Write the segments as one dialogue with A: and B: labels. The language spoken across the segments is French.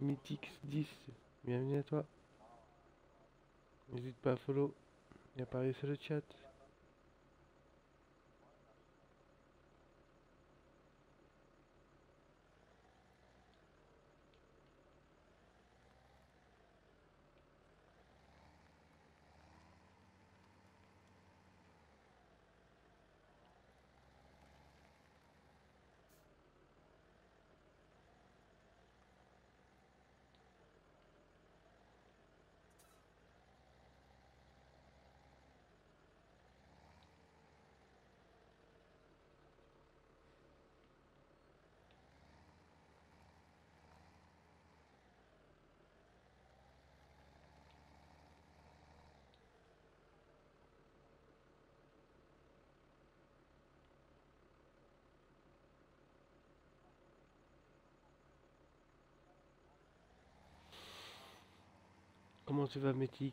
A: Mythix10, bienvenue à toi. N'hésite pas à follow et à parler sur le chat. Comment tu vas, Mythix?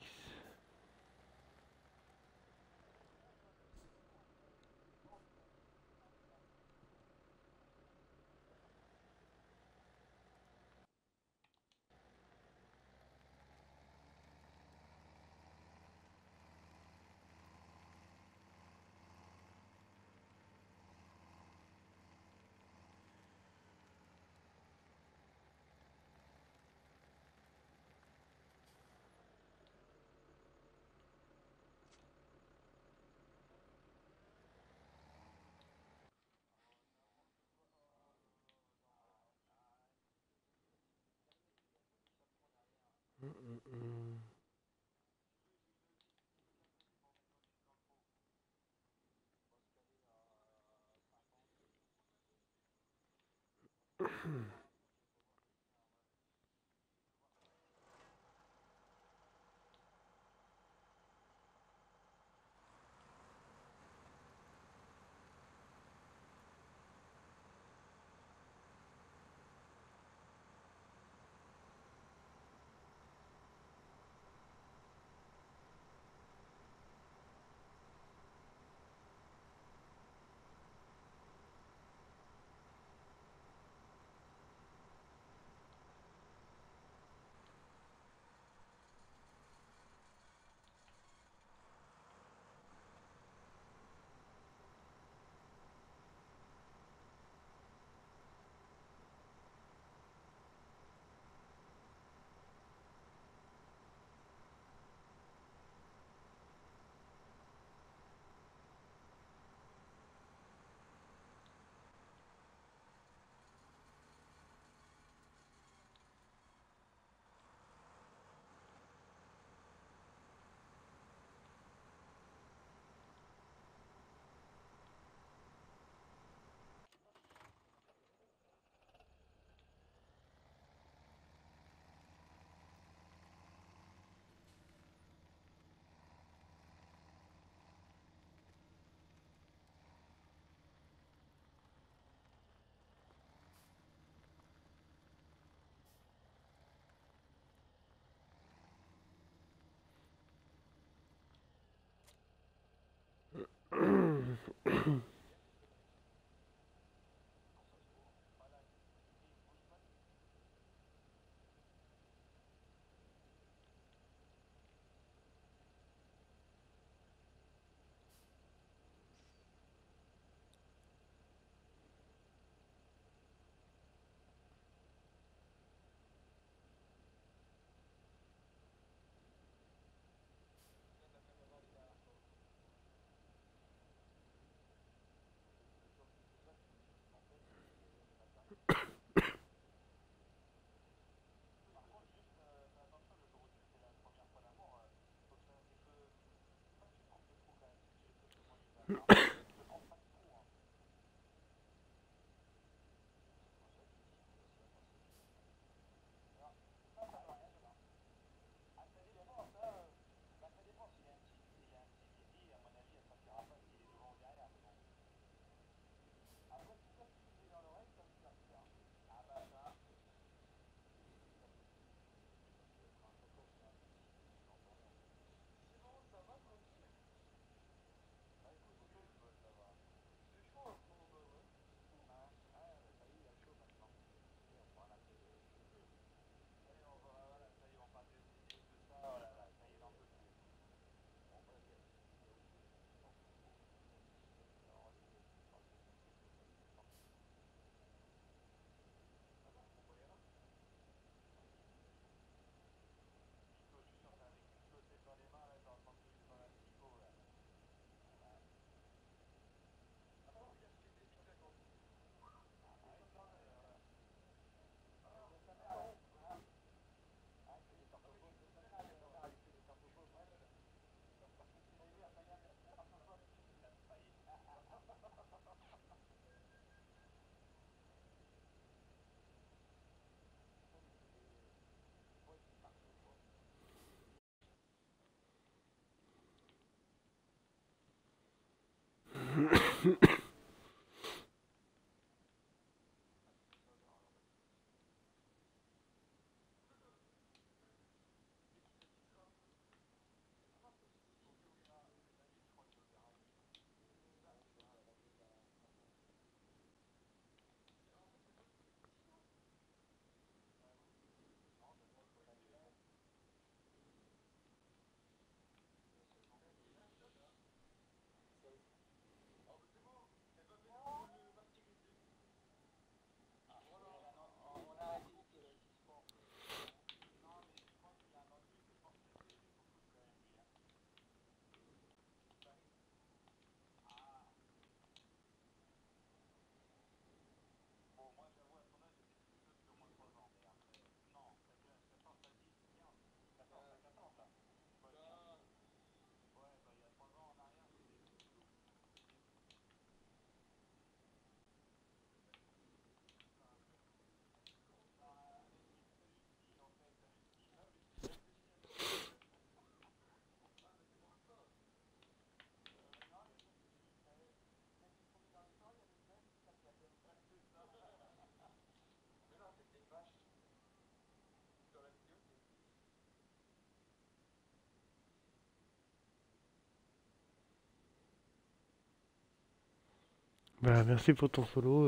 A: Bah, merci pour ton follow,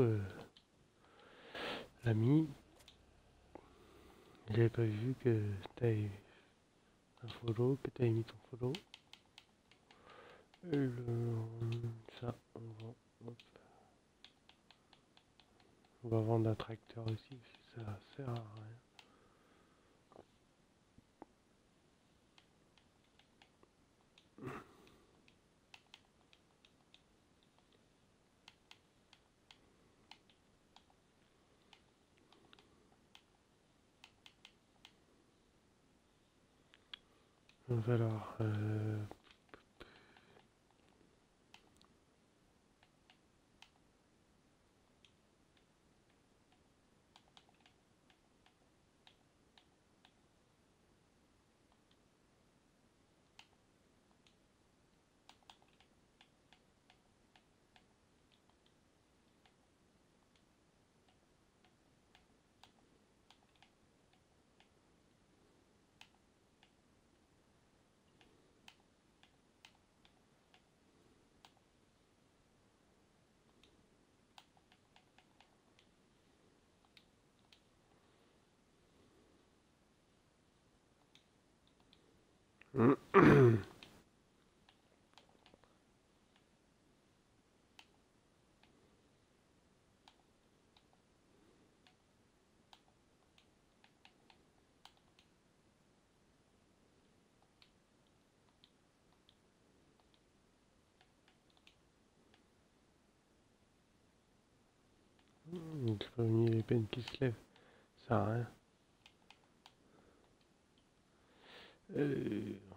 A: l'ami. J'avais pas vu que t'avais un follow, que t'avais mis ton follow. Le... Ça, hop. On va vendre un tracteur aussi, ça sert à rien. Donc alors, j'ai pas mis les peines qui se lèvent, ça sert à rien. Euh,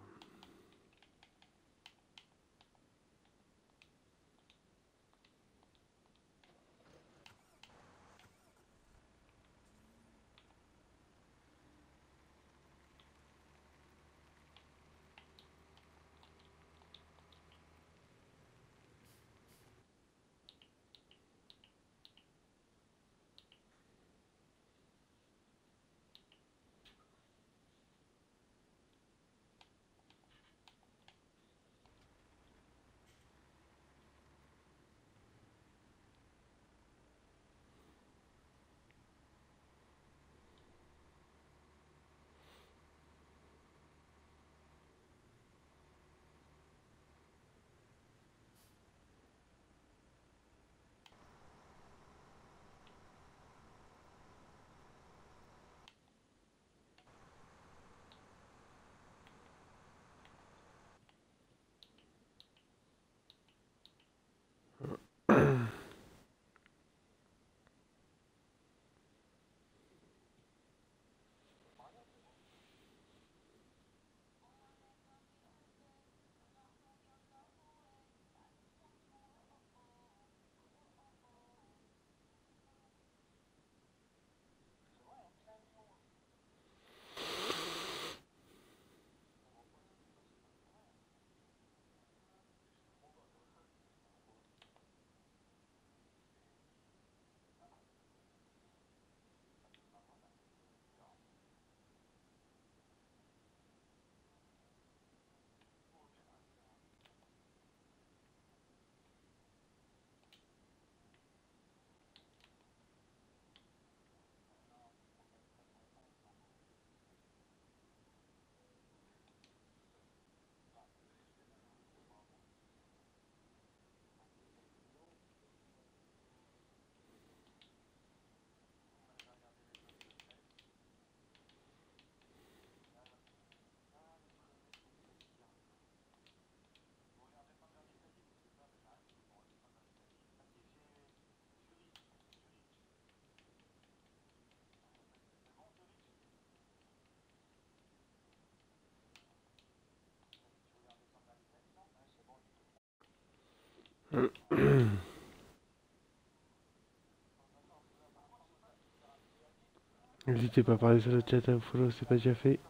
A: N'hésitez pas à parler sur le chat, à vous follow, c'est pas déjà fait.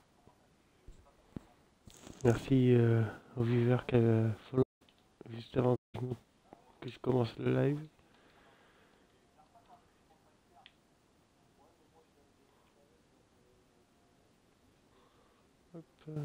A: Merci aux viewers qui avaient follow juste avant que je commence le live. Hop.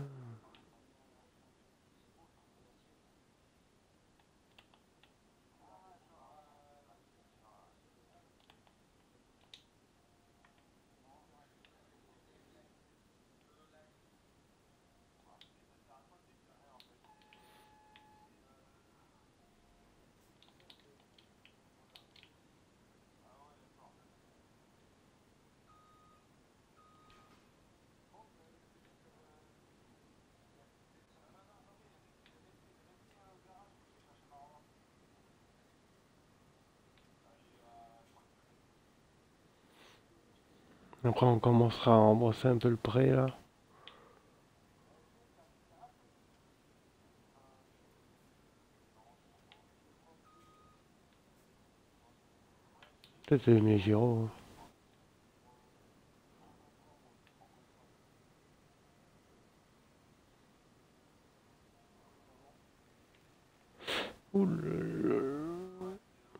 A: Après on commencera à embrasser un peu le pré là. Peut-être mes gyros. Ouh là là.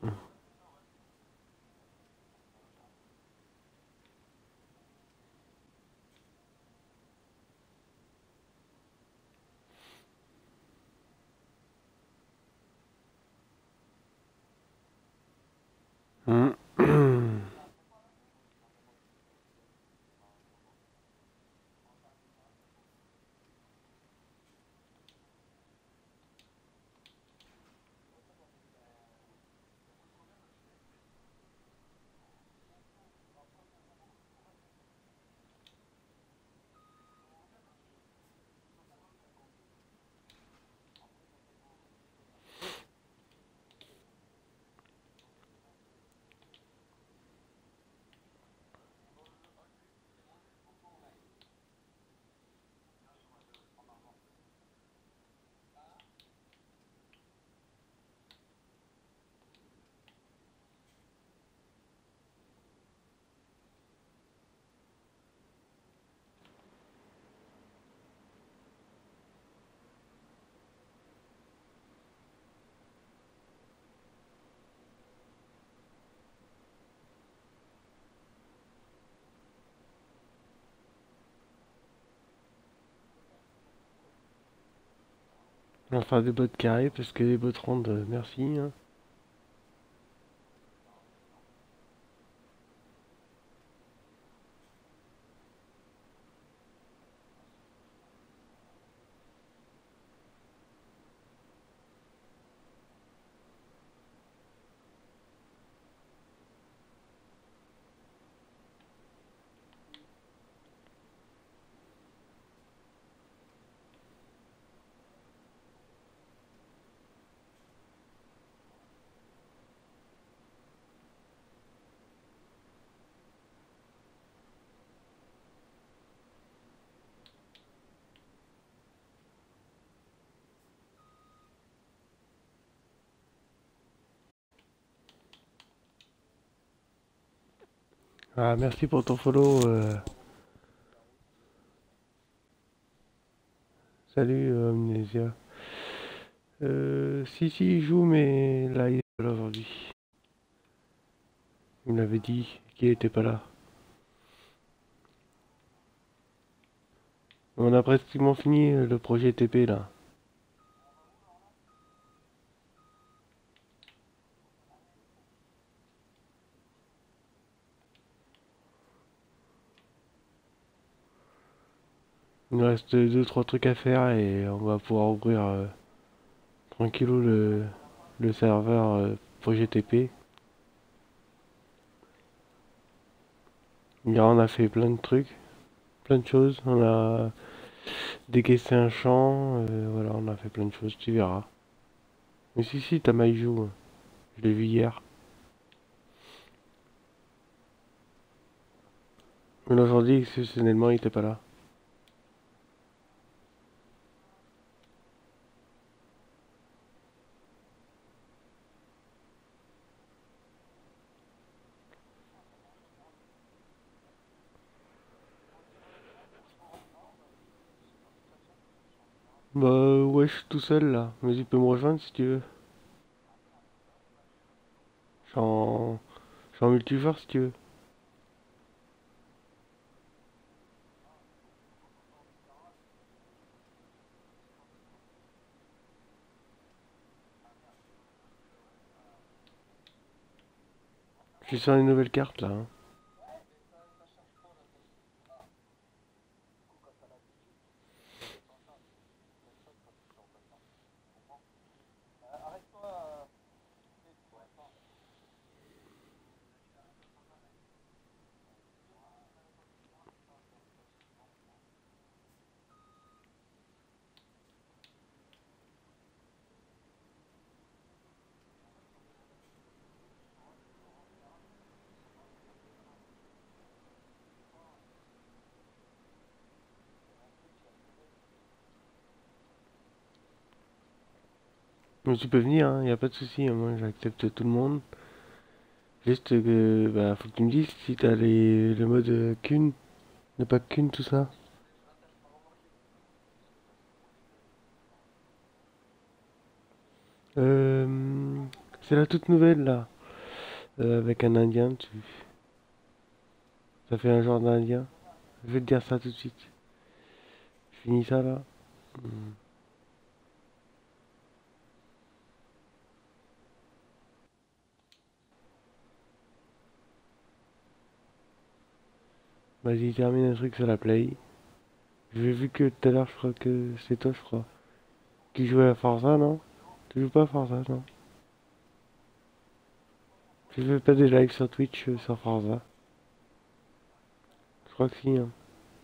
A: On va faire des bottes carrées parce que les bottes rondes, merci. Hein. Ah, merci pour ton follow. Salut Amnesia. Si, il joue, mais là, il est pas là aujourd'hui. Il me l'avait dit qu'il était pas là. On a pratiquement fini le projet TP là. Il nous reste deux trois trucs à faire et on va pouvoir ouvrir tranquillou le serveur projet TP. Hier on a fait plein de trucs, plein de choses. On a décaissé un champ, voilà, on a fait plein de choses, tu verras. Mais si, Tamaï joue, je l'ai vu hier. Mais aujourd'hui, exceptionnellement, il était pas là. Bah ouais, je suis tout seul là. Mais tu peux me rejoindre si tu veux. Je suis en, je suis en multijoueur si tu veux. Je suis sur une nouvelle carte là, hein. Mais tu peux venir, hein, y a pas de souci, hein, moi j'accepte tout le monde. Juste que bah faut que tu me dises si t'as le mode Kun, ne pas Kun, tout ça. Euh, c'est la toute nouvelle là, avec un indien, ça fait un genre d'indien. Je vais te dire ça tout de suite. Je finis ça là. Hmm. Vas-y, termine un truc sur la play. J'ai vu que tout à l'heure, je crois que c'est toi, je crois, qui jouait à Forza, non? Tu joues pas à Forza, non? Tu fais pas des lives sur Twitch sur Forza? Je crois que si, hein.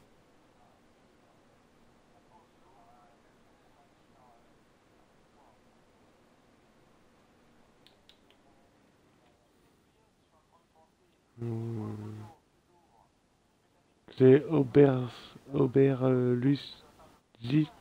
A: Hmm. C'est Lust Zit.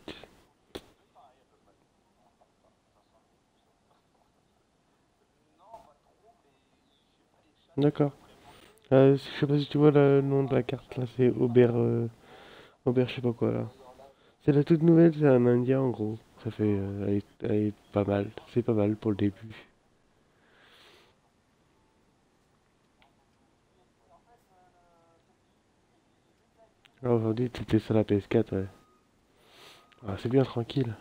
A: D'accord. Je sais pas si tu vois le nom de la carte là, c'est je sais pas quoi là. C'est la toute nouvelle, c'est un indien en gros. Ça fait, elle est pas mal. C'est pas mal pour le début. Ah, aujourd'hui, t'étais sur la PS4, ouais. Ah, c'est bien tranquille.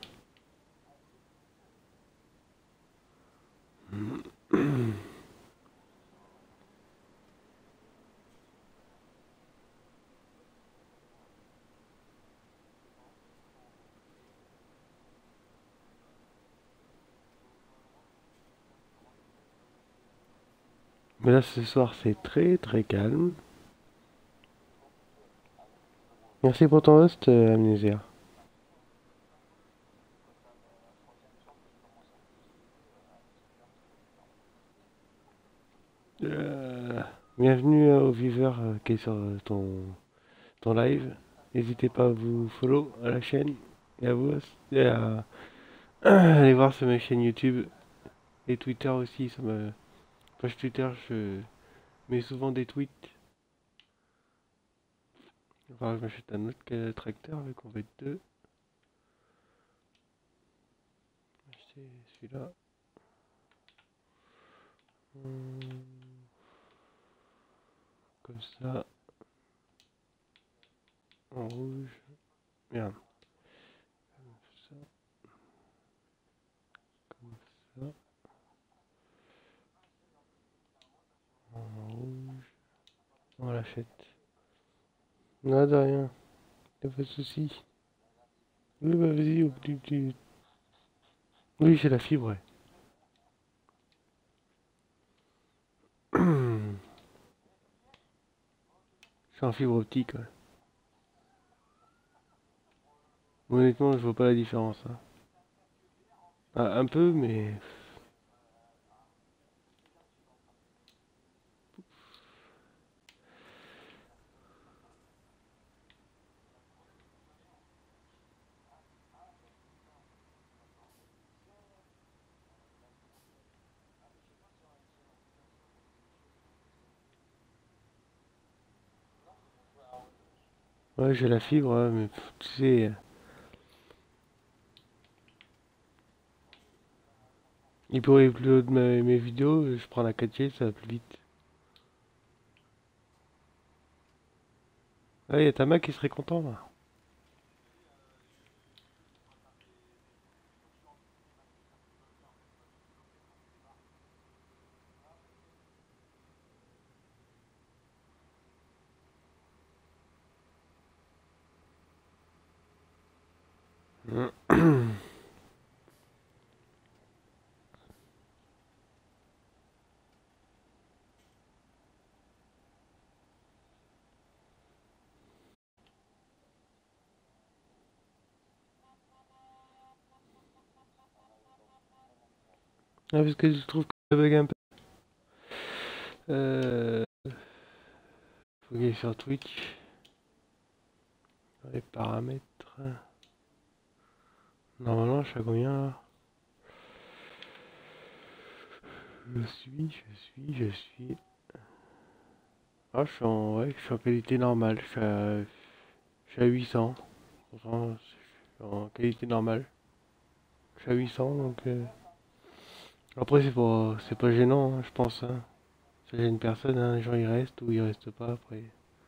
A: Mais là, ce soir, c'est très très calme. Merci pour ton host, Amnésia. Euh, Bienvenue aux viewers qui est sur ton live. N'hésitez pas à vous follow à la chaîne et à vous et à aller voir sur ma chaîne YouTube et Twitter aussi. Page Twitter, je mets souvent des tweets. Enfin, je m'achète un autre tracteur vu qu'on va être deux. C'est celui-là. Hum, Comme ça, en rouge. Merde. Ça, comme ça, en rouge. On l'achète. Non, de rien. Y'a pas de soucis. Oui, bah vas-y, oui, j'ai la fibre, ouais. Je suis en fibre optique, ouais. Honnêtement, je vois pas la différence, hein. Ah, un peu, mais... Ouais, j'ai la fibre, ouais, mais tu sais... Il pourrait upload mes vidéos, je prends la 4G, ça va plus vite. Ah, il y a ta Mac qui serait content là. Ah, parce que je trouve que ça bug un peu. Faut aller sur Twitch, dans les paramètres. Normalement, je suis à combien là? Je suis. Ah, ouais, je suis en qualité normale. Je suis à 800. Pourtant, je suis en qualité normale. Je suis à 800, donc. Après, c'est pas gênant, hein, je pense, hein. Ça gêne personne, hein. Les gens ils restent ou ils restent pas après.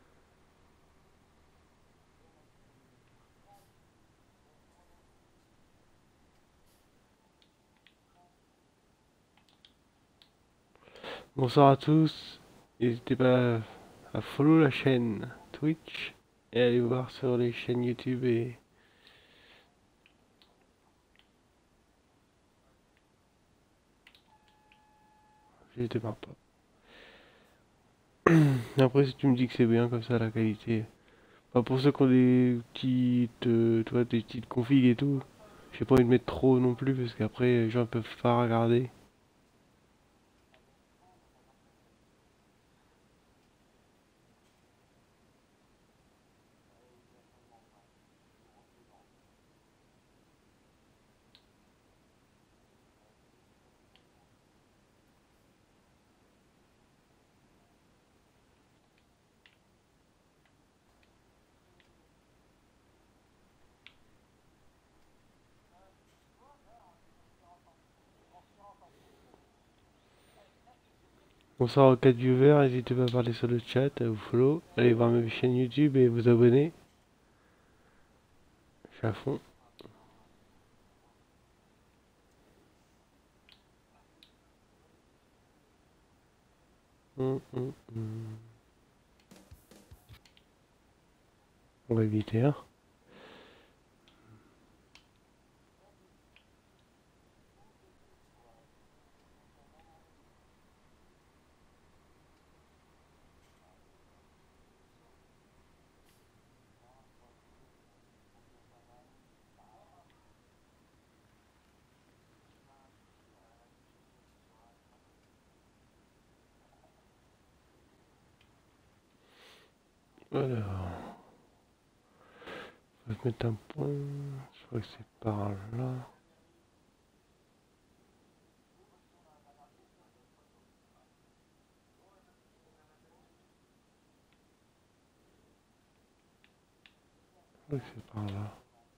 A: Bonsoir à tous. N'hésitez pas à follow la chaîne Twitch et à aller voir sur les chaînes YouTube et je te marre pas. Et après, si tu me dis que c'est bien comme ça la qualité. Bah, pour ceux qui ont des petites, tu vois, des petites configs et tout, j'ai pas envie de mettre trop non plus parce qu'après les gens peuvent pas regarder. Bonsoir aux 4 viewers, n'hésitez pas à parler sur le chat, à vous follow, allez voir ma chaîne YouTube et vous abonner. Je suis à fond. Hum. On va éviter, hein. Alors, on va se mettre un point. Je crois que c'est par là. Je crois que c'est par là.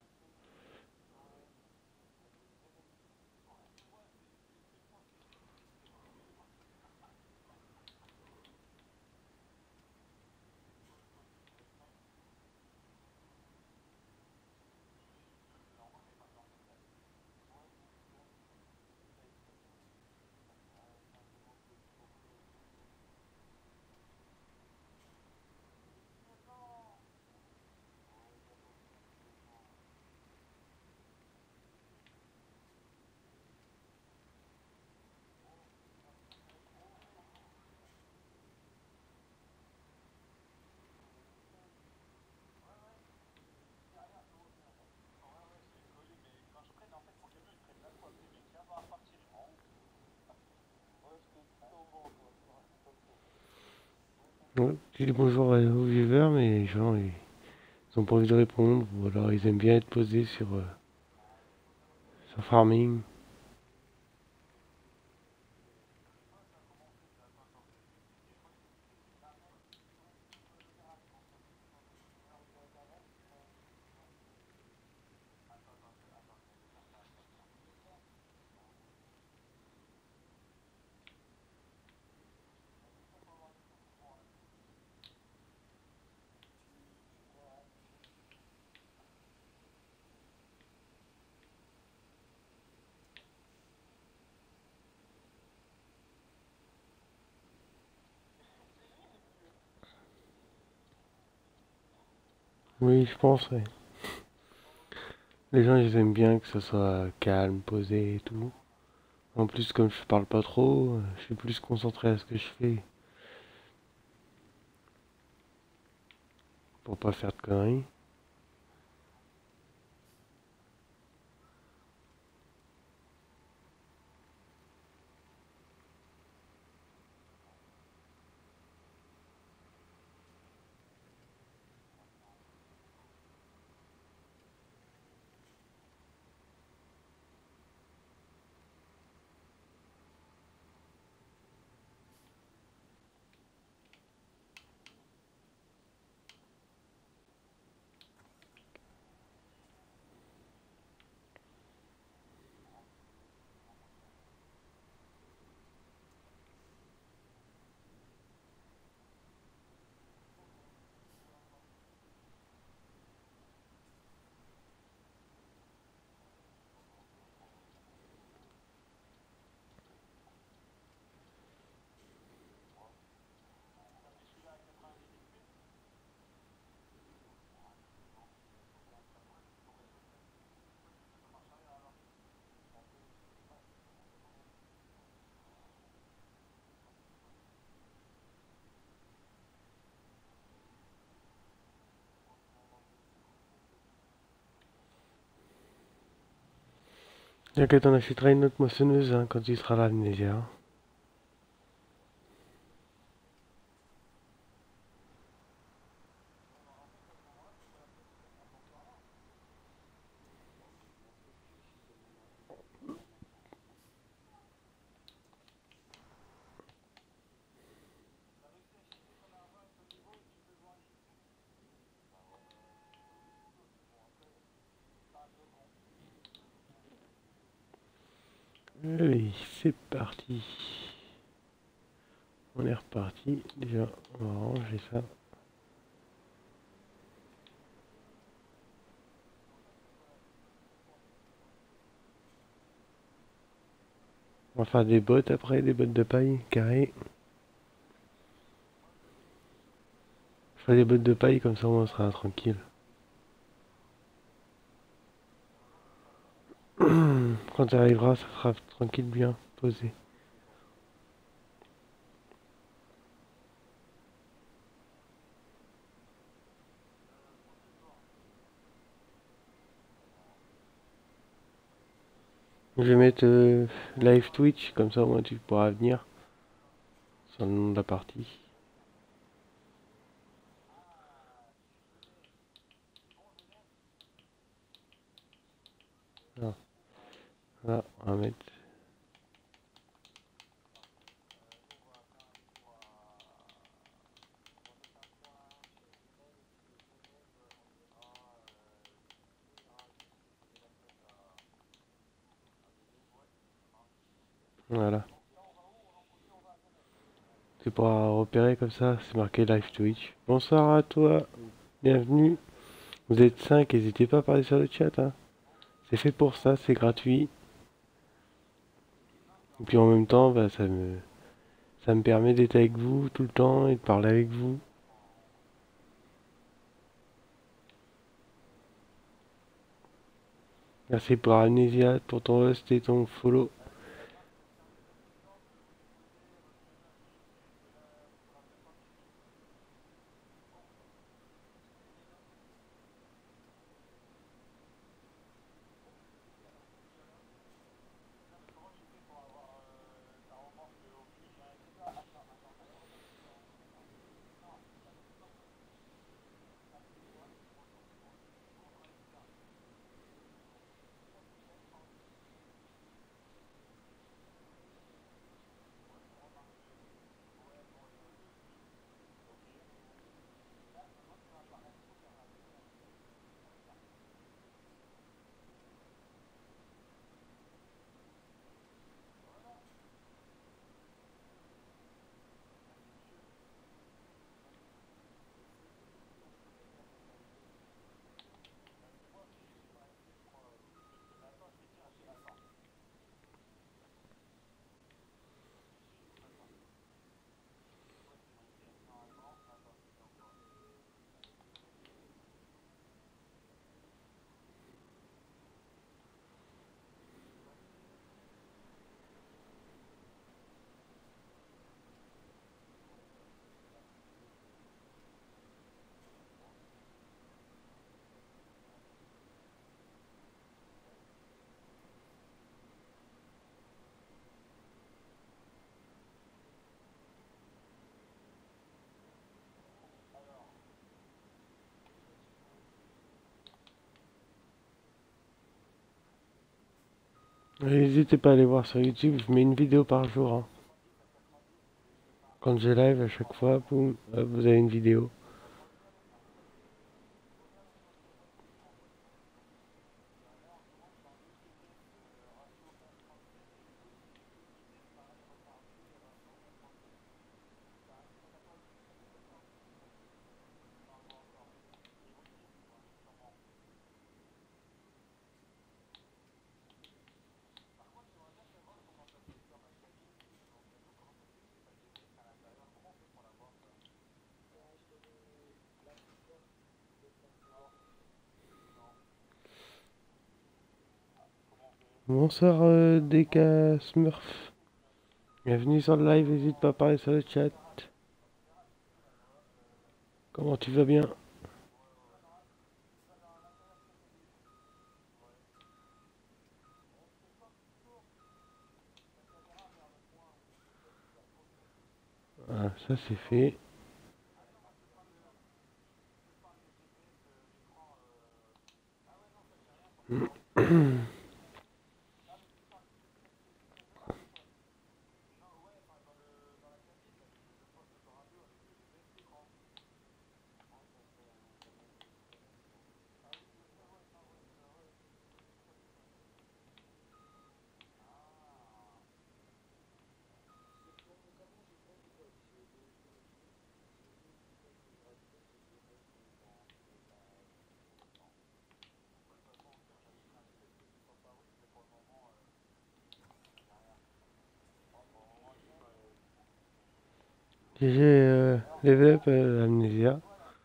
A: Ouais, je dis bonjour aux viewers, mais les gens ils ont pas envie de répondre, ou alors ils aiment bien être posés sur Farming. Oui, je pense, ouais. Les gens, ils aiment bien que ce soit calme, posé et tout. En plus, comme je parle pas trop, je suis plus concentré à ce que je fais pour pas faire de conneries. T'inquiète, on achètera une autre moissonneuse hein, quand il sera là, l'amnésia. Allez, c'est parti. On est reparti. Déjà, on va ranger ça. On va faire des bottes après, des bottes de paille carrées. Je ferai des bottes de paille comme ça on sera tranquille. Quand ça arrivera, ça sera tranquille bien posé. Je vais mettre live Twitch, comme ça au moins tu pourras venir. Sur le nom de la partie. Ah, là, on va mettre. Voilà. Tu pourras repérer comme ça, c'est marqué live Twitch. Bonsoir à toi, bienvenue. Vous êtes 5, n'hésitez pas à parler sur le chat. Hein. C'est fait pour ça, c'est gratuit. Et puis en même temps, bah, ça me permet d'être avec vous tout le temps et de parler avec vous. Merci pour Amnesia, pour ton host et ton follow. N'hésitez pas à aller voir sur YouTube, je mets une vidéo par jour, hein. Quand je live, à chaque fois, boum, hop, vous avez une vidéo. Bonsoir DK Smurf. Bienvenue sur le live, n'hésite pas à parler sur le chat. Comment tu vas bien? Ah, ça c'est fait. GG Level Up Amnesia.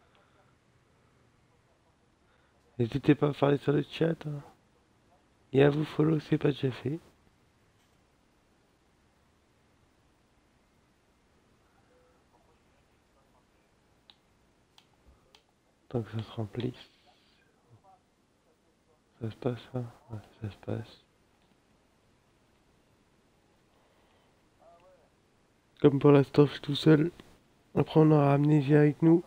A: N'hésitez pas à parler sur le chat, hein. Et à vous follow, c'est pas déjà fait. Tant que ça se remplisse. Ça se passe, hein? Ouais, ça se passe. Comme pour l'instant, je suis tout seul. Après, on aura Amnesia avec nous.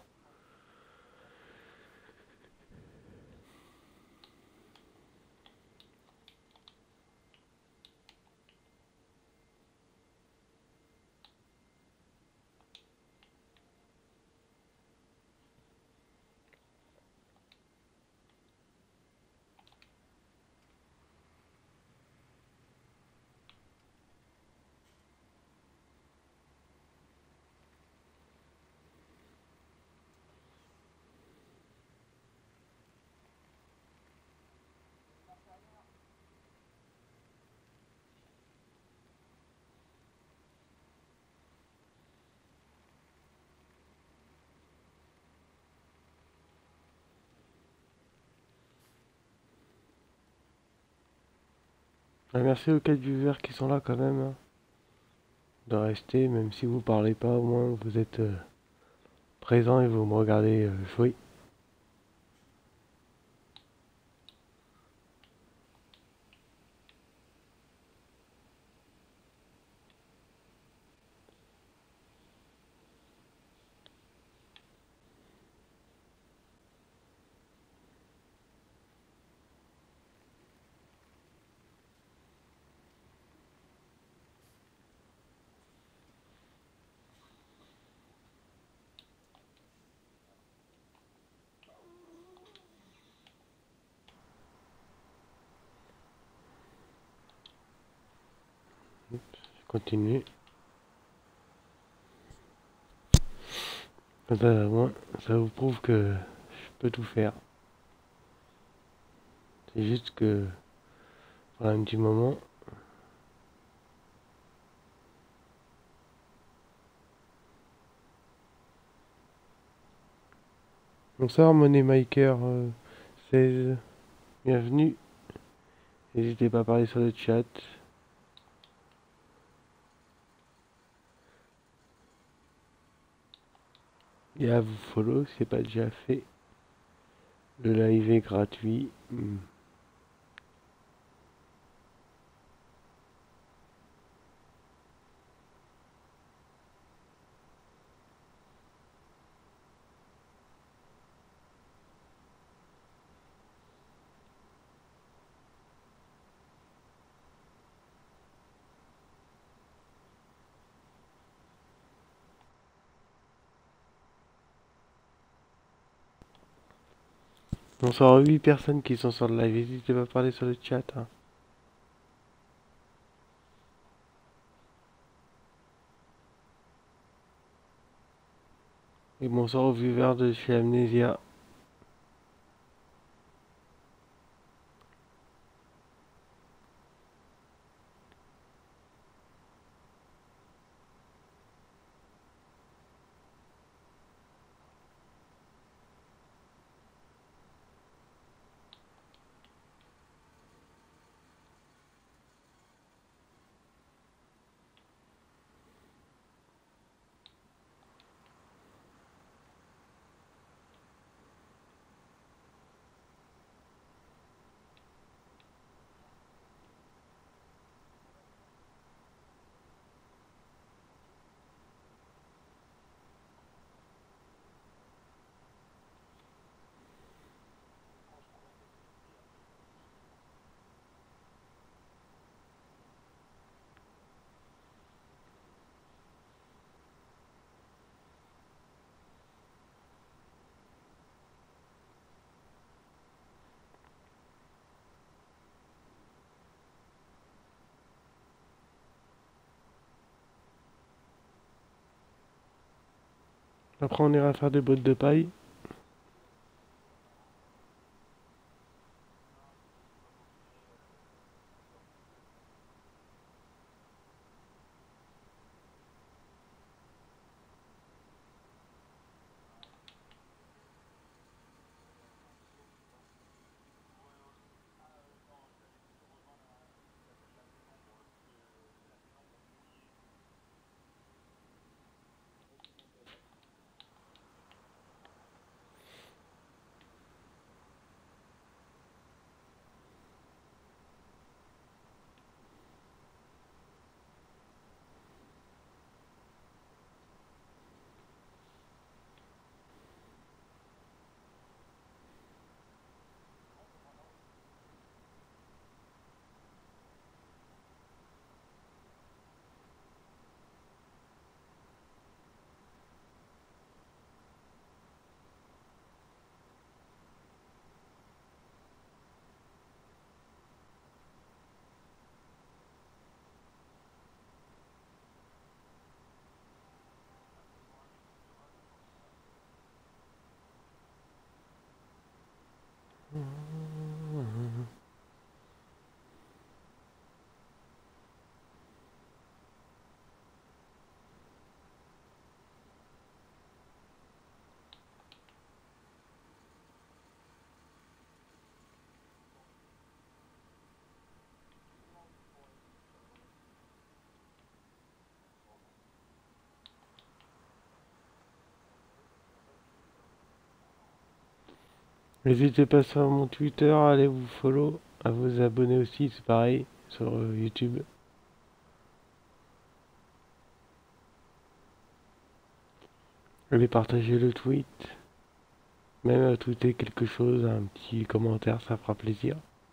A: Ah, merci aux 4 viewers qui sont là quand même, hein, de rester, même si vous parlez pas, au moins vous êtes présents et vous me regardez jouer. Je continue. Comme ça, au moins, ça vous prouve que je peux tout faire. C'est juste que pendant un petit moment. Bonsoir Money Maker 16. Bienvenue. N'hésitez pas à parler sur le chat. Et à vous follow si c'est pas déjà fait. Le live est gratuit. On sera 8 personnes qui sont sur le live. N'hésitez pas à parler sur le chat, hein. Et bonsoir aux viewers de chez Amnesia. Après, on ira faire des bottes de paille. N'hésitez pas sur mon Twitter à aller vous follow, à vous abonner aussi, c'est pareil, sur YouTube. Allez partager le tweet. Même à tweeter quelque chose, un petit commentaire, ça fera plaisir.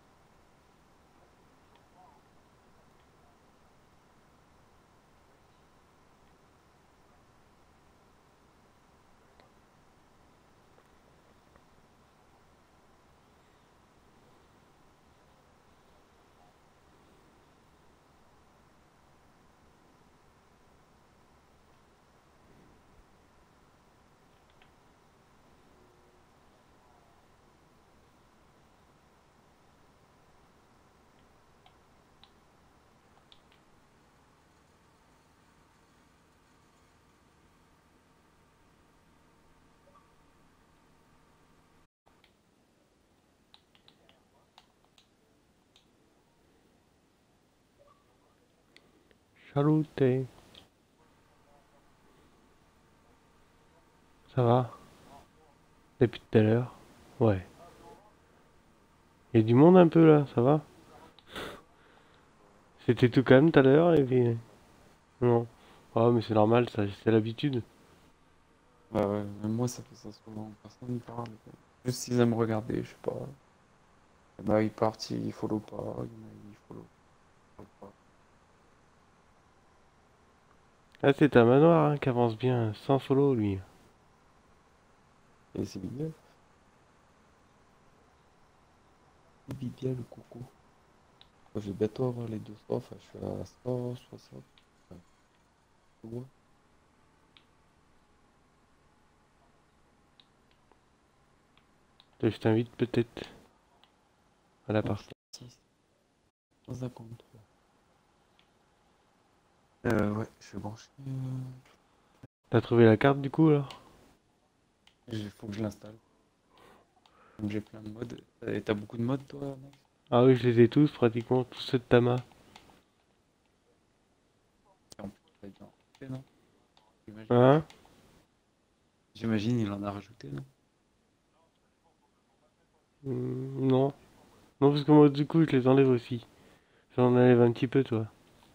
A: Chalouté, ça va? Depuis tout à l'heure? Ouais. Il y a du monde un peu là, ça va? C'était tout calme tout à l'heure et puis... Non. Ah mais c'est normal, ça, c'est l'habitude.
B: Bah ouais, même moi ça fait ça souvent, personne ne parle. Juste s'ils aiment regarder, je sais pas. Bah ils partent, ils follow pas, il y en a, ils follow pas.
A: Ah c'est un manoir hein, qui avance bien, sans follow lui.
B: Et c'est big. Bibia le coucou. Je vais bientôt avoir les 200, enfin je suis à 160. Ouais, tu vois.
A: Je t'invite peut-être à la
B: Oh,
A: partie.
B: 153. Ouais, je suis branché.
A: T'as trouvé la carte du coup alors?
B: Il faut que je l'installe. Comme j'ai plein de modes. Et t'as beaucoup de modes toi, Max?
A: Ah oui, je les ai tous, pratiquement tous ceux de Tama.
B: Et en plus, t'as dû en rajouter, non? J'imagine.
A: Hein?
B: J'imagine il en a rajouté, non?
A: Non. Non, parce que moi du coup je les enlève aussi. J'en enlève un petit peu toi.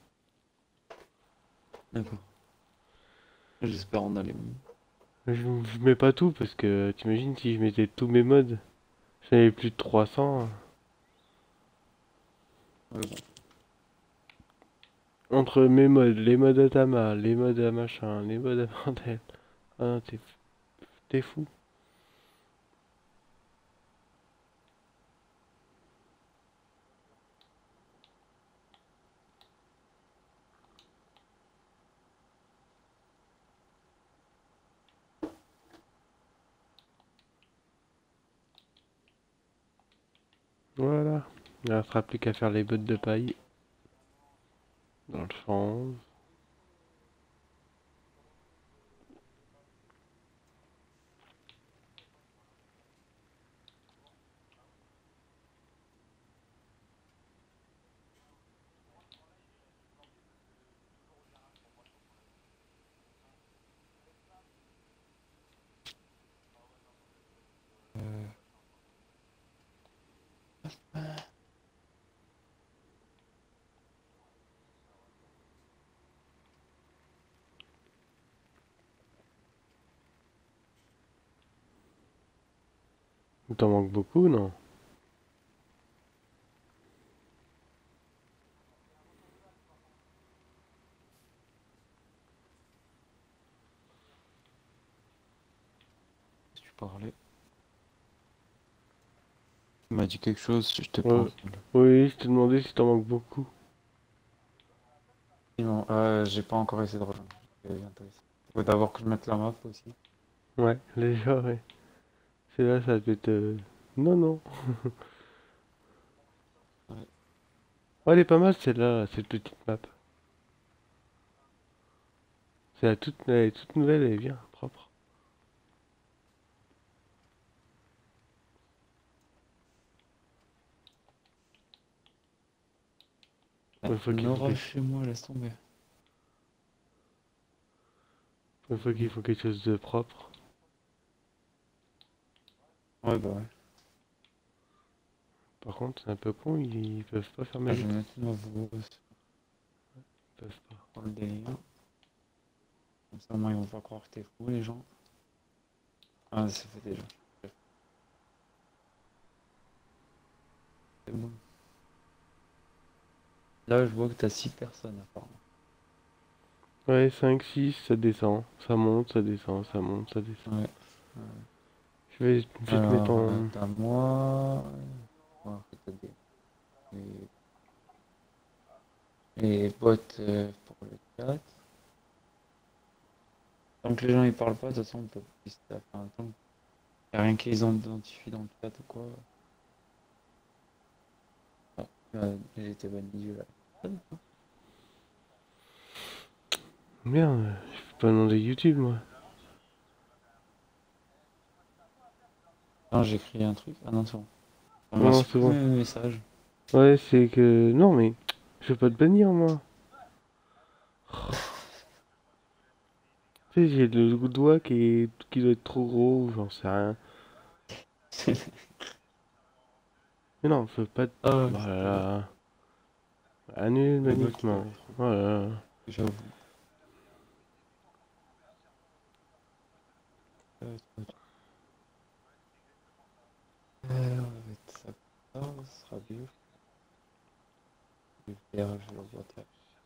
B: D'accord. J'espère en aller mieux.
A: Je mets pas tout parce que t'imagines si je mettais tous mes modes. J'en avais plus de 300.
B: Ouais, bon.
A: Entre mes modes, les modes à Tama, les modes à machin, les modes à bordel. Ah non, t'es fou. Voilà. Il ne restera plus qu'à faire les bottes de paille. Dans le fond. Il t'en manque beaucoup, non?
B: Si tu parlais. Tu m'as dit quelque chose, je te
A: Ouais.
B: pense.
A: Oui, je te demandais si t'en manque beaucoup.
B: Sinon, j'ai pas encore essayé de rejoindre. Je vais bientôt essayer. Faut d'abord que je mette la map aussi.
A: Ouais, déjà, ouais. C'est là, ça peut être. Non, non.
B: Ouais.
A: Oh, elle est pas mal celle-là, cette petite map. Elle est toute nouvelle, elle est bien propre. Une fois
B: Un
A: qu'il faut,
B: orage chez moi, laisse tomber.
A: une fois qu'il
B: Mm.
A: faut quelque chose de propre.
B: Ouais, bah ouais.
A: Par contre, c'est un peu con, ils peuvent pas fermer
B: Ah,
A: le
B: je vais
A: truc.
B: mettre une voix
A: Ils peuvent pas.
B: pour le délire. Comme ça, au moins, ils vont pas croire que t'es fou, les gens. Ah, c'est fait déjà. C'est bon. Là, je vois que t'as 6 personnes, apparemment.
A: Ouais, 5 6 ça descend. Ça monte, ça descend, ça monte, ça descend.
B: Ouais.
A: Je vais te mettre
B: Alors,
A: en.
B: t'as moi. Ouais, en fait, t'as les, les bots pour le chat. Tant que les gens ils parlent pas, de toute façon, on peut enfin, tant qu'il y a rien qu'ils ont identifié dans le chat ou quoi. Ah, j'ai été banni du live.
A: Merde, je peux pas demander YouTube, moi.
B: Non, j'ai écrit un truc. Ah non, c'est bon. On m'a
A: Non, c'est bon.
B: supprimé mes messages.
A: Ouais, c'est que. Non, mais. Je vais pas te bannir, moi. Tu sais, j'ai le doigt qui doit être trop gros, ou j'en sais rien. Mais non, je veux pas.
B: Ah,
A: Oh là
B: c'est vrai.
A: là. Annule le
B: Le bug qui
A: bannissement.
B: avait trop.
A: Oh là là.
B: J'avoue. On va mettre ça comme ça, ce sera mieux. Je vais faire, je l'envoie taper.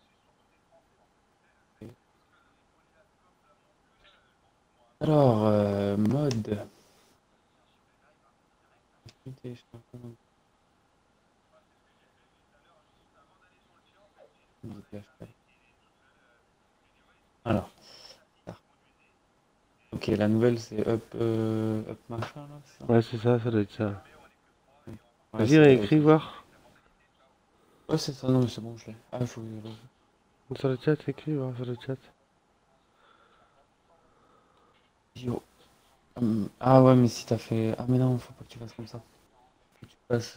B: Alors, mode. Alors, ok, la nouvelle c'est up machin là, c'est ça?
A: Ouais, c'est ça doit être ça.
B: Ouais,
A: Vas-y,
B: ça doit
A: réécris
B: être ça.
A: voir.
B: Ouais, c'est ça, non, mais c'est bon, je l'ai. Ah, il faut que je le-
A: Sur le chat, écris voir sur le chat.
B: Yo. Ah ouais, mais si t'as fait. Ah, mais non, faut pas que tu fasses comme ça. Faut que tu fasses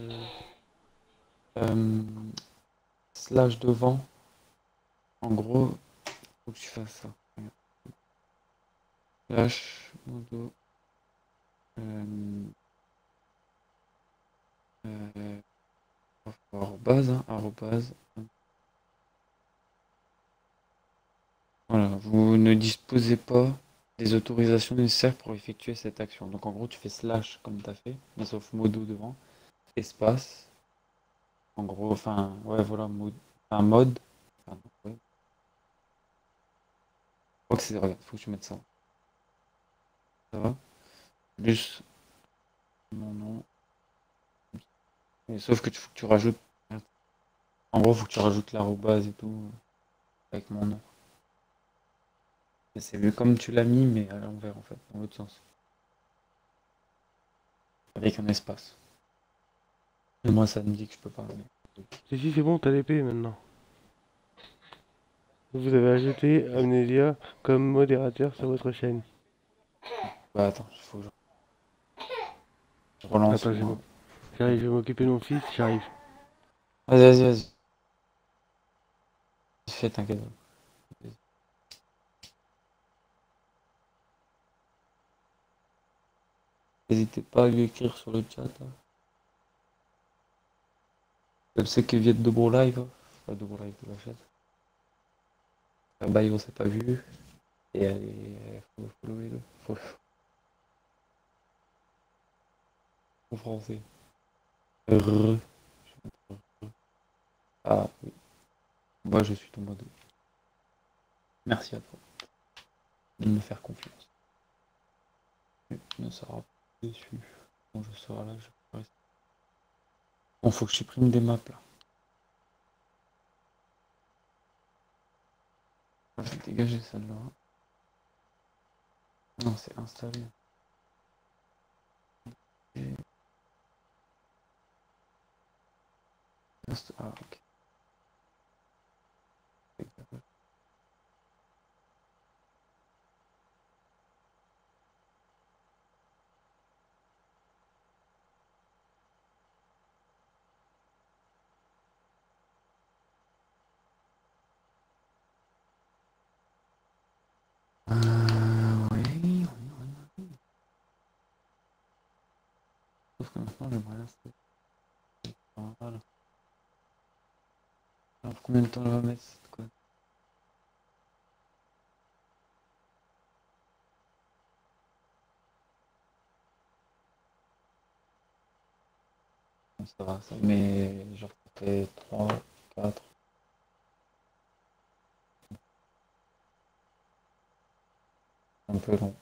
B: euh, slash devant. En gros, faut que tu fasses ça. Regarde. Slash, modo, euh, euh, arrobase, hein, arrobase. Voilà, vous ne disposez pas des autorisations nécessaires pour effectuer cette action. Donc en gros, tu fais slash comme tu as fait, mais sauf modo devant, espace, en gros, enfin, ouais, voilà, mode, enfin, mode, enfin, ouais, je crois que c'est, regarde, faut que tu mettes ça, ça va, plus mon nom, mais sauf que faut que tu rajoutes, en gros, faut que tu rajoutes l'arrobase et tout, avec mon nom. Et c'est vu comme tu l'as mis, mais à l'envers, en fait, dans l'autre sens, avec un espace. Et moi, ça me dit que je peux pas.
A: Si, c'est bon, t'as l'épée maintenant. Vous avez ajouté Amnesia comme modérateur sur votre chaîne.
B: Bah attends, il faut que je relance
A: Attends,
B: moi.
A: j'arrive, je vais m'occuper de mon fils, j'arrive.
B: Vas-y, vas-y. Fais, t'inquiète. N'hésitez pas à lui écrire sur le chat, là. Comme ceux qui viennent de mon live. Pas de mon live de la chaîne. Ah bah, on s'est pas vu. Et allez, follow-le. En français. Re. Ah oui. Moi, je suis ton mode. Merci à toi de me faire confiance. Tu ne seras pas déçu. Quand je serai là, je pourrai. Bon, faut que je supprime des maps là. Je vais dégager celle-là. Non, c'est installé. Et... Ah, ok. Oui, oui, oui. Sauf que maintenant, j'aimerais l'installer. Voilà. Alors, combien de temps elle va mettre cette code? Bon, ça va, ça met genre ça fait 3, 4. Un peu long.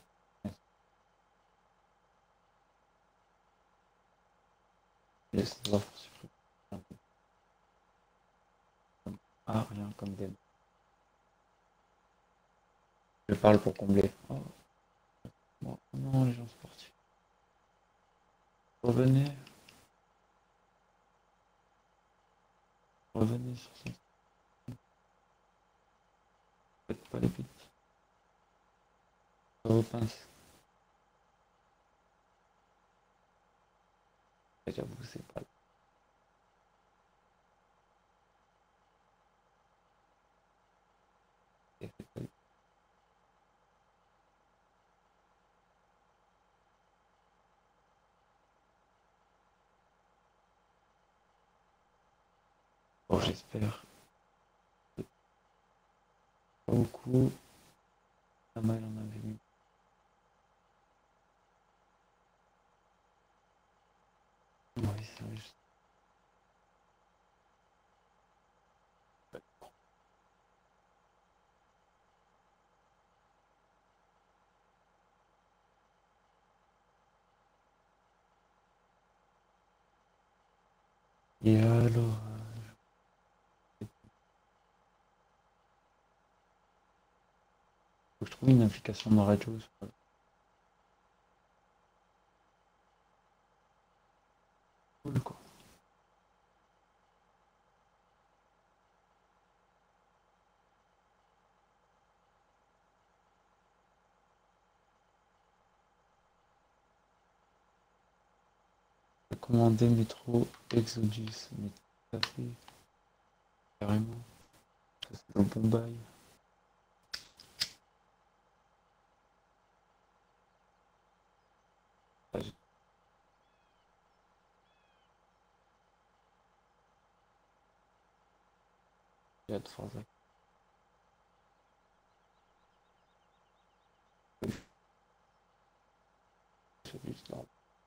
B: Et ça va pour supprimer un peu. Ah, rien comme des. Je parle pour combler. Oh, bon. Non, les gens sportifs. Revenez, revenez sur ce. Faites pas les petits. Ça vous pince. Et j'avoue, c'est pas. Bon, j'espère. Pas beaucoup. Pas mal, on avait mis. Oui, c'est vrai. Et alors. Faut que je trouve une application de radio. Cool, quoi. Commander métro Exodus. Mais tout à fait. Carrément. Ça, c'est un bon bail. Ah, j'ai hâte de faire ça. C'est juste normal.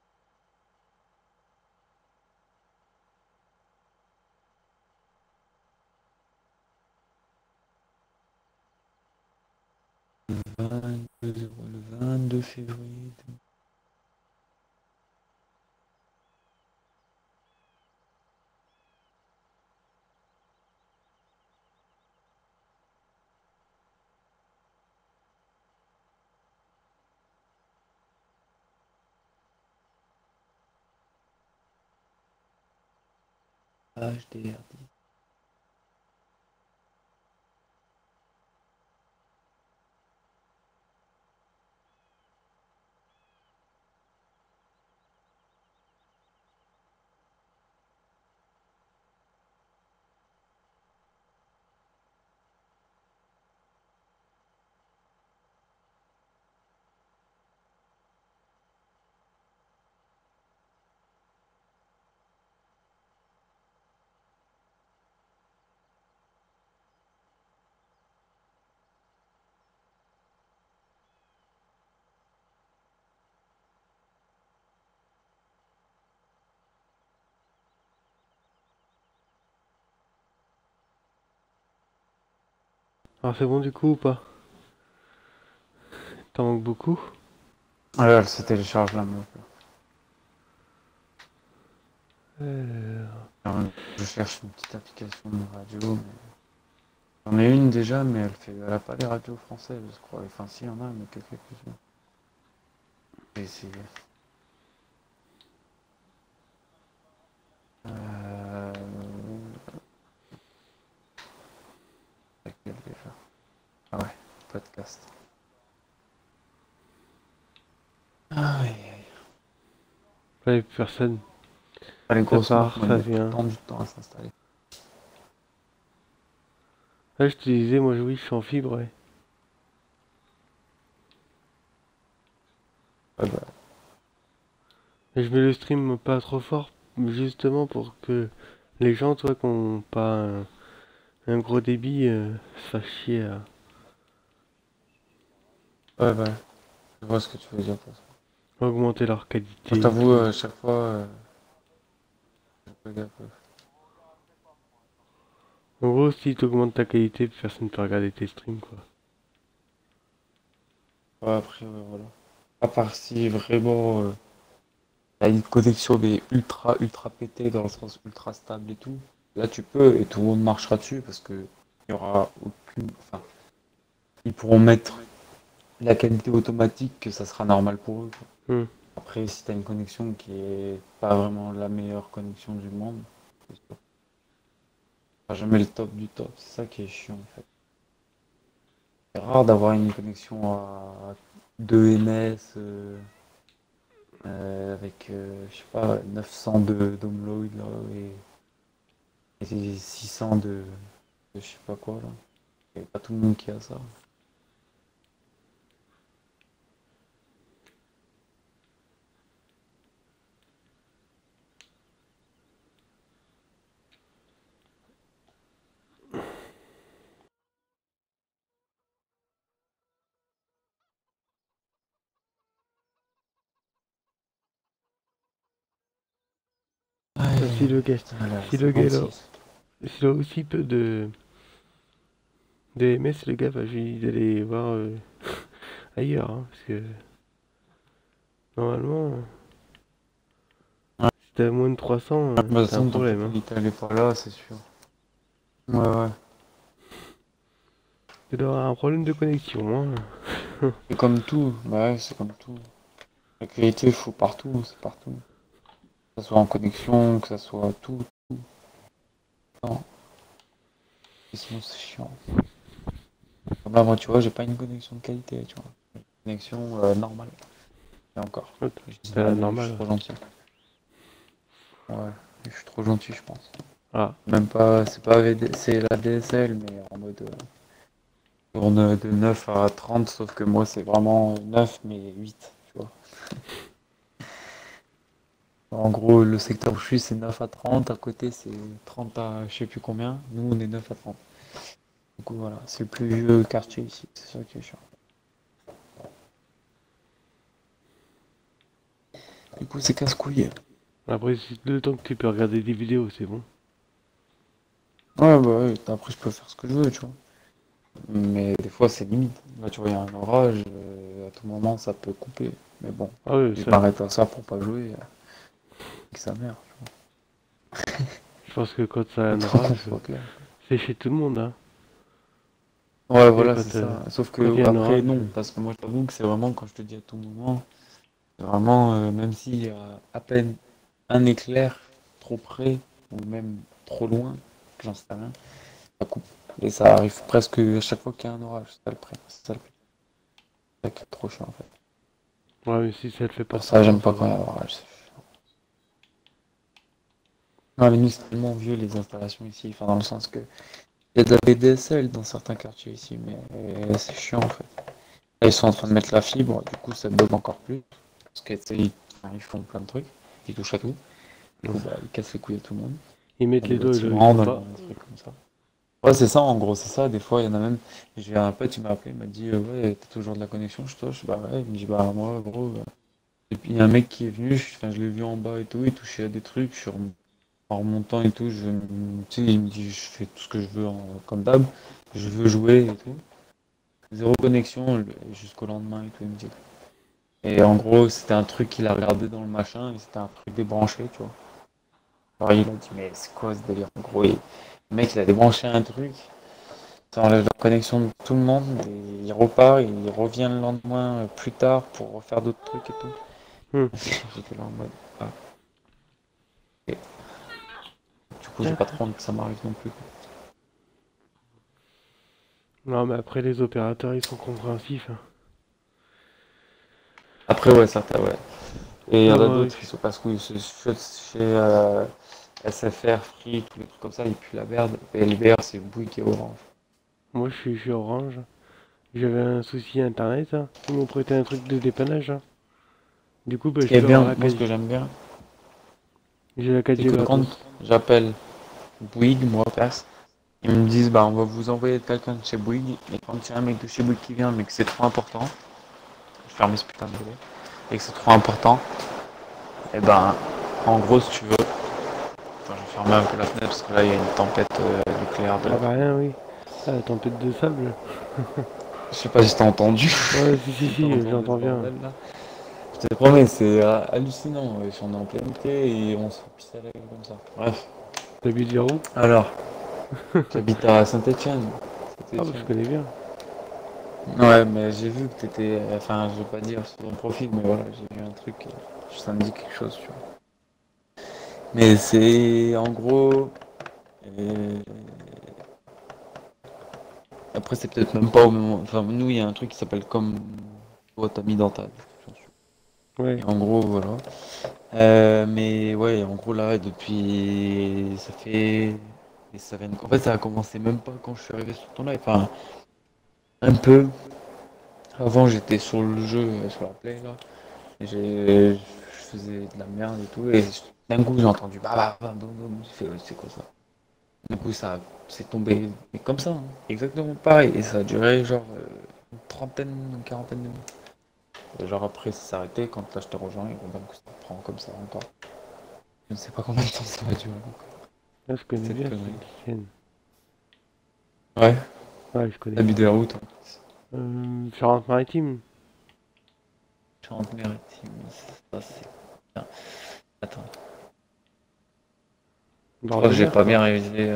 B: Le 22 février. HDR10.
A: Alors c'est bon du coup ou pas? T'en manques beaucoup?
B: Ouais, elle se télécharge la meuf. Je cherche une petite application de radio. J'en ai une déjà, mais elle a pas les radios françaises, je crois. Enfin, si, il y en a, mais quelques-unes. J'ai essayé. Laquelle déjà? Ah ouais, podcast. Ah ouais,
A: Ouais, personne.
B: les
A: Ça
B: grosses marques,
A: part,
B: moi, ils
A: ça
B: mettent tout le
A: vient.
B: temps du temps à s'installer.
A: Là je te disais, moi oui, je suis en fibre, ouais.
B: Ouais, bah,
A: Et je mets le stream pas trop fort, justement pour que les gens, toi, qui ont pas un gros débit, se fassent chier à
B: ouais, bah, je vois ce que tu veux dire pour ça.
A: augmenter leur
B: Moi, je
A: qualité et
B: t'avoue,
A: tout.
B: chaque fois, je fais gaffe.
A: En gros, si tu augmentes ta qualité, personne ne peut regarder tes streams, quoi.
B: Ouais, après, ouais, voilà. À part si vraiment t'as une connexion mais ultra pétée dans le sens ultra stable et tout, là tu peux et tout le monde marchera dessus parce que il y aura aucune. Enfin, ils pourront mettre la qualité automatique que ça sera normal pour eux, quoi.
A: Hmm.
B: Après, si t'as une connexion qui est pas vraiment la meilleure connexion du monde, c'est sûr. T'auras jamais le top du top, c'est ça qui est chiant en fait. C'est rare d'avoir une connexion à 2 ms avec, je sais pas, 900 de download là, et 600 de je sais pas quoi là. Il n'y a pas tout le monde qui a ça.
A: Si le gars,
B: Putain, là,
A: si le gars, là,
B: 56.
A: s'il a aussi peu de MS, le gars va juste aller voir ailleurs, hein, parce que normalement,
B: Ouais.
A: si t'as moins de 300,
B: De toute
A: t'as un
B: façon, tant que la
A: problème, hein.
B: qualité elle est pas là, c'est sûr. Ouais, ouais.
A: Tu dois avoir un problème de connexion, hein.
B: C'est comme tout, bah ouais, c'est comme tout. La qualité, il faut partout, c'est partout. Que ça soit en connexion, que ça soit tout. Non, et sinon c'est chiant. Comme là, moi, tu vois, j'ai pas une connexion de qualité, tu vois. Une connexion normale. Et encore. Je dis
A: C'est la
B: normal, je suis
A: normale.
B: trop gentil. Ouais, je suis trop gentil, je pense.
A: Ah,
B: Même pas, c'est pas c'est la DSL, mais en mode tourne de 9 à 30, sauf que moi c'est vraiment 9 mais 8, tu vois. En gros, le secteur où je suis c'est 9 à 30, à côté c'est 30 à je sais plus combien, nous on est 9 à 30. Du coup voilà, c'est le plus vieux quartier ici, c'est ça qui est chiant. Du coup c'est casse-couille.
A: après, c'est le temps que tu peux regarder des vidéos, c'est bon.
B: Ouais bah ouais, après je peux faire ce que je veux, tu vois. Mais des fois c'est limite. Là tu vois, il y a un orage, à tout moment ça peut couper. Mais bon,
A: Ah oui,
B: je
A: ça,
B: m'arrête à ça pour pas jouer, avec sa mère.
A: je pense que quand ça a un
B: Autant qu'on
A: orage,
B: soit clair.
A: c'est chez tout le monde, hein.
B: Ouais,
A: Et
B: voilà, c'est
A: quand,
B: ça. Sauf
A: quand il y
B: que
A: a un
B: après,
A: orage,
B: non, parce que moi, je t'avoue que c'est vraiment, quand je te dis à tout moment, c'est vraiment, même s'il y a à peine un éclair trop près, ou même trop loin, que j'en sais rien, ça coupe. Et ça arrive presque à chaque fois qu'il y a un orage, c'est ça le prix. C'est ça le prix. C'est ça qui est trop chiant, en fait.
A: ouais, mais si ça te fait pas
B: Pour
A: tout le
B: ça,
A: temps,
B: j'aime
A: ça
B: pas quand il y
A: va.
B: a un orage. Non, mais nous, c'est tellement vieux, les installations ici, enfin, dans le sens que il y a de la VDSL dans certains quartiers ici, mais c'est chiant, en fait. Là, ils sont en train de mettre la fibre, du coup, ça bug encore plus. Parce qu'ils font plein de trucs, ils touchent à tout. Du coup, bah, ils cassent les couilles à tout le monde.
A: Ils mettent
B: Dans les
A: les doigts là où il
B: bâtiments,
A: faut
B: dans les
A: pas.
B: trucs comme ça. Ouais, c'est ça, en gros, c'est ça. Des fois, il y en a même. J'ai un pote, il m'a appelé, il m'a dit ouais, t'as toujours de la connexion chez toi? Je dis bah ouais. Il me dit bah moi, gros. Et puis, il y a un mec qui est venu, enfin, je l'ai vu en bas et tout, il touchait à des trucs. En remontant et tout, tu sais, il me dit je fais tout ce que je veux comme d'hab. Je veux jouer et tout. Zéro connexion jusqu'au lendemain et tout, il me dit. Et en gros, c'était un truc qu'il a regardé dans le machin, et c'était un truc débranché, tu vois. Alors il a dit, mais c'est quoi ce délire? En gros, le mec, il a débranché un truc, ça enlève la connexion de tout le monde, et il repart, et il revient le lendemain plus tard pour refaire d'autres trucs et tout.
A: Hmm.
B: J'étais là en mode, ah, ok. Du coup, j'ai pas
A: D'accord.
B: trop envie que ça m'arrive non plus.
A: Non, mais après, les opérateurs, ils sont compréhensifs, hein.
B: Après, ouais, certains, ouais. Et il y
A: Ah
B: en a
A: bah oui.
B: d'autres, ils sont pas couilles. Chez SFR, Free, tous les trucs comme ça, ils puent la merde. Et LBR, c'est Bouygues et Orange.
A: Moi, je suis orange. J'avais un souci internet, hein. Ils m'ont prêté un truc de dépannage, hein. Du coup, bah,
B: Ce
A: je
B: qui est
A: peux avoir
B: bien,
A: la
B: moi, ce
A: 4G.
B: que j'aime bien,
A: J'ai la
B: c'est
A: 4G
B: que quand
A: gratos.
B: j'appelle Bouygues, moi, perso, ils me disent, bah, on va vous envoyer quelqu'un de chez Bouygues, et quand il y a un mec de chez Bouygues qui vient, mais que c'est trop important, je ferme ce putain de télé, et que c'est trop important, et ben, en gros, si tu veux, attends, je vais fermer un peu la fenêtre, parce que là, il y a une tempête nucléaire de
A: Ah
B: l'autre
A: bah
B: côté.
A: rien, oui. Ah, la tempête de sable.
B: Je sais pas si t'as entendu,
A: Ouais, si, si,
B: si t'as
A: si,
B: entendu ce
A: j'entends bien.
B: bordel là. Je te promets, c'est hallucinant. On est en plein été et on se fait pisser à la gueule comme ça. Bref.
A: T'habites vers où?
B: Alors, j'habite à Saint-Étienne.
A: Ah bah je
B: Saint-Étienne.
A: connais bien.
B: Ouais, mais j'ai vu que t'étais. Enfin, je vais pas dire sur ton profil, mais voilà, j'ai vu un truc. Ça me dit quelque chose, tu vois. Mais c'est en gros. euh, Après, c'est peut-être même pas au moment. Enfin, nous, il y a un truc qui s'appelle comme. Toi, t'as mis dans ta description. Et
A: Ouais.
B: en gros, voilà. Mais ouais, en gros, là, depuis. Ça fait. Et ça vient... En fait, ça a commencé même pas quand je suis arrivé sur ton live. Enfin, un peu. Avant, j'étais sur le jeu, sur la play, là. Je faisais de la merde et tout. Et d'un coup, j'ai entendu bah, boum, boum. J'ai fait, ouais, c'est quoi ça? Du coup, ça c'est tombé. Mais comme ça, hein. Exactement pareil. Et ça a duré genre une trentaine, une quarantaine de minutes. Et genre après, ça s'est arrêté quand là, je te rejoins. Et donc, ça prend comme ça encore. Je ne sais pas combien de temps ça va durer encore.
A: Là, je connais
B: Cette
A: bien
B: connerie.
A: Saint-Étienne.
B: Ouais.
A: Ouais, je connais
B: T'habites
A: bien.
B: vers où, toi?
A: Charente-Maritime.
B: Charente-Maritime. Ça, c'est bien. Attends. Je
A: Bord
B: crois
A: de
B: que j'ai
A: mer,
B: pas
A: quoi.
B: bien révisé.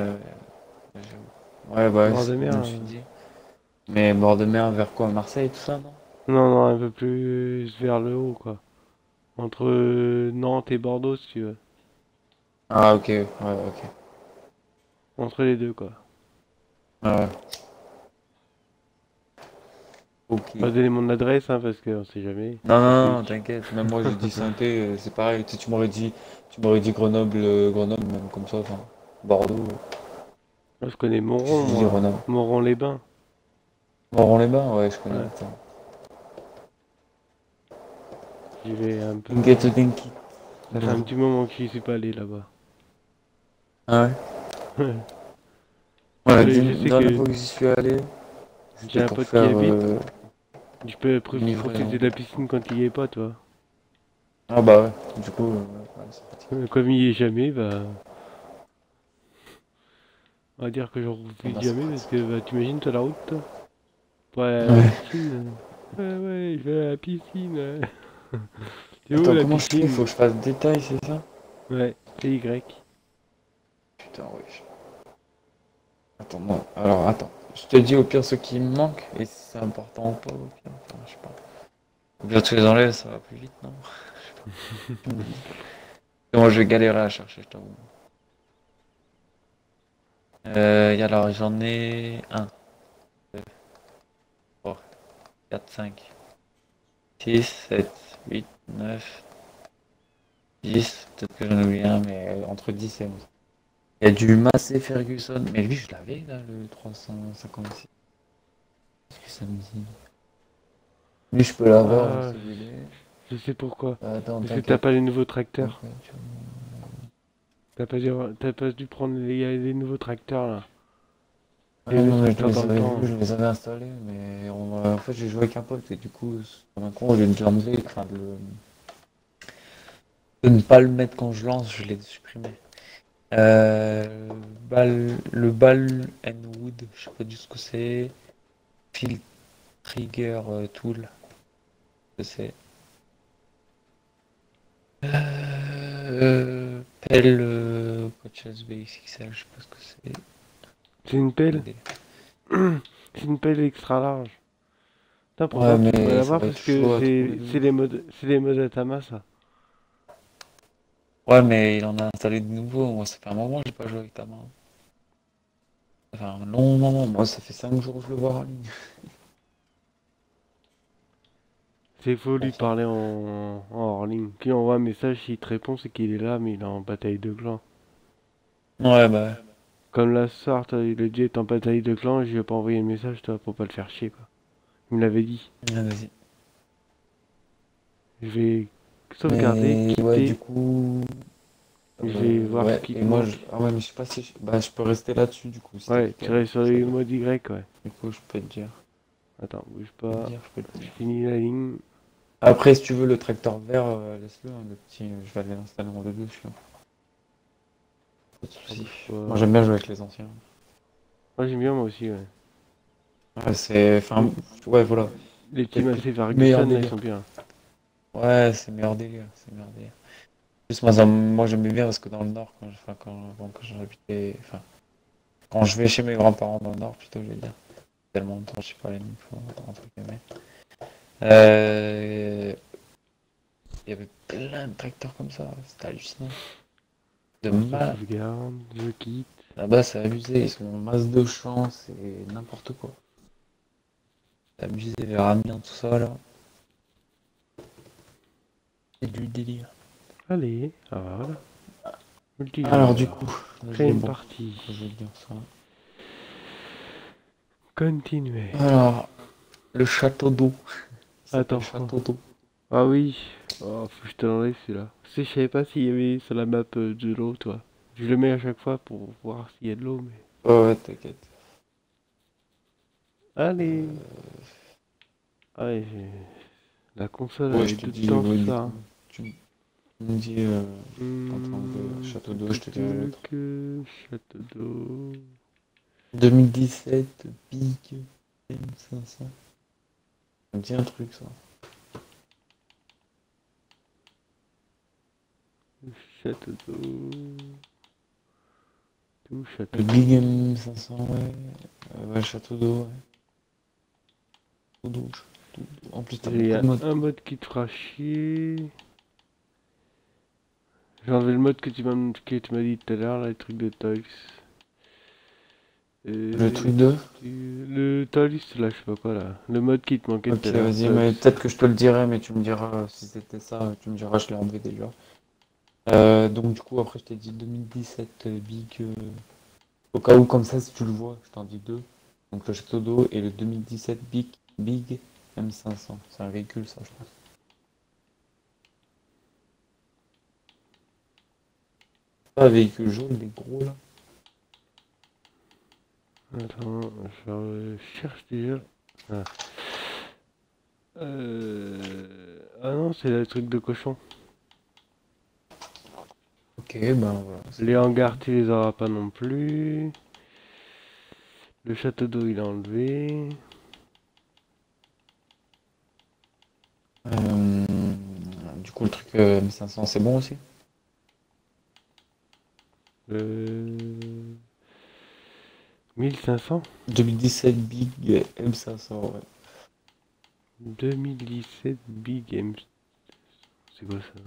B: Ouais, bah, ouais,
A: Bord
B: c'est
A: de
B: ce que je
A: mer.
B: me suis dit. Mais bord de mer, vers quoi? Marseille, tout ça, non?
A: Non, non, un peu plus vers le haut, quoi. Entre Nantes et Bordeaux, si tu veux.
B: Ah, ok, ouais, ok.
A: Entre les deux, quoi.
B: Ouais, ok.
A: Pas donner mon adresse, hein, parce qu'on sait jamais.
B: Non,
A: C'est
B: non, non,
A: flic.
B: t'inquiète. Même moi, j'ai dit Saint-Thé, c'est pareil. Tu sais, tu m'aurais dit Grenoble, Grenoble, même comme ça, enfin, Bordeaux.
A: Moi, je connais
B: Je
A: Moron,
B: dis
A: moi.
B: Grenoble.
A: Moron-les-Bains.
B: Moron-les-Bains, ouais, je connais.
A: Ouais.
B: Attends.
A: J'y vais un
B: T'inquiète,
A: peu.
B: t'inquiète.
A: Ça fait un petit moment que j'y suis pas allé là-bas.
B: Ah ouais?
A: Ouais.
B: Ouais,
A: Je sais
B: dernière
A: que
B: fois que j'y suis allé,
A: j'ai
B: c'était
A: un
B: pour
A: pote qui
B: faire
A: habite. Je peux
B: une
A: profiter
B: livraison.
A: de la piscine quand il y est pas, toi.
B: Ah bah ouais, du coup, ouais, c'est pratique.
A: Comme il y est jamais, bah, on va dire que j'en
B: Ah
A: profite
B: bah c'est
A: jamais parce que
B: pratique.
A: bah, t'imagines, toi, la route, toi, pour aller à la
B: Ouais.
A: piscine. Ouais, ouais, je vais à la piscine. C'est où
B: Attends,
A: la
B: comment je fais? Faut
A: piscine?
B: que je fasse détail, c'est ça?
A: Ouais, c'est Y.
B: Putain, ouais. Attends, moi. Alors, attends. Je te dis au pire ce qui me manque, et si c'est important ou pas, au pire. Enfin, je sais pas. Au pire, tu les enlèves, ça va plus vite, non? Tu me dis. Et moi, je vais galérer à chercher, je t'avoue. Et alors, j'en ai un, 2, 3, 4, 5, 6, 7, 8, 9, 10. Peut-être que j'en oublie un, mais entre 10 et 11. Il y a du Massey Ferguson, mais lui, je l'avais, là, le 356. Qu'est-ce que ça me dit? Lui, je peux l'avoir
A: Ah,
B: aussi, il est.
A: je sais pourquoi.
B: Attends,
A: Parce que t'as
B: t'inquiète.
A: pas les nouveaux tracteurs.
B: Pourquoi tu-
A: T'as pas dû prendre les nouveaux tracteurs là.
B: Ah
A: Les
B: non,
A: vieux
B: non, mais je
A: tracteurs dans
B: les
A: le
B: avais
A: temps.
B: vus, je les avais installés, mais en fait, j'ai joué avec un pote, et du coup, comme un con, j'ai dû l'enlever, enfin, de ne pas le mettre quand je lance, je l'ai supprimé. Le Ball and Wood, je sais pas du tout ce que c'est. Field Trigger Tool, que c'est. Pelle Coaches BXXL, je sais pas ce que c'est.
A: C'est une pelle.
B: BD.
A: C'est une pelle extra large. Putain,
B: Ouais,
A: pourtant tu devrais
B: mais ça
A: l'avoir
B: va être
A: parce que
B: chaud à trouver de ouf.
A: c'est les modes Atama ça.
B: Ouais, mais il en a installé de nouveaux. Moi, ça fait un moment que j'ai pas joué avec ta main. Enfin, un long moment. Moi, ça fait 5 jours que je le vois en ligne.
A: C'est faut lui
B: Pour ça.
A: parler en hors ligne. Qui envoie un message, s'il te répond, c'est qu'il est là, mais il est en bataille de clan.
B: Ouais, bah
A: Comme la soir, toi, il a dit être en bataille de clan, je lui ai pas envoyé le message, toi, pour pas le faire chier, quoi. Il me l'avait dit.
B: ouais. Ah, vas-y.
A: Je vais sauvegarder,
B: Mais ouais, du
A: quitter,
B: coup.
A: je vais voir ce
B: Ouais,
A: qui
B: et
A: te
B: moi,
A: manque.
B: ah ouais, mais je sais pas si. Bah, je peux rester là-dessus, du coup, si t'as
A: Ouais,
B: tout
A: tirer sur
B: ça
A: les
B: y est.
A: modes Y, ouais.
B: Du coup, je peux te dire.
A: Attends, bouge
B: Je peux te
A: pas.
B: dire, je peux te
A: Je
B: dire.
A: finis la ligne.
B: Après, si tu veux le tracteur vert, laisse-le, hein, le petit. Je vais aller l'installer en deux celui-là. Pas de
A: Ah,
B: soucis.
A: bouge
B: Moi,
A: pas.
B: j'aime bien jouer avec les anciens.
A: Moi, j'aime bien, moi aussi, ouais.
B: Ouais, c'est. Enfin,
A: Oh,
B: ouais, voilà.
A: les
B: C'est
A: petits Massey
B: meilleur
A: Ferguson, là, ils
B: délire.
A: sont bien.
B: Ouais, c'est meilleur délire. C'est meilleur délire. Plus, moi j'aimais bien parce que dans le nord, quand j'habitais, enfin, quand je vais chez mes grands-parents dans le nord, plutôt, je vais dire, tellement longtemps, je suis pas allé une fois, entre guillemets. Euh, Il y avait plein de tracteurs comme ça, c'était hallucinant. De
A: Alors, je
B: ma...
A: sauvegarde, je quitte.
B: Là-bas, c'est abusé, ils sont en masse de champs, c'est n'importe quoi. C'est abusé, les ramiens, tout ça, là. C'est du délire.
A: Allez, ah, voilà.
B: Alors, du coup,
A: Multijoueur.
B: vas-y,
A: Créer une
B: bon,
A: partie.
B: je vais te dire ça.
A: Continuer.
B: Alors, le château d'eau, il s'appelle
A: Attends.
B: château d'eau.
A: Ah oui. Oh, faut que je te l'enlève celui-là. Parce que je savais pas s'il y avait sur la map de l'eau, toi. Je le mets à chaque fois pour voir s'il y a de l'eau, mais...
B: Ouais, ouais, t'inquiète.
A: Allez. Ah ouais, la console
B: Ouais,
A: elle est
B: je te
A: tout le
B: dis,
A: temps
B: ouais,
A: sur
B: du
A: ça,
B: coup,
A: hein.
B: tu me dis en tant que château d'eau, je te dirai l'autre.
A: Château d'eau.
B: 2017, Pique, M500. Ça me dit un truc, ça.
A: Château d'eau. Tout château
B: Le
A: d'eau.
B: Big M500, ouais. Ouais, château d'eau, ouais. Château d'eau. En plus, t'as
A: Il y
B: beaucoup
A: a
B: de modes.
A: un mode qui te fera chier. J'ai enlevé le mode que tu m'as dit tout à l'heure, là, le truc de Toys.
B: Le
A: Euh,
B: truc de...
A: le Toys, là, je sais pas quoi, là. Le mode qui te manquait tout
B: Ok,
A: à l'heure,
B: vas-y,
A: Toys.
B: mais peut-être que je te le dirai, mais tu me diras si c'était ça, tu me diras, je l'ai enlevé déjà. Donc du coup, après, je t'ai dit 2017 Big, au cas où, comme ça, si tu le vois, je t'en dis deux. Donc le château d'eau et le 2017 Big M500. C'est un véhicule, ça, je pense. Pas un véhicule jaune, les gros, là.
A: Attends, cherche déjà. Ah. Ah non, c'est le truc de cochon.
B: Ok, ben voilà, c'est
A: Les
B: nickel.
A: hangars, tu les auras pas non plus. Le château d'eau, il est enlevé.
B: Euh, du coup, le truc M500, c'est bon aussi?
A: Euh... 1500.
B: 2017 Big M500, ouais.
A: 2017 Big M. C'est quoi ça?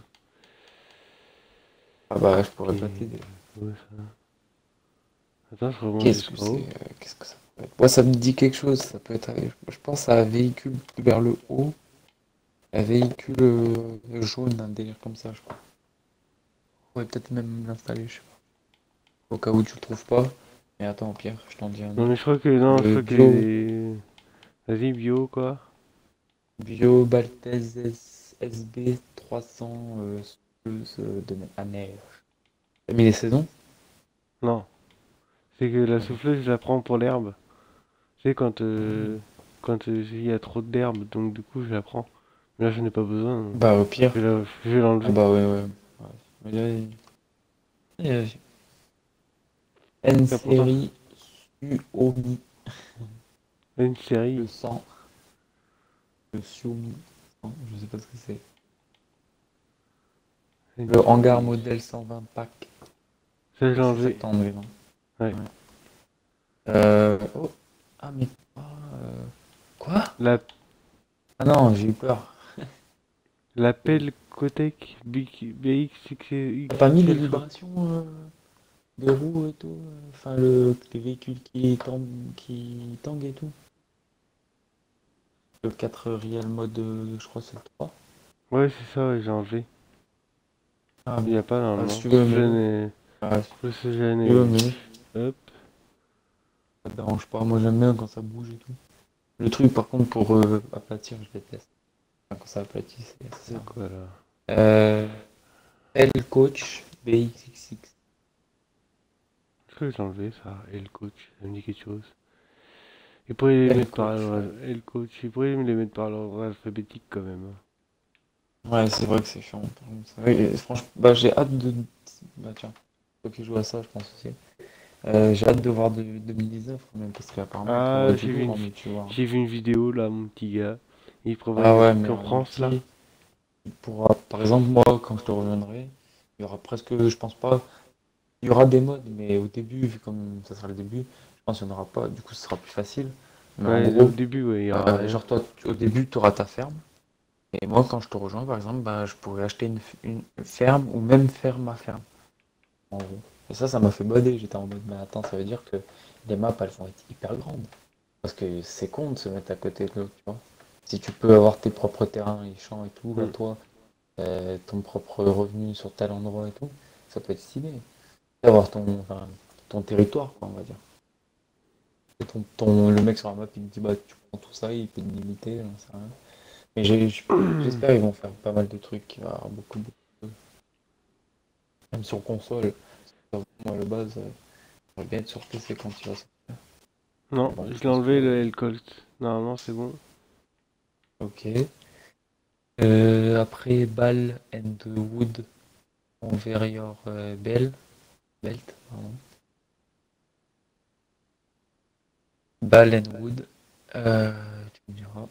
B: Ah bah, je pourrais pas
A: Ok.
B: t'aider.
A: C'est quoi ça? Attends, je remonte
B: Qu'est-ce que
A: jusqu'en
B: c'est?
A: haut.
B: Qu'est-ce que ça peut être? Moi, ça me dit quelque chose. Ça peut être, je pense à un véhicule vers le haut, un véhicule jaune, un délire comme ça, je crois. Ouais, peut-être même l'installer, je sais pas. Au cas où tu le trouves pas. Mais attends, au pire, je t'en dis un
A: Non, mais
B: autre.
A: je crois que. Non, je
B: Le
A: crois que
B: Bio,
A: les. Vas-y, bio, quoi.
B: Bio Baltez SB 300 souffleuse à neige. T'as mis les saisons?
A: Non. C'est que la
B: Ah bon.
A: souffleuse, je la prends pour l'herbe. Tu sais, quand.
B: Ah.
A: Il y a trop d'herbe, donc du coup, je la prends. Mais là, je n'ai pas besoin, hein.
B: Bah, au pire.
A: Je vais
B: Ah
A: l'enlever.
B: bah, ouais, ouais. Ouais. Mais là, N
A: Ah, pourtant,
B: série Suomi.
A: une série.
B: Le 100. Le Xiaomi 100, je sais pas ce que c'est.
A: Une
B: Le hangar
A: série.
B: modèle 120 pack.
A: Ça, je l'ai
B: Ah, c'est ça que
A: enlevé.
B: t'as enlevé, non?
A: Ouais.
B: Ouais. Oh. Ah, mais. Ah, quoi?
A: La,
B: Ah non, j'ai eu peur.
A: la pelle Kotek BX
B: T'as pas mis les
A: XL.
B: vibrations des roues et tout? Enfin, les véhicules qui tanguent et tout? Le 4 Real mode, je crois que c'est le 3.
A: Ouais, c'est ça, ouais, j'ai enlevé.
B: Ah
A: Il n'y
B: bon.
A: a pas
B: Ah, si
A: normalement.
B: tu veux,
A: Je
B: mais.
A: n'ai.
B: Ah, si
A: Je n'ai.
B: tu veux, mais.
A: Hop.
B: Ça te dérange pas. Moi, j'aime bien quand ça bouge et tout. Le truc, par contre, pour aplatir, je déteste. Enfin, quand ça aplatit, ça sert
A: C'est
B: à
A: quoi là?
B: rien. L Coach BXXX.
A: Je crois que j'ai enlevé ça. Et le coach, ça me dit quelque chose. Il pourrait les
B: L
A: mettre par
B: Coach,
A: ordre.
B: ouais.
A: Et le coach, il pourrait me les mettre par l'ordre alphabétique quand même, hein.
B: Ouais, c'est vrai que c'est chiant. Par contre. C'est vrai, et franchement, bah, j'ai hâte de. Bah, tiens, toi qui joues à ça, je pense aussi. J'ai hâte de voir 2019 quand même, parce qu'apparemment, il
A: Ah,
B: prévoit du lourd, hein, mais tu vois.
A: j'ai vu une vidéo là, mon petit gars. Il
B: Ah
A: prévoyait
B: ouais, mais
A: qu'en
B: mon
A: France là.
B: petit, il pourra. Par exemple, moi, quand je te reviendrai, il y aura presque. Je pense pas. Il y aura des modes, mais au début, vu comme ça sera le début, je pense qu'il n'y en aura pas. Du coup, ce sera plus facile. Mais en
A: Ouais, au
B: gros,
A: début, ouais, il y aura rien.
B: genre, toi, au début, tu auras ta ferme. Et moi, quand je te rejoins, par exemple, bah, je pourrais acheter une ferme ou même faire ma ferme, en gros. Et ça m'a fait bader. J'étais en mode, mais attends, ça veut dire que les maps, elles vont être hyper grandes. Parce que c'est con de se mettre à côté de l'autre, tu vois. Si tu peux avoir tes propres terrains, les champs et tout, là,
A: Hmm.
B: toi, ton propre revenu sur tel endroit et tout, ça peut être stylé. D'avoir enfin, ton territoire, quoi, on va dire. Et le mec sur la map, il me dit, bah, tu prends tout ça, il peut te limiter, j'en sais rien. Mais j'espère qu'ils vont faire pas mal de trucs, qu'il va y avoir beaucoup, beaucoup. Même sur console. Moi, à la base, j'aurais bien être sur PC quand il va sortir. Mais
A: Non,
B: bon,
A: je
B: je
A: l'ai
B: pense
A: enlevé
B: que.
A: le L-Colt. Normalement, c'est bon.
B: Ok. Après, Ball and Wood, Conveyor Belt, pardon. Ball and Wood, tu me diras.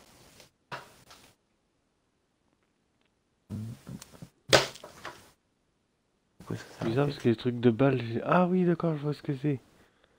B: Pourquoi ça
A: C'est bizarre
B: s'arrêtait?
A: parce que les trucs de balles. Ah oui, d'accord, je vois ce que c'est.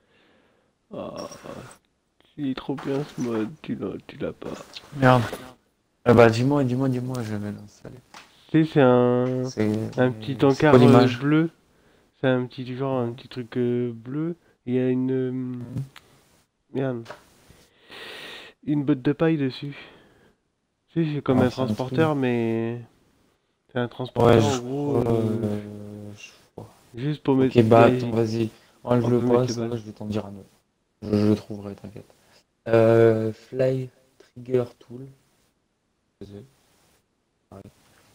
A: Oh, il est trop bien ce mode, tu l'as pas.
B: Merde. Ah bah dis-moi, je vais l'installer.
A: Tu sais, c'est un petit
B: C'est quoi
A: encart
B: l'image?
A: bleu. C'est un petit genre, un petit truc bleu. Il y a
B: Mhm.
A: merde, une botte de paille dessus. Tu sais, c'est comme
B: Ah,
A: un
B: c'est un truc.
A: transporteur, mais c'est un
B: Ouais,
A: transporteur en
B: je
A: gros,
B: crois. Je crois.
A: juste pour mettre,
B: Ok, bah attends,
A: ben,
B: vas-y.
A: on
B: Enlève-le
A: peut mettre
B: pas,
A: les
B: ça va,
A: balles.
B: je vais t'en dire un autre. Je le trouverai, t'inquiète. Fly Trigger Tool. Vas-y, pareil.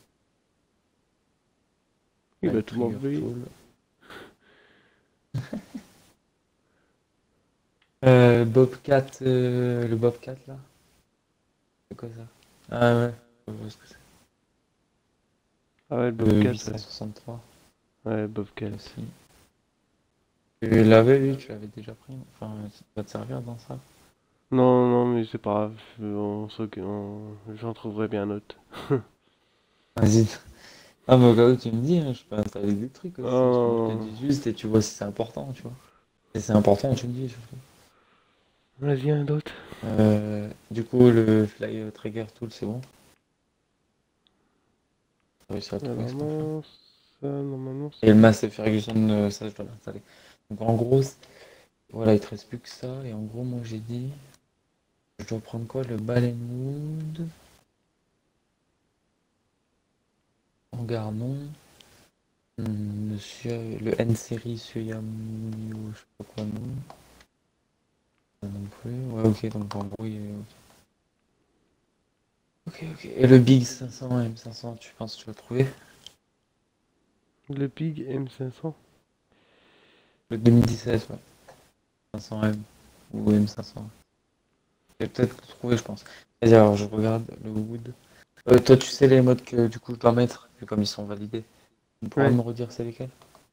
A: Il
B: Fly
A: va tout
B: Trigger
A: m'enlever.
B: Tool. Bobcat, le Bobcat là. C'est quoi ça? Ah ouais, je vois ce que c'est.
A: Ah ouais, le
B: Le
A: Bobcat, ouais.
B: 863
A: Ouais, Bobcat.
B: aussi. Tu l'avais, lui, tu l'avais déjà pris. Enfin, ça va te servir dans ça.
A: Non, non, mais c'est pas grave. J'en trouverai bien un autre.
B: Vas-y. Ah, mais au cas où tu me dis, hein, je peux installer des trucs aussi. Tu vois, je te
A: Oh,
B: dis juste et tu vois si c'est important, tu vois. Et c'est important, tu me dis surtout.
A: vas-y, un d'autre.
B: Du coup, le Fly Trigger Tool, c'est bon. J'ai réussi à trouver ce qu'on fait.
A: Normalement, normalement,
B: Et le
A: c'est.
B: Massey Ferguson, ça, je dois l'installer. Donc en gros, voilà, il te reste plus que ça. Et en gros, moi j'ai dit, je dois prendre quoi? Le Balenwood, en Garnon, le N-Series Suyamuyo, je sais pas quoi, non. Ça non plus. Ouais, ok, donc en gros, il est. Ok, ok. Et le Big 500, M500, tu penses que tu vas le trouver?
A: Le Pig M500.
B: Le 2017, ouais. 500M ou M500. Je vais peut-être le trouver, je pense. Vas-y, alors je regarde le Wood. Toi, tu sais les modes que du coup je dois mettre, vu comme ils sont validés. Tu pourras
A: Ouais.
B: me redire c'est lesquels?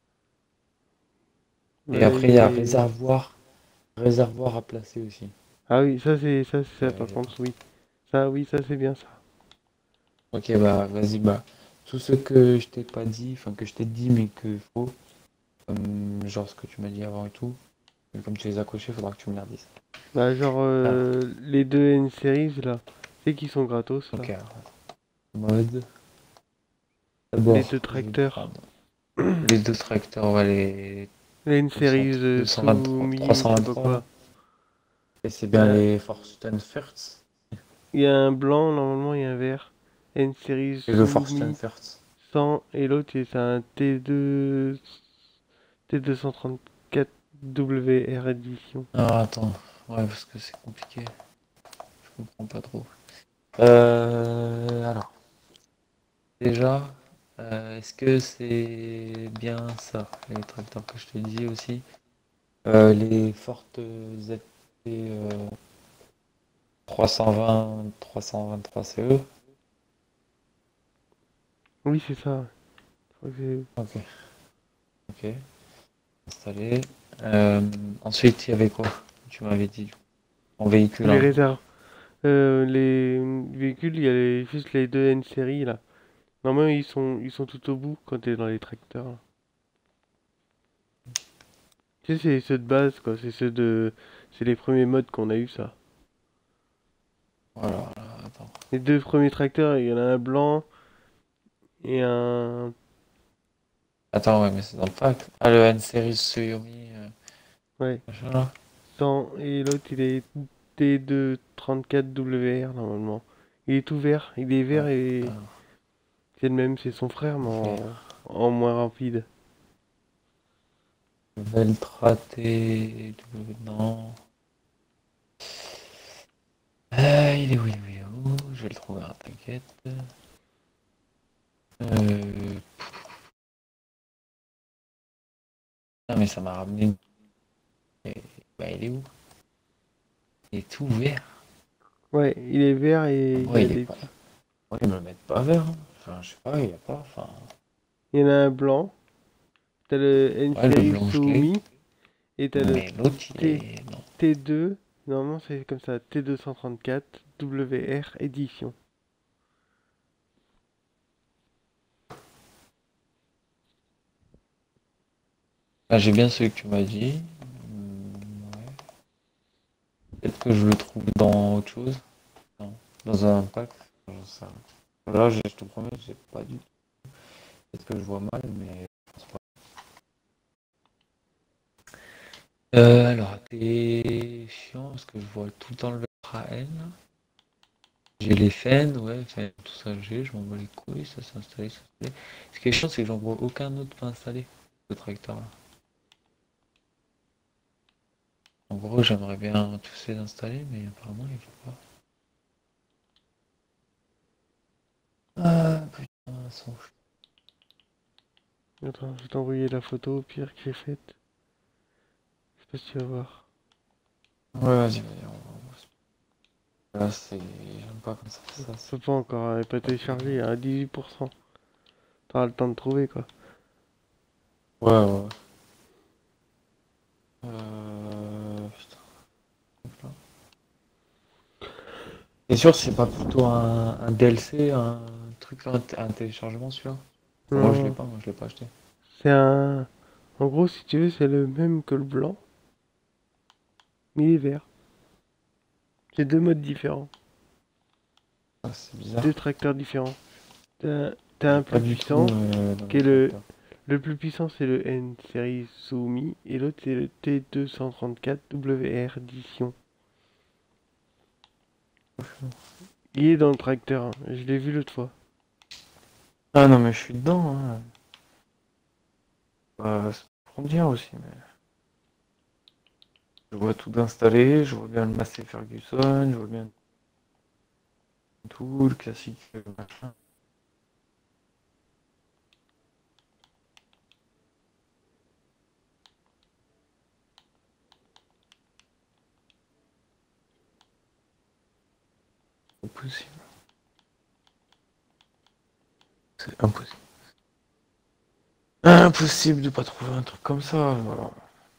B: Et
A: Ouais,
B: après, il y a réservoir à placer aussi.
A: Ah oui, ça, par
B: Il y a
A: contre,
B: partout.
A: oui. Ça, oui, ça, c'est bien ça.
B: Ok, bah vas-y, bah. Tout ce que je t'ai pas dit, enfin que je t'ai dit mais que faut, comme genre ce que tu m'as dit avant et tout, et comme tu les as cochés, faudra que tu me les redises.
A: Bah, genre,
B: Alors,
A: les deux N-Series, là. C'est qui sont gratos,
B: ok,
A: là.
B: alors, mode.
A: Les deux
B: D'abord, je vais
A: tracteurs.
B: prendre les deux tracteurs, on va les
A: Les N-Series
B: 223,
A: Sumi, je sais pas
B: 323 là.
A: quoi.
B: Et c'est bien
A: Euh,
B: les Forstenfertz.
A: Il y a un blanc, normalement, il y a un vert. N-Series
B: Et le
A: Sumi
B: Forstenfertz.
A: 100, et l'autre, c'est un T2, T234 WR Edition.
B: Alors attends, ouais, parce que c'est compliqué. Je comprends pas trop. Alors, déjà, est-ce que c'est bien ça, les tracteurs que je te dis aussi? Les fortes ZT 320, 323 CE?
A: Oui, c'est ça. Je crois que
B: Ok, ok, installé. Euh, Ensuite, il y avait quoi? Tu m'avais dit, en véhicule,
A: les
B: hein.
A: réserves. Les véhicules, il y a juste les deux N-Series, là. Normalement, ils sont tout au bout quand t'es dans les tracteurs, là. Tu sais, c'est ceux de base, quoi. C'est les premiers modes qu'on a eu, ça.
B: Voilà, attends.
A: Les deux premiers tracteurs, il y en a un blanc et un.
B: Attends, ouais, mais c'est dans le pack. Ah, le N-Series Xiaomi,
A: Ouais.
B: machin là.
A: 100, et l'autre, il est T234 WR, normalement. Il est tout vert. Il est vert
B: Ouais.
A: et
B: Alors,
A: c'est le même, c'est son frère, mais
B: vert.
A: en moins rapide.
B: Veltra T. Non. Il est où, il est où? Je vais le trouver, hein, t'inquiète. Euh... Ah, mais ça m'a ramené. Et- Bah, il est où? Il est tout vert.
A: Ouais, il est vert et il y
B: Pourquoi
A: a
B: il est
A: des
B: pas.
A: petits.
B: Pourquoi ils me le mettent pas vert, hein? Enfin, je sais pas, il y a pas. Enfin.
A: Il y en a un blanc. T'as le
B: Ouais, le
A: N-Series
B: blanc je l'ai.
A: Suomi et t'as le
B: Mais l'autre, il
A: T,
B: est. Non.
A: T2. Normalement, c'est comme ça. T234 WR Edition.
B: Ah, j'ai bien celui que tu m'as dit. Ouais. Peut-être que je le trouve dans autre chose. Non. Dans un pack. J'en sais rien. Là, je te promets, j'ai pas du tout. Peut-être que je vois mal, mais je pense pas. Alors, t'es chiant parce que je vois tout le temps le verre AN. J'ai les fans, ouais, enfin, tout ça j'ai, je m'en bats les couilles, ça s'est installé, ça s'est installé. Ce qui est chiant, c'est que j'en vois aucun autre pas installé, ce tracteur là. En gros, j'aimerais bien tous les installer, mais apparemment, il faut pas. Ah putain, ils sont
A: Attends, je vais t'envoyer la photo au pire que j'ai faite. Je sais pas si tu vas voir.
B: ouais, vas-y, là, c'est. J'aime pas comme ça.
A: Faut pas encore, elle n'est pas téléchargée à 18%. T'auras le temps de trouver quoi.
B: Ouais. Putain. T'es sûr que c'est pas plutôt un DLC, un truc, un téléchargement celui-là? Moi,
A: Non,
B: je l'ai pas acheté.
A: c'est un. En gros, si tu veux, c'est le même que le blanc, mais il est vert. C'est deux modes différents,
B: Ah, c'est bizarre.
A: deux tracteurs différents. T'as
B: J'ai
A: un
B: pas
A: plus
B: du tout
A: puissant,
B: dans
A: qui
B: mes
A: est le.
B: tracteurs.
A: Le plus puissant, c'est le N Series Soumis, et l'autre, c'est le T234 WR Edition. Il est dans le tracteur, hein. Je l'ai vu l'autre fois.
B: Ah non, mais je suis dedans, hein. C'est pour me dire aussi, mais. Je vois tout d'installer, je vois bien le Massey Ferguson, je vois bien tout, le classique, machin. Impossible. C'est impossible. Impossible de pas trouver un truc comme ça. Voilà.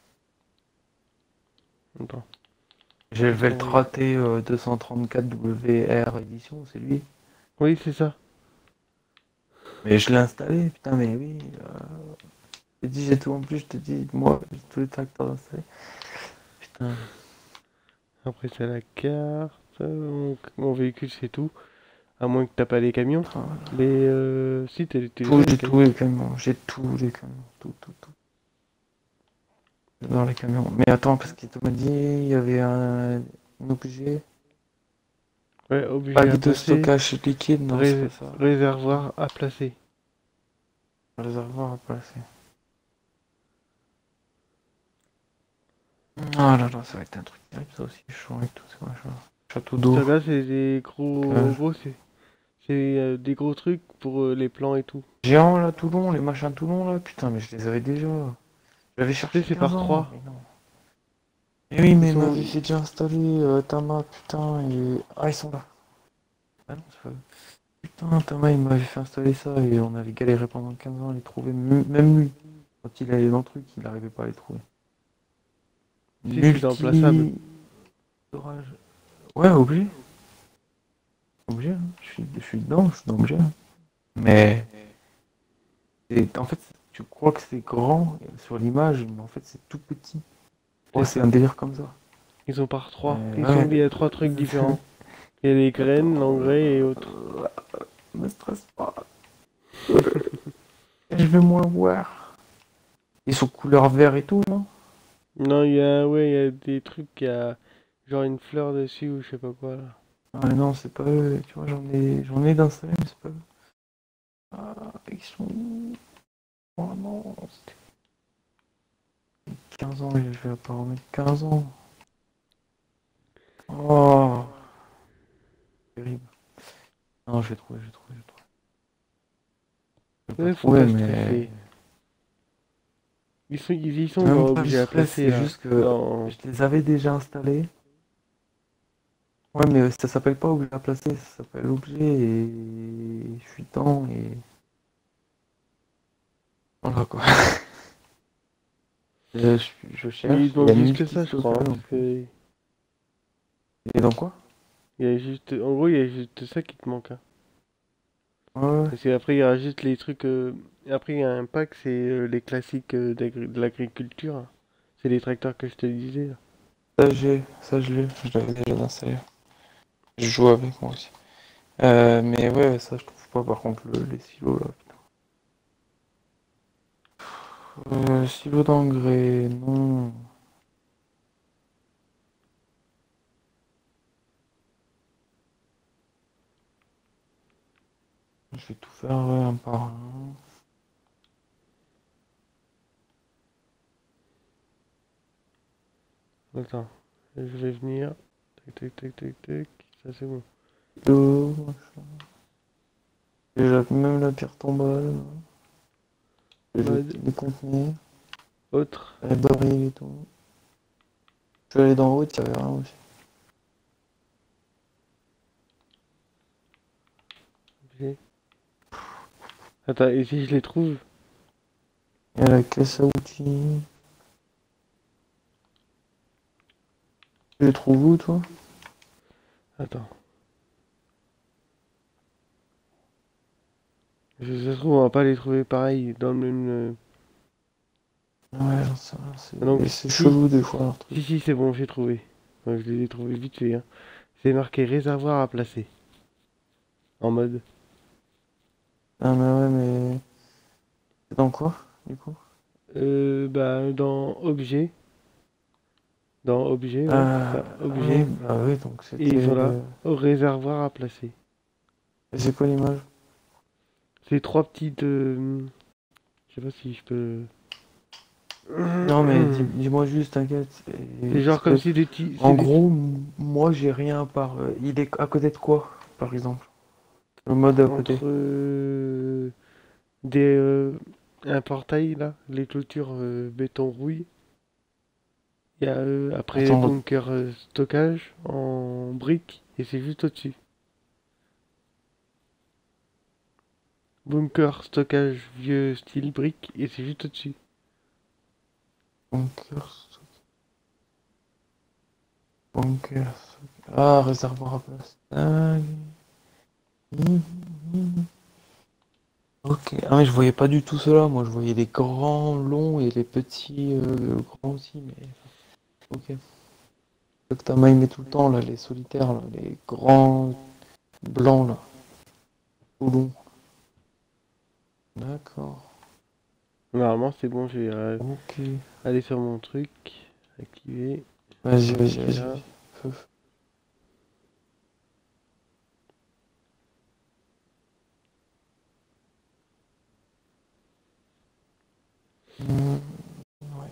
A: Attends,
B: J'ai le
A: je vais t'envoyer.
B: Veltra T 234 WR édition, c'est lui.
A: Oui, c'est ça.
B: Mais je l'ai installé, putain, mais oui. J'ai dit, j'ai tout en plus, je te dis, moi, j'ai tous les tracteurs installés. Putain.
A: Après, c'est la carte. Mon véhicule, c'est tout. À moins que t'as pas les camions.
B: Putain.
A: Mais si, t'as
B: Tout,
A: déjà les
B: j'ai tous
A: camions.
B: les camions, j'ai tous les camions, tout. Dans les camions. Mais attends, parce qu'il te m'a dit, il y avait un objet.
A: Ouais, obligé à
B: Bague de
A: placer.
B: stockage liquide, non, c'est pas ça.
A: Réservoir à placer.
B: Réservoir à placer. Ah là là, ça va être un truc terrible, ça aussi, chaud avec tout ça, machin. Château d'eau.
A: Là, c'est des gros. En gros, c'est des gros trucs pour les plans et tout.
B: Géant là, Toulon, les machins Toulon là, putain, mais je les avais déjà. J'avais
A: Tu sais,
B: cherché
A: c'est
B: 15
A: par
B: ans,
A: trois.
B: mais non. Et oui,
A: Ils
B: mais
A: sont.
B: m'avait fait déjà installer Tama, putain, et. Ah, ils sont là. Ah non, c'est pas eux. Putain, Tama, il m'avait fait installer ça et on avait galéré pendant 15 ans à les trouver, même lui. Quand il allait dans le truc, il n'arrivait pas à les trouver.
A: Si, c'est remplaçable.
B: Multi. Orage. Ouais, obligé. Obligé, hein. Je suis dedans, je suis dans obligé, hein. Mais. En fait, tu crois que c'est grand sur l'image, mais en fait, c'est tout petit. Oh,
A: C'est
B: c'est
A: ça.
B: un délire comme ça.
A: Ils sont par trois. Il y
B: Ouais.
A: a trois trucs différents. Il y a les graines,
B: Attends,
A: l'engrais et autres.
B: me stresse pas. Je vais moins voir. Ils sont couleur vert et tout, non?
A: Non, ouais, il y a des trucs, il y a genre une fleur dessus ou je sais pas quoi là.
B: Ah non, c'est pas eux. Tu vois, j'en ai d'installés, mais c'est pas eux. Ah, ils sont où? Oh non, c'était 15 ans, je vais pas remettre 15 ans. Oh, terrible. Non, je vais trouver. Je vais pas
A: Ouais, faut
B: trouver,
A: pas
B: mais.
A: stresser. Ils y sont
B: C'est
A: dans
B: même pas du
A: objet à
B: stress,
A: placer
B: c'est
A: là.
B: juste que
A: Dans.
B: je les avais déjà installés. Ouais, mais ça s'appelle pas objet à placer, ça s'appelle objet et je suis dedans et voilà quoi. Je
A: Mais
B: cherche,
A: il
B: il y
A: manque
B: a
A: juste ça, je crois, hein,
B: multi-stockage en
A: parce
B: plus.
A: que
B: Et dans quoi?
A: il y a juste, en gros, il y a juste ça qui te manque, hein.
B: Ouais,
A: Parce qu'après, il y aura juste les trucs. Après, il y a un pack, c'est les classiques de l'agriculture, hein. C'est les tracteurs que je te disais là.
B: ça je l'ai, je l'avais déjà installé. Je joue avec moi aussi. Mais ouais, ça je trouve pas par contre les silos là. Silo d'engrais, non. Je vais tout faire ouais, un par un.
A: Attends, je vais venir. Tac, tac, tac, tac, tac. Ça, c'est bon.
B: L'eau, déjà même la pierre tombale,
A: Mode,
B: les conteneurs,
A: autre.
B: les barils et tout. Je suis allé dans le haut, il y avait rien aussi.
A: Ok. Attends, et si je les trouve?
B: Il y a la caisse à outils. Tu les trouves où toi?
A: Attends. Ça se trouve, on va pas les trouver pareil dans le même.
B: Ouais, j'en sais rien,
A: Donc,
B: c'est
A: si,
B: chelou des fois leur truc.
A: si, c'est bon, j'ai trouvé. Ouais, je les ai trouvés vite fait, hein. C'est marqué réservoir à placer. En mode.
B: Ah mais ouais, mais c'est dans quoi du coup?
A: Bah, dans objet. Dans objet, ouais, c'est ça.
B: Oui,
A: Objet.
B: bah oui, donc
A: Et ils
B: c'était.
A: sont là. Au réservoir à placer.
B: C'est quoi l'image?
A: C'est trois petites. Je sais pas si je peux.
B: Non mais dis-moi juste, t'inquiète.
A: C'est genre comme si des petits.
B: En gros, moi j'ai rien à part. Il est à côté de quoi, par exemple? Le mode à côté.
A: Entre des. Un portail là, les clôtures béton rouille. Il y a après
B: Attends,
A: bunker stockage en briques et c'est juste au-dessus. Bunker stockage vieux style brique et c'est juste au-dessus.
B: bunker. Bunker. Ah, réservoir à place. Ah, ok. Ah mais je voyais pas du tout cela. Moi je voyais les grands longs et les petits grands aussi. Mais ok. Ceux que t'as maimé tout le temps là, les solitaires, là, les grands blancs là, tout longs. D'accord.
A: Normalement c'est bon, je vais
B: Ok.
A: aller sur mon truc, activer,
B: Vas-y, vas-y,
A: cliquer
B: vas-y,
A: là.
B: vas-y. Feu. Hmm, ouais.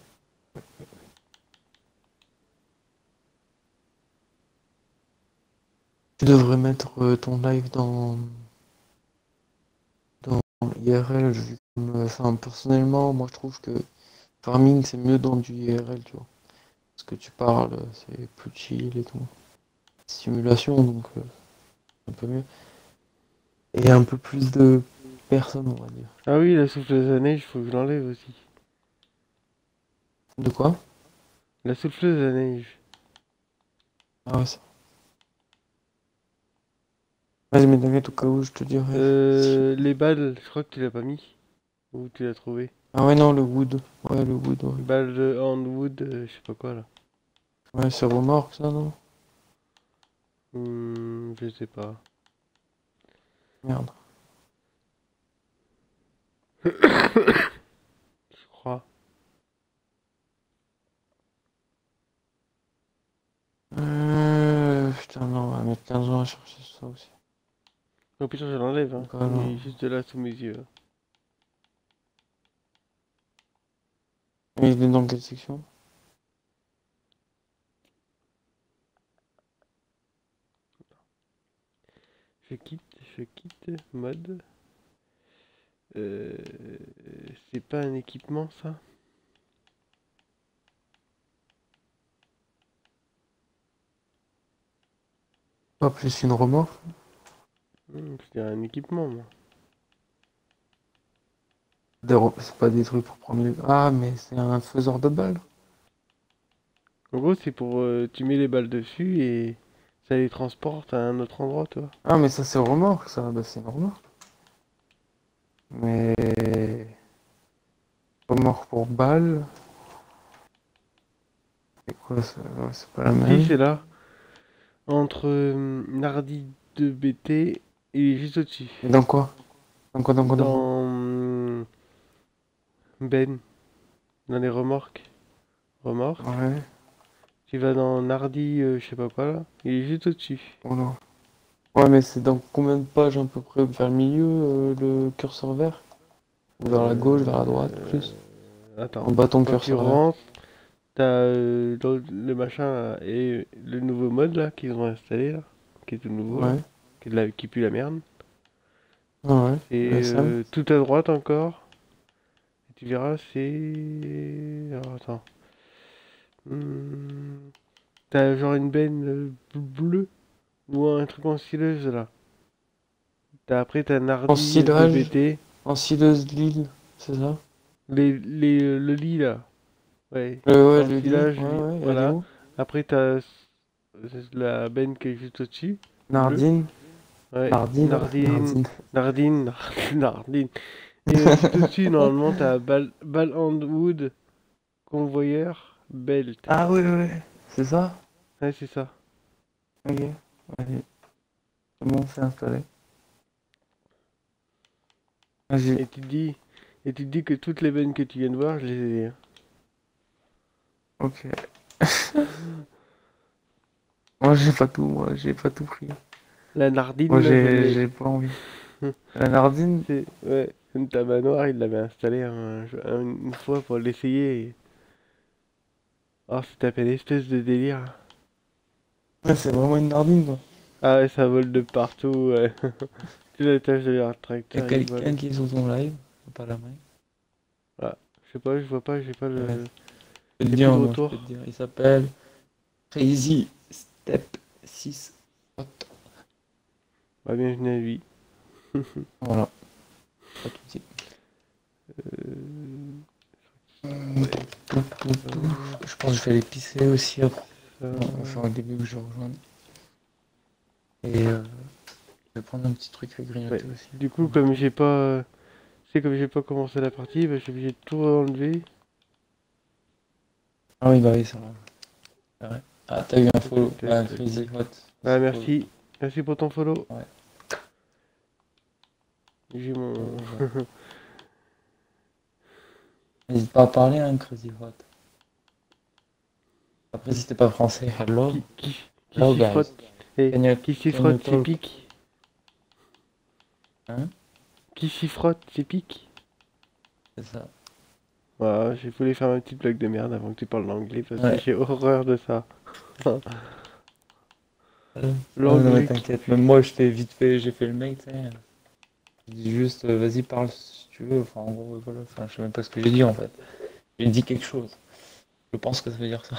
B: Tu devrais mettre ton live dans IRL. Enfin, personnellement, moi je trouve que farming c'est mieux dans du IRL, tu vois. Parce que tu parles, c'est plus chill et tout. Simulation, donc un peu mieux. Et un peu plus de personnes, on va dire.
A: Ah oui, la souffleuse à neige, faut que je l'enlève aussi.
B: De quoi?
A: La souffleuse à neige.
B: Ah ouais, ça. Vas-y, mais t'inquiète, au cas où, je te dirai.
A: Les balles, je crois que tu l'as pas mis. Ou tu l'as trouvé.
B: Ah ouais, non, le wood. Ouais, le wood, ouais.
A: Balles de handwood, je sais pas quoi là.
B: Ouais, c'est remorque, ça, non?
A: Je sais pas.
B: Merde.
A: Je crois.
B: Putain, non, on va mettre 15 ans à chercher ça aussi.
A: Au pire, je l'enlève, hein.
B: Donc, alors,
A: Il est juste là sous mes yeux, hein.
B: il est dans quelle section?
A: Je quitte, mode. Euh, c'est pas un équipement ça?
B: Pas plus une remorque.
A: C'est un équipement, moi.
B: C'est pas des trucs pour prendre les. Ah, mais c'est un faiseur de balles.
A: En gros, c'est pour. Tu mets les balles dessus et ça les transporte à un autre endroit, toi.
B: Ah, mais ça, c'est remorque, ça. Bah, c'est une remorque. Mais. Remorque pour balles. C'est quoi ça? Ouais, c'est pas la
A: Si,
B: même.
A: c'est là. Entre Nardi de BT. il est juste au-dessus.
B: Et dans quoi? Dans quoi?
A: Dans Ben, dans les remorques. Remorques.
B: Ouais,
A: Tu vas dans Nardi, je sais pas quoi là. Il est juste au-dessus.
B: voilà. Ouais, mais c'est dans combien de pages à peu près? Vers le milieu, le curseur vert? Ou vers la gauche, vers la droite, plus?
A: Attends.
B: En bas ton
A: Quand tu
B: curseur vert.
A: rentres, t'as le machin là, et le nouveau mode là qu'ils ont installé là, qui est tout nouveau là,
B: Ouais,
A: qui pue la merde.
B: ouais,
A: Et
B: le SAM.
A: tout à droite encore. Et tu verras, c'est. Alors attends. Hmm, T'as genre une benne bleue ou un truc en sileuse là. Après t'as Nardi
B: Ensilage,
A: BBT.
B: ensileuse Lille, c'est ça?
A: Le lit là. Ouais.
B: Ouais,
A: En
B: le lit,
A: silage,
B: ouais, elle est
A: voilà.
B: où?
A: Après t'as la benne qui est juste au-dessus. Bleue.
B: Nardine,
A: Ouais.
B: Nardine,
A: Nardine.
B: Nardine.
A: Nardine. Nardine. Et juste au-dessus, normalement, t'as Ball and Wood, Convoyeur, Belt.
B: Ah ouais, ouais, c'est ça?
A: Ouais, c'est ça.
B: Ok, allez, c'est bon, c'est installé. Vas-y.
A: Et tu te dis, et tu te dis que toutes les bennes que tu viens de voir, je les ai.
B: Ok. Moi j'ai pas tout pris.
A: La
B: Moi
A: Nardine, là, je
B: j'ai
A: l'ai.
B: j'ai pas envie. La Nardine?
A: Ouais, une tabanoir, il l'avait installé une fois pour l'essayer. Oh, c'est tapé l'espèce de délire.
B: Ouais, c'est vraiment une Nardine quoi.
A: Ah ouais, ça vole de partout. Ouais. Tout l'étage de leur
B: Y'a
A: tracteur, il vole.
B: quelqu'un qui est sur ton live, pas la main.
A: Ah, je sais pas, je vois pas, j'ai pas
B: Ouais.
A: le.
B: Je peux te
A: J'ai plus
B: dire,
A: de
B: moi je peux te
A: retour.
B: dire, il s'appelle Crazy Step 6.
A: Bah, bienvenue à lui.
B: Voilà, pas tout de suite.
A: Euh,
B: Hum,
A: ouais,
B: tout. Je pense que je vais aller pisser aussi après.
A: ça.
B: On va faire un début que je rejoins. Et je vais prendre un petit truc à
A: Ouais.
B: grignoter aussi.
A: Du coup, comme j'ai pas. C'est comme j'ai pas commencé la partie, bah, je suis obligé de tout enlever.
B: Ah oui, bah oui, ça va. C'est vrai. Ah, t'as eu un
A: Tac,
B: follow.
A: tac, tac,
B: Ah,
A: tac,
B: Crazy
A: tac.
B: Hot.
A: Ah,
B: C'est follow.
A: merci. Merci pour ton follow.
B: Ouais.
A: J'ai mon.
B: Bon, bah. N'hésite pas à parler, hein, Crazy Hot. Après, si t'es pas français, hello.
A: Qui, qui, qui
B: Hello,
A: s'y
B: guys.
A: frotte. Eh,
B: Can you,
A: qui s'y
B: can you
A: frotte, c'est
B: talk?
A: pique.
B: Hein?
A: Qui s'y frotte, c'est pique.
B: C'est ça.
A: Voilà, j'ai voulu faire ma petite blague de merde avant que tu parles l'anglais parce que
B: Ouais.
A: j'ai horreur de ça.
B: Non, non, mais
A: L'anglais qui.
B: t'inquiète. Même moi, je t'ai vite fait, j'ai fait le mec, tu sais. Je dis juste, vas-y, parle si tu veux. Enfin, en gros, voilà. Enfin, je sais même pas ce que j'ai dit, en fait. J'ai dit quelque chose. Je pense que ça veut dire ça.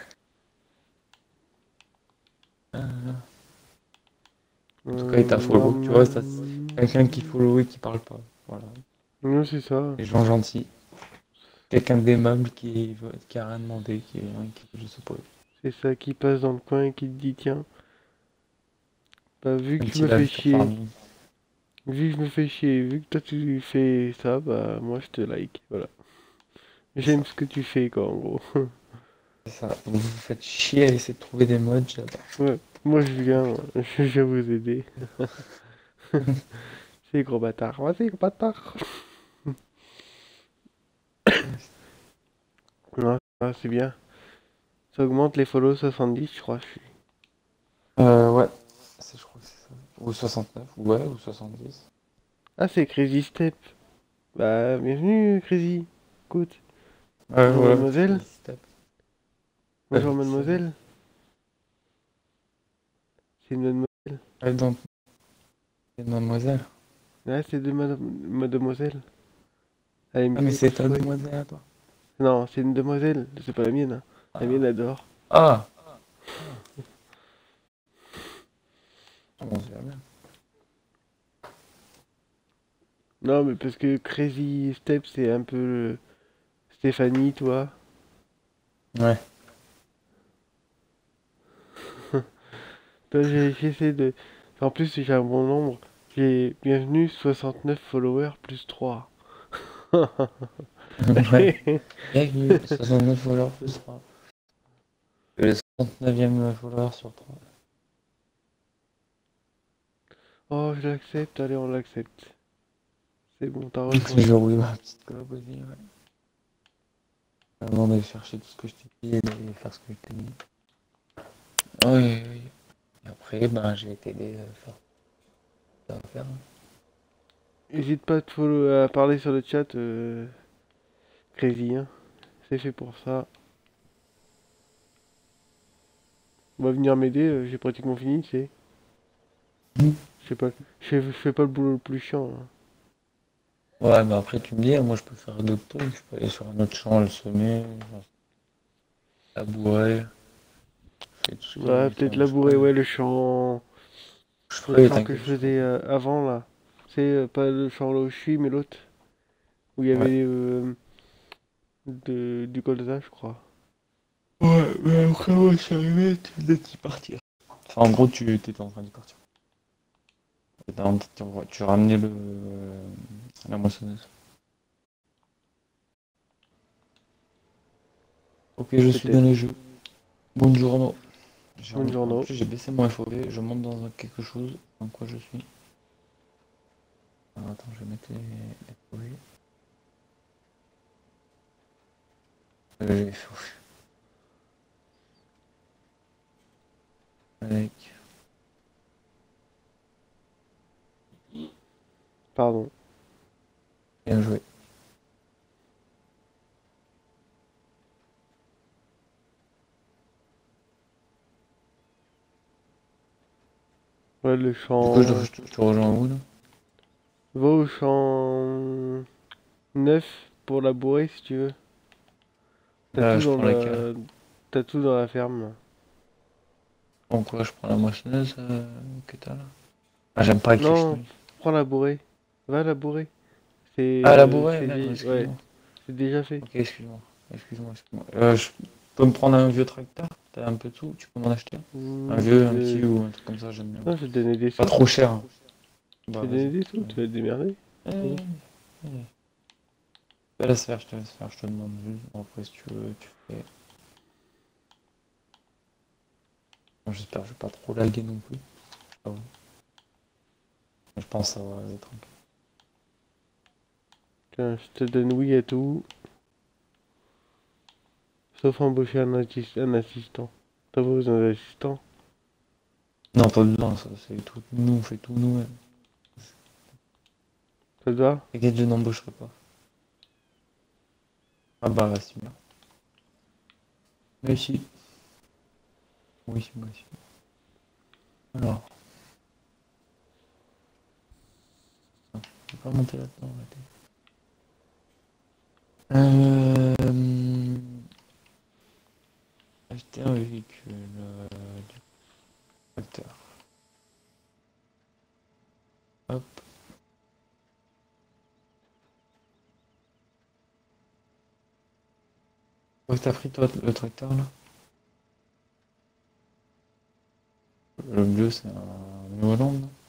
B: En tout cas, il t'a follow. Tu vois, ça, c'est quelqu'un qui follow et qui parle pas. Voilà.
A: Non, c'est ça.
B: Les gens gentils. Quelqu'un d'aimable qui a rien demandé, je sais pas.
A: C'est ça qui passe dans le coin et qui te dit tiens, bah vu
B: Un
A: que je
B: petit
A: me fais
B: live pour
A: chier,
B: farming.
A: vu que je me fais chier, vu que toi tu fais ça, bah moi je te like. Voilà.
B: C'est ça.
A: J'aime ce que tu fais quoi en gros.
B: C'est ça. Vous vous faites chier à essayer de trouver des mods, j'adore.
A: Ouais. Moi je viens vous aider. C'est gros bâtard. Vas-y gros bâtard. Ouais, ah, c'est bien. Ça augmente les follow 70 je crois.
B: Ouais. Je crois que c'est ça. Ou 69, ouais, ou 70.
A: Ah c'est Crazy Step. Bah bienvenue Crazy. Écoute.
B: Ouais,
A: Bonjour
B: ouais,
A: mademoiselle.
B: Step.
A: Bonjour mademoiselle. C'est une mademoiselle.
B: Ouais, donc, c'est une mademoiselle.
A: Ah c'est de mademoiselle. Elle aime
B: Ah,
A: bien
B: mais
A: les
B: c'est
A: coups de
B: ta
A: fouet.
B: demoiselle à toi.
A: Non, c'est une demoiselle, c'est pas la mienne, hein. La
B: Ah.
A: mienne adore.
B: Ah, ah bon, c'est bien.
A: Non, mais parce que Crazy Step, c'est un peu Stéphanie, toi.
B: Ouais.
A: Toi, j'essaie de. En plus, j'ai un bon nombre. J'ai bienvenue 69 followers plus 3.
B: Ouais. Bienvenue, 69 followers plus 3. Le 69e follower sur 3.
A: Oh, je l'accepte, allez, on l'accepte. C'est bon, t'as rejoint.
B: Je vais rouler ma petite clope aussi, ouais. Avant d'aller chercher tout ce que je t'ai dit et d'aller faire ce que je t'ai dit. Oui, oui, oui. Et après, ben, j'ai t'aider à faire ce que t'as à faire.
A: N'hésite pas à parler sur le chat, Crazy, hein. C'est fait pour ça. On va venir m'aider, j'ai pratiquement fini, tu sais.
B: Mhm.
A: Je sais pas, je fais pas le boulot le plus chiant, hein.
B: Ouais, mais après, tu me dis, hein, moi, je peux faire d'autres trucs. Je peux aller sur un autre champ, le semer, labourer, faire tout ce
A: Ouais,
B: qui
A: peut-être
B: t'arrange pas.
A: labourer, ouais,
B: Je
A: le
B: ferai,
A: champ que je
B: t'inquiète, je ferai.
A: faisais avant, là. C'est pas le champ là où je suis, mais l'autre, où il y
B: Ouais.
A: avait du colza, je crois.
B: Ouais, mais après, moi, je suis arrivé, tu venais d'y partir. Enfin, en gros, tu étais en train d'y partir. Tu ramenais la moissonneuse. Ok, je suis dans
A: Peut-être.
B: les jeux. Buongiorno. En
A: Buongiorno.
B: plus, j'ai baissé mon FOV, je monte dans quelque chose. Dans quoi je suis? Alors, attends, je vais mettre les FOV. Les FOV. Avec.
A: Pardon.
B: Bien joué.
A: Ouais, le
B: Du coup,
A: champ.
B: je te rejoins où là?
A: Va au champ 9 pour labourer si tu veux. T'as
B: Là,
A: tout
B: je
A: dans
B: prends laquelle?
A: T'as tout dans la ferme, là.
B: En quoi je prends la moissonneuse que t'as là? Ah, j'aime pas avec les
A: Non,
B: chenilles.
A: prends labourer. Va labourer.
B: Ah, la bourrée, merde,
A: Ouais,
B: excuse-moi.
A: c'est déjà fait.
B: Ok, excuse-moi. Excuse-moi. Je peux me prendre un vieux tracteur? T'as un peu de sous? Tu peux m'en acheter un? Un vieux, un petit ou un truc comme ça, j'aime bien.
A: Non, je vais te donner des
B: Pas
A: sous.
B: trop cher, hein.
A: Je
B: Bah,
A: vais te donner
B: vas-y.
A: des sous, tu vas te démerder.
B: Euh,
A: Allez.
B: Je te laisse faire, je te laisse faire, je te demande juste. Bon, après, si tu veux, tu fais. Bon, j'espère que je vais pas trop laguer non plus. Ah ouais. Je pense que ça va aller tranquille.
A: Tiens, je te donne oui à tout, sauf embaucher un assistant. T'as pas besoin d'assistant?
B: Non, pas besoin, ça, c'est tout. Nous, on fait tout nous-mêmes.
A: Ça te va?
B: T'inquiète, je n'embaucherai pas. Ah bah, c'est bien. Mais si. Oui, moi aussi. Alors, je vais pas monter là-dedans, arrêtez. Acheter un véhicule du tracteur. Hop. Où est-ce que t'as pris toi le tracteur là? Le bleu c'est un New Holland, non?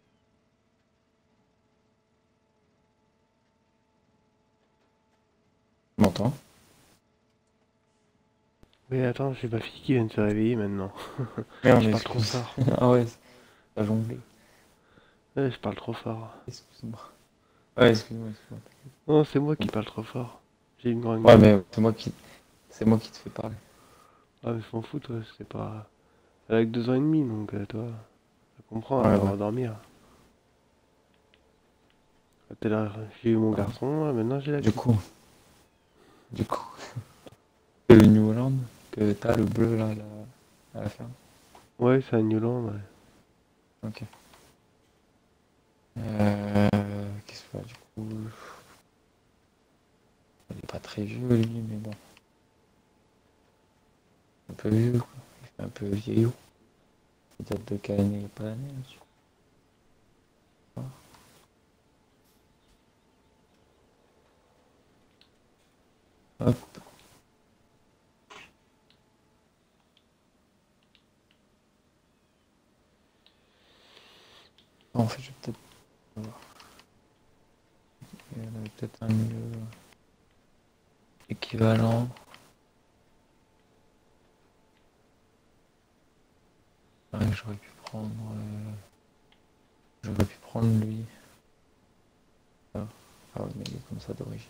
B: Tu m'entends?
A: Mais attends, j'ai ma fille qui vient de se réveiller maintenant.
B: Merde,
A: Je parle trop
B: excuse.
A: fort.
B: Ah ouais, t'as jonglé.
A: Ouais, je parle trop fort.
B: Excuse-moi. Ouais, excuse-moi.
A: Non, c'est moi qui parle trop fort. J'ai une grande
B: Ouais,
A: gueule.
B: mais c'est moi qui te fais parler.
A: Ah, mais je m'en fous, toi, c'est pas. Elle a que 2 ans et demi, donc toi, ça comprend, elle
B: Ouais, ouais.
A: va dormir. J'ai eu mon
B: Ouais.
A: garçon, maintenant j'ai la
B: Du
A: fille.
B: coup, du coup, c'est le New Holland que t'as le bleu là, à la ferme.
A: Ouais, c'est un Newland, ouais.
B: Ok. Qu'est-ce que du coup? Il est pas très vieux lui, mais bon. Un peu vieux quoi. Il fait un peu vieillot. Il date de quelle année? Il n'y a pas d'année là-dessus. Hop. En fait, je vais peut-être voir. Il y en avait peut-être un mieux équivalent. Ouais, j'aurais pu prendre. J'aurais pu prendre lui. Ah, ah oui, mais il est comme ça d'origine.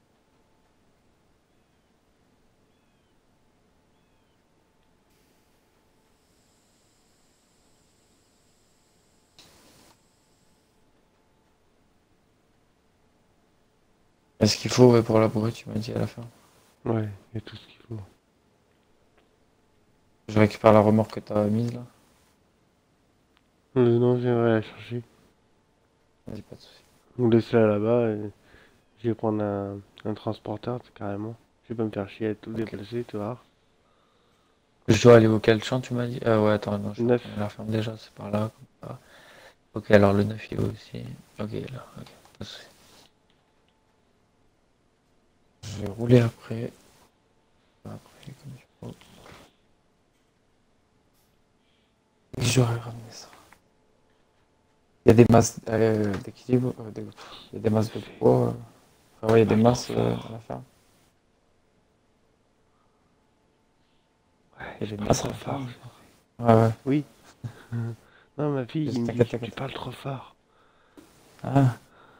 B: Est-ce qu'il faut ouais, pour la brouette, tu m'as dit à la fin.
A: Ouais, il y a tout ce qu'il faut.
B: Je récupère la remorque que t'as mise là.
A: Non, j'aimerais la chercher.
B: Vas-y, pas de soucis.
A: Ou laisser-la là-bas et je vais prendre un transporteur carrément. Je vais pas me faire chier à tout
B: Ok.
A: déplacer, tu vois.
B: Je dois aller auquel champ, tu m'as dit? Ah ouais, attends, non, je suis en
A: 9.
B: train de la ferme déjà, c'est par là. Comme ça. Ok, alors le 9 il est aussi. Ok, là, ok, pas de soucis. Je vais rouler après. Après, comme il faut. Et j'aurais ramené ça. Il y a des masses d'équilibre. Il y a des masses de poids. Enfin, ouais, il y a des
A: Parle trop
B: masses à
A: fort.
B: la ferme.
A: Ouais,
B: Il y
A: je
B: a des
A: parle
B: masses à
A: trop
B: la
A: fort.
B: ferme. Ouais, ouais.
A: Oui. Non, ma fille, il me dit,
B: T'inquiète,
A: tu
B: t'inquiète.
A: parles trop fort.
B: Ah,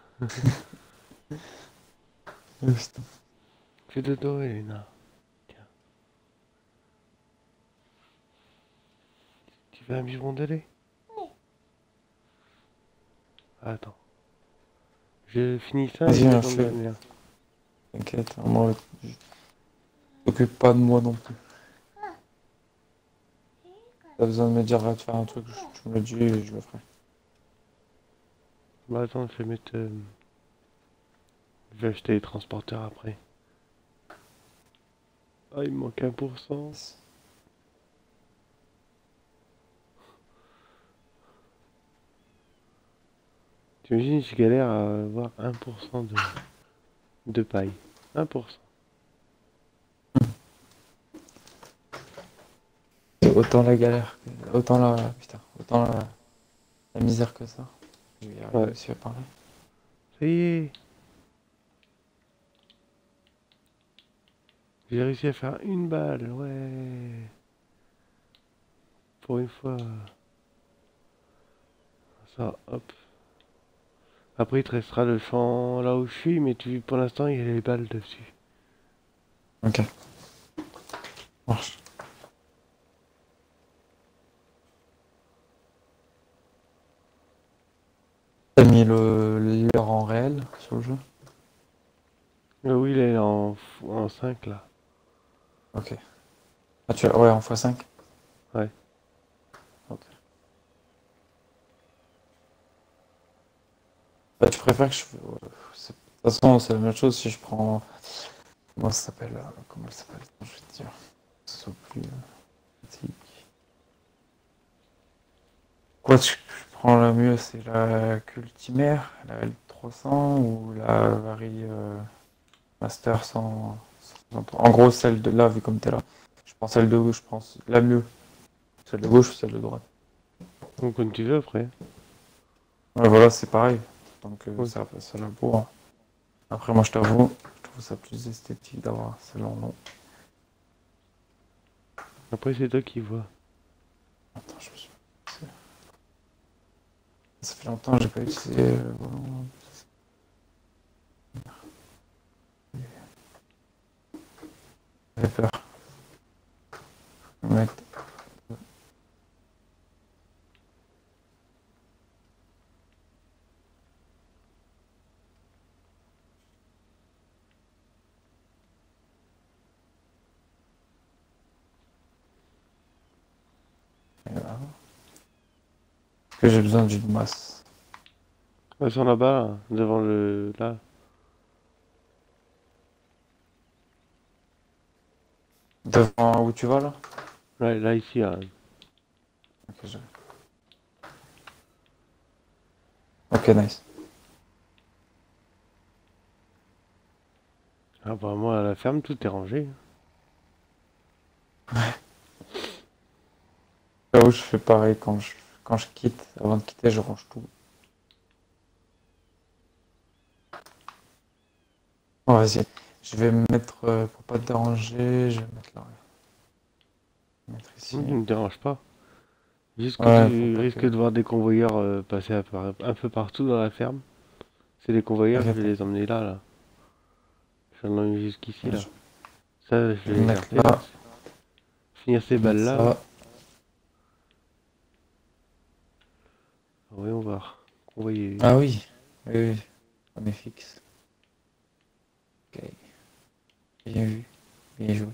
B: putain.
A: Fais dodo, Elena. Tiens, tu veux un biberon de lait? Attends. Je finis ça et
B: Vas-y,
A: je te
B: hein,
A: donne
B: fais.
A: le mien.
B: T'inquiète, hein, moi, je t'occupe pas de moi non plus. T'as besoin de me dire va te faire un truc, tu me le dis et je le ferai.
A: Bah attends, je vais mettre... je vais acheter les transporteurs après. Ah, il me manque 1%. T'imagines, je galère à avoir 1% de paille. 1%.
B: C'est autant la galère, autant la. Putain, autant la misère que ça. Je vais y arriver
A: Ouais.
B: aussi à parler.
A: Ça y est. J'ai réussi à faire une balle, ouais. Pour une fois. Ça, hop. Après, il te restera le champ là où je suis, mais pour l'instant, il y a les balles dessus.
B: Ok, marche. T'as mis l'heure en réel sur le jeu?
A: Oui, il est en 5 là.
B: Ok. Ah, ouais, en x5?
A: Ouais.
B: Ok. Bah, tu préfères que je. Ouais, de toute façon, c'est la même chose si je prends. Comment ça s'appelle? Comment elle s'appelle? Je vais te dire. Que ce soit plus pratique. Quoi, je prends la mieux, c'est la Cultimer, la L300 ou la Vari Master 100. En gros, celle de là, vu comme t'es là. Je prends celle de gauche, je pense la mieux. Celle de gauche ou celle de droite.
A: Donc, comme tu veux après.
B: Ouais, voilà, c'est pareil. Donc,
A: Oui.
B: ça la beau. Hein. Après, moi, je t'avoue, je trouve ça plus esthétique d'avoir celle en long.
A: Après, c'est toi qui vois.
B: Attends, je me suis. Ça fait longtemps que j'ai pas utilisé le volant. J'avais peur. Mettre. Là. Parce que j'ai besoin d'une masse.
A: Elles sont là-bas, là, devant le... Là.
B: Devant où tu vas là?
A: Ouais, là, ici, là.
B: Ok, ok, nice.
A: Ah bah moi, à la ferme, tout est rangé.
B: Là où je fais pareil quand je quitte. Avant de quitter, je range tout. Bon, vas-y. Je vais me mettre, pour pas te déranger, je vais me mettre là. Je vais me mettre ici.
A: Ne me dérange pas. Juste que
B: Ouais, faut
A: tu
B: pas que.
A: risques de voir des convoyeurs passer un peu partout dans la ferme. C'est les convoyeurs, je
B: T'inquiète,
A: vais
B: hein.
A: les emmener là, là. J'en ai jusqu'ici, là.
B: Je
A: Ça, je
B: je
A: vais
B: vais
A: les
B: me mettre
A: jarter, là.
B: là.
A: Finir ces
B: Je vais mettre
A: balles-là, là.
B: ça.
A: Voyons voir. Convoyer.
B: Ah oui. Oui, oui. On est fixe. Ok. Bien vu. Bien joué.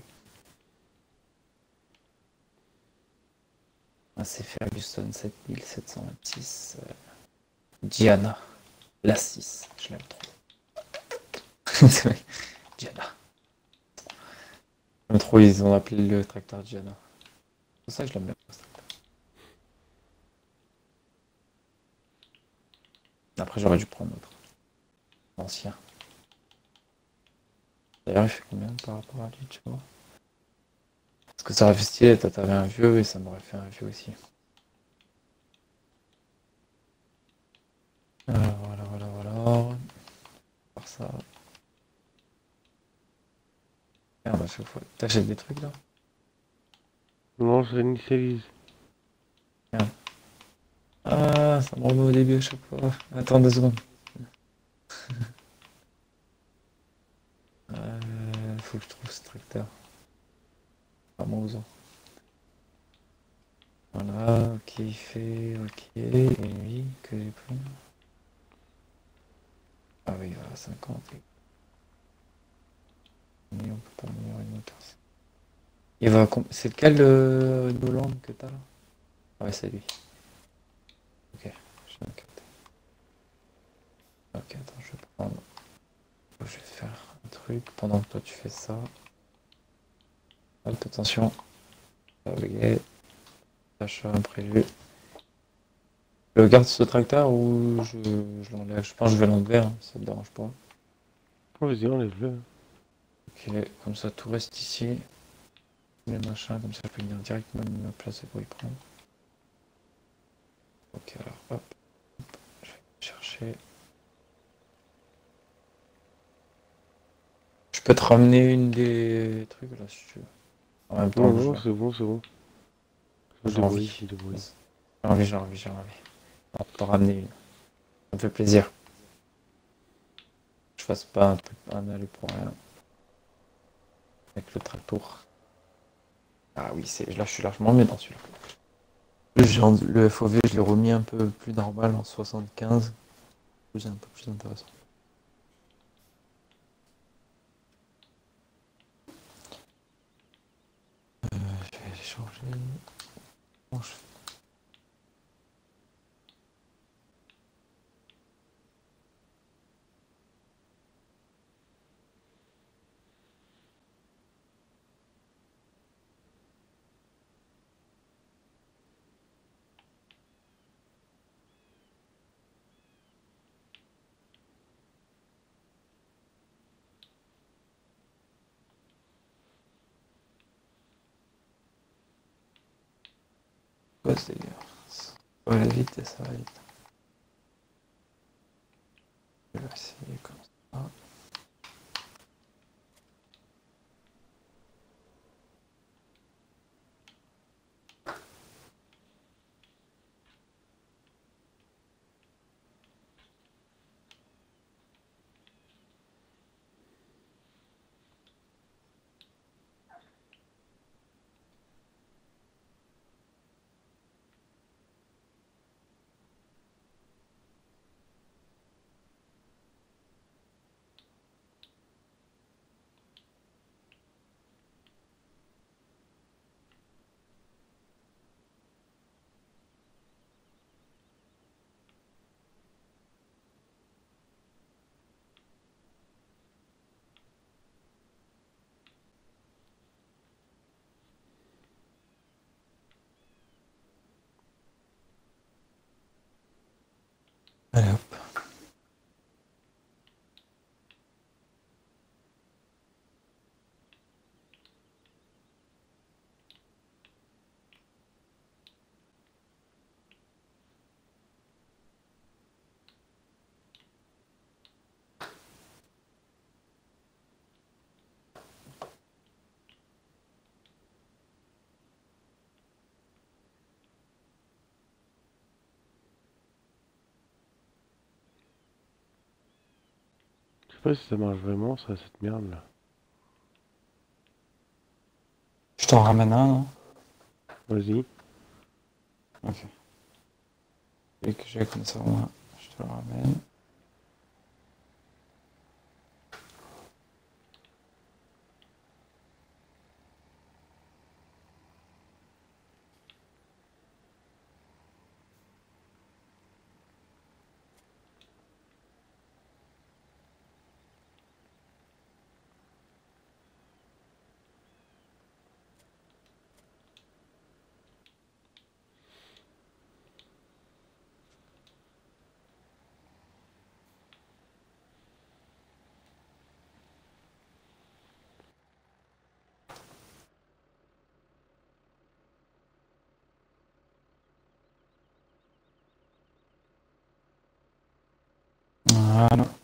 B: Ah, c'est Ferguson 7726. Diana. La 6. Je l'aime trop. Diana. J'aime trop, ils ont appelé le tracteur Diana. C'est pour ça que je l'aime bien. Après, j'aurais dû prendre l'autre. Ancien. D'ailleurs, il fait combien par rapport à lui, tu vois? Parce que ça aurait fait stylé, toi t'avais un vieux et ça m'aurait fait un vieux aussi. Voilà, voilà, voilà. Par ça. Merde, à chaque fois. T'achètes des trucs là?
A: Non, je réinitialise.
B: Merde. Ah, ça me remet au début à chaque fois. Attends 2 secondes. Faut que je trouve ce tracteur. Vraiment aux ans. Voilà, ok, il fait, ok. Et lui, que j'ai pris. Ah oui, il va à 50. Mais on peut pas améliorer le moteur. Il va c'est lequel Noland que t'as là? Ah ouais, c'est lui. Ok, je viens de capter. Ok, attends, je vais prendre. Je vais faire un truc pendant que toi tu fais ça. Hop, attention. Ok, achat imprévu. Je garde ce tracteur ou je l'enlève? Je pense que je vais l'enlever, hein, ça te dérange pas.
A: Oh, vas-y, enlève-le.
B: Ok, comme ça tout reste ici. Les machins, comme ça je peux venir directement me placer pour y prendre. Ok, alors hop, je vais chercher. Je peux te ramener une des trucs là si tu veux. En même temps
A: Non,
B: que je.
A: non, c'est bon, c'est bon. Je me
B: J'ai
A: débrouille,
B: envie.
A: je me débrouille.
B: J'ai envie, j'ai envie, j'ai envie. On peut t'en ramener une. Ça me fait plaisir. Que je fasse pas un aller pour rien avec le tracteur. Ah oui, là je suis largement mieux dans celui-là. Le FOV, je l'ai remis un peu plus normal en 75. C'est un peu plus intéressant. Je vais les changer. Comment je fais? Quoi ce délire? Ça va aller vite et ça va vite. Je vais essayer comme ça. Allez hop.
A: pas si ça marche vraiment, ça, cette merde là.
B: Je t'en ramène un, non?
A: Vas-y.
B: Ok. Et que j'ai comme ça, moi, je te le ramène. Voilà.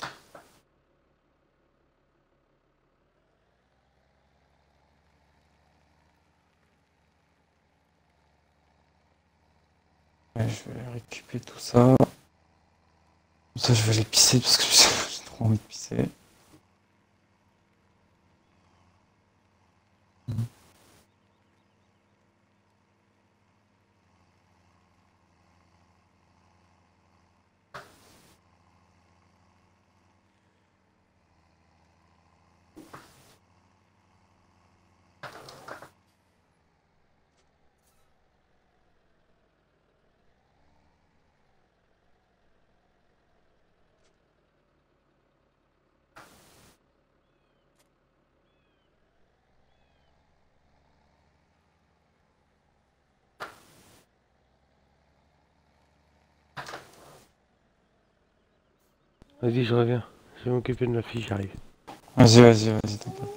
B: Ouais, je vais récupérer tout ça. Comme ça, je vais aller pisser parce que j'ai trop envie de pisser.
A: Vas-y, je reviens. Je vais m'occuper de ma fille, j'arrive.
B: Vas-y, vas-y, vas-y, t'inquiète.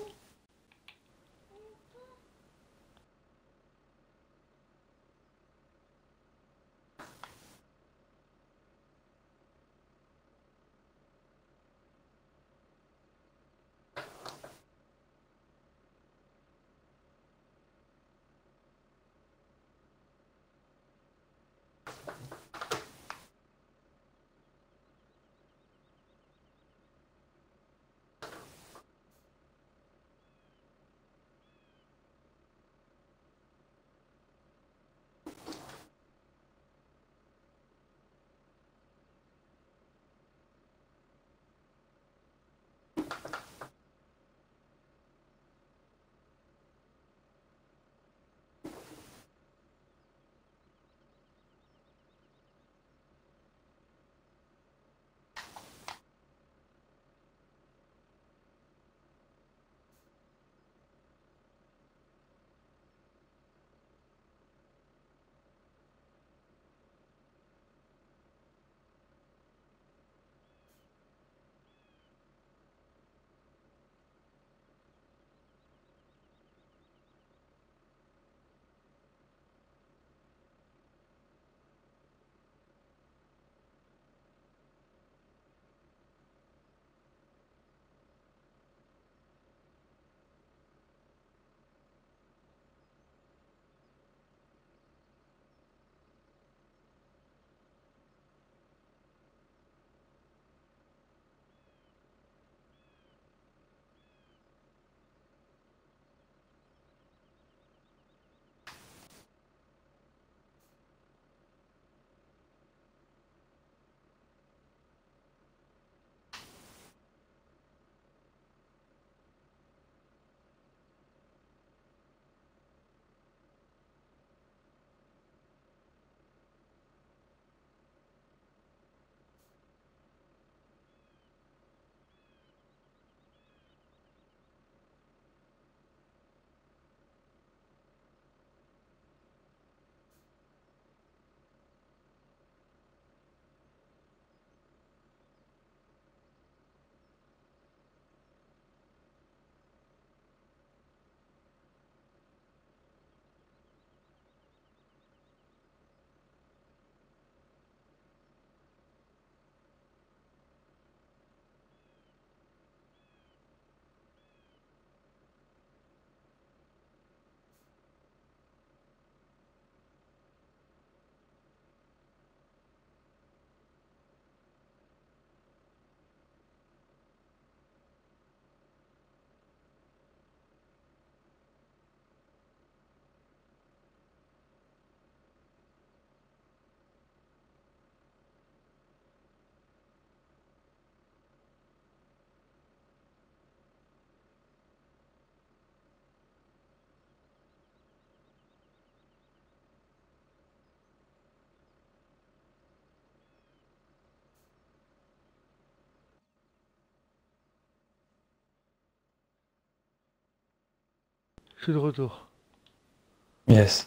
A: Je suis de retour.
B: Yes.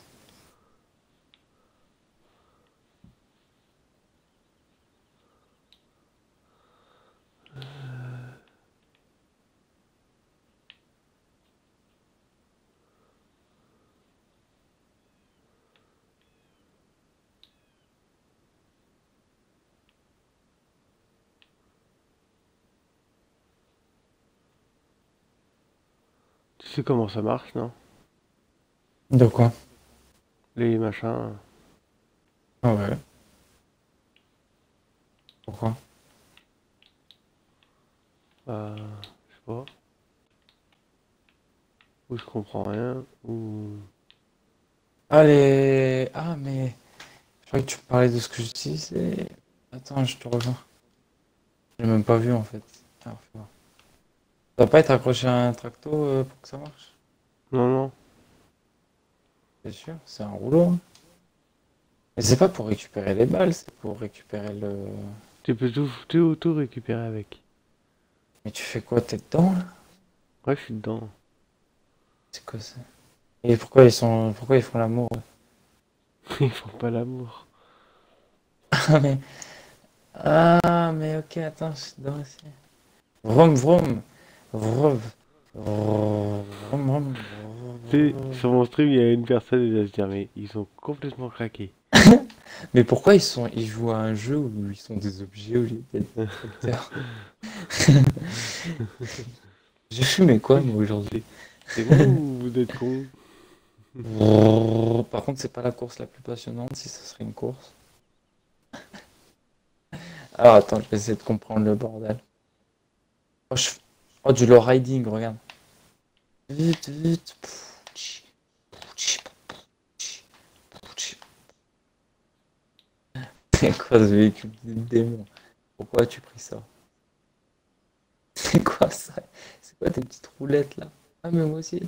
A: Tu sais comment ça marche, non?
B: De quoi?
A: Les machins.
B: Ah ouais. Pourquoi?
A: Bah, je sais pas. Ou je comprends rien, ou...
B: Allez. Ah, mais. Je croyais que tu parlais de ce que j'utilisais. Attends, je te rejoins. J'ai même pas vu en fait. Alors, fais voir. Ça va pas être accroché à un tracto pour que ça marche?
A: Non, non.
B: C'est sûr, c'est un rouleau, hein. Mais c'est pas pour récupérer les balles, c'est pour récupérer le.
A: Tu peux tout récupérer avec.
B: Mais tu fais quoi? T'es dedans là?
A: Ouais, je suis dedans.
B: C'est quoi ça? Et pourquoi ils sont. Pourquoi ils font l'amour?
A: Ils font pas l'amour.
B: Ah mais. Ah mais ok, attends, je suis dedans aussi. Vroom vroom. Vroom. Vroom vroom.
A: Tu sais, sur mon stream, il y a une personne, elle va se dire, mais ils sont complètement craqués.
B: Mais pourquoi ils sont. Ils jouent à un jeu où ils sont des objets au lieu d'être des acteurs? J'ai fumé quoi moi aujourd'hui?
A: C'est moi ou vous êtes con?
B: Par contre, c'est pas la course la plus passionnante si ce serait une course. Alors attends, je vais essayer de comprendre le bordel. Oh, oh, du low riding, regarde. Vite, vite. C'est quoi ce véhicule de démon? Pourquoi as-tu pris ça? C'est quoi ça? C'est quoi tes petites roulettes là? Ah mais moi aussi.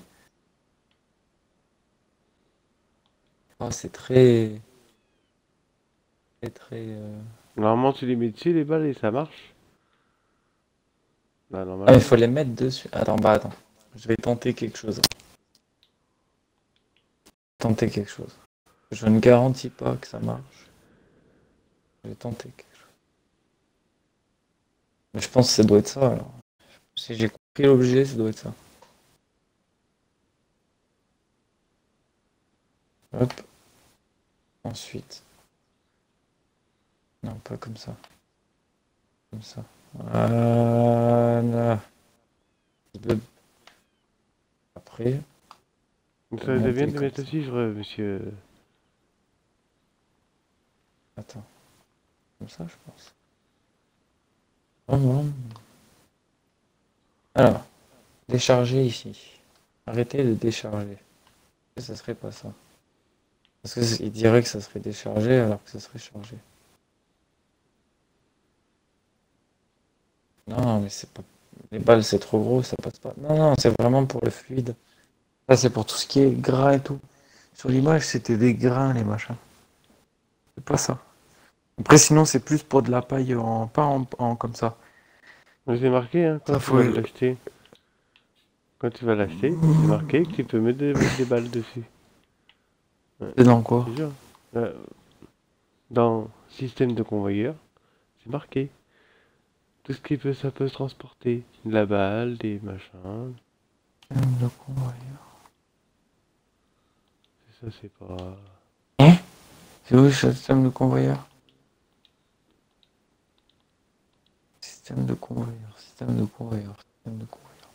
B: Oh, c'est très... très très...
A: Normalement, tu les mets dessus, les balles, et ça marche. Bah,
B: Ah mais
A: normalement.
B: faut les mettre dessus. Attends, bah attends. Je vais tenter quelque chose. Tenter quelque chose. Je ne garantis pas que ça marche. Je vais tenter quelque chose. Mais je pense que ça doit être ça alors. Si j'ai compris l'objet, ça doit être ça. Hop. Ensuite. Non, pas comme ça. Comme ça. Voilà. Après,
A: Donc
B: faut
A: ça vient
B: monter
A: de
B: comme
A: mettre
B: ça.
A: aussi, monsieur.
B: Attends. Comme ça, je pense. Vroom, vroom. Alors, décharger ici. Arrêtez de décharger. Ça serait pas ça. Parce qu'il dirait que ça serait déchargé alors que ça serait chargé. Non, mais c'est pas. Les balles, c'est trop gros, ça passe pas. Non, non, c'est vraiment pour le fluide. Ça, c'est pour tout ce qui est gras et tout. Sur l'image, c'était des grains, les machins. C'est pas ça. Après, sinon, c'est plus pour de la paille en. Pas comme ça.
A: Mais c'est marqué, hein, quand
B: Ça,
A: tu
B: faut.
A: vas l'acheter. Quand tu vas l'acheter, c'est marqué que tu peux mettre des balles dessus. Ouais,
B: C'est dans quoi?
A: c'est sûr. Euh, Dans système de convoyeur, c'est marqué. Tout ce qui peut, ça peut se transporter. De la balle, des machins.
B: Le convoyeur.
A: Ça, c'est pas.
B: Hein? C'est où le système de convoyeur? Système de convoyeur, système de convoyeur, système de convoyeur.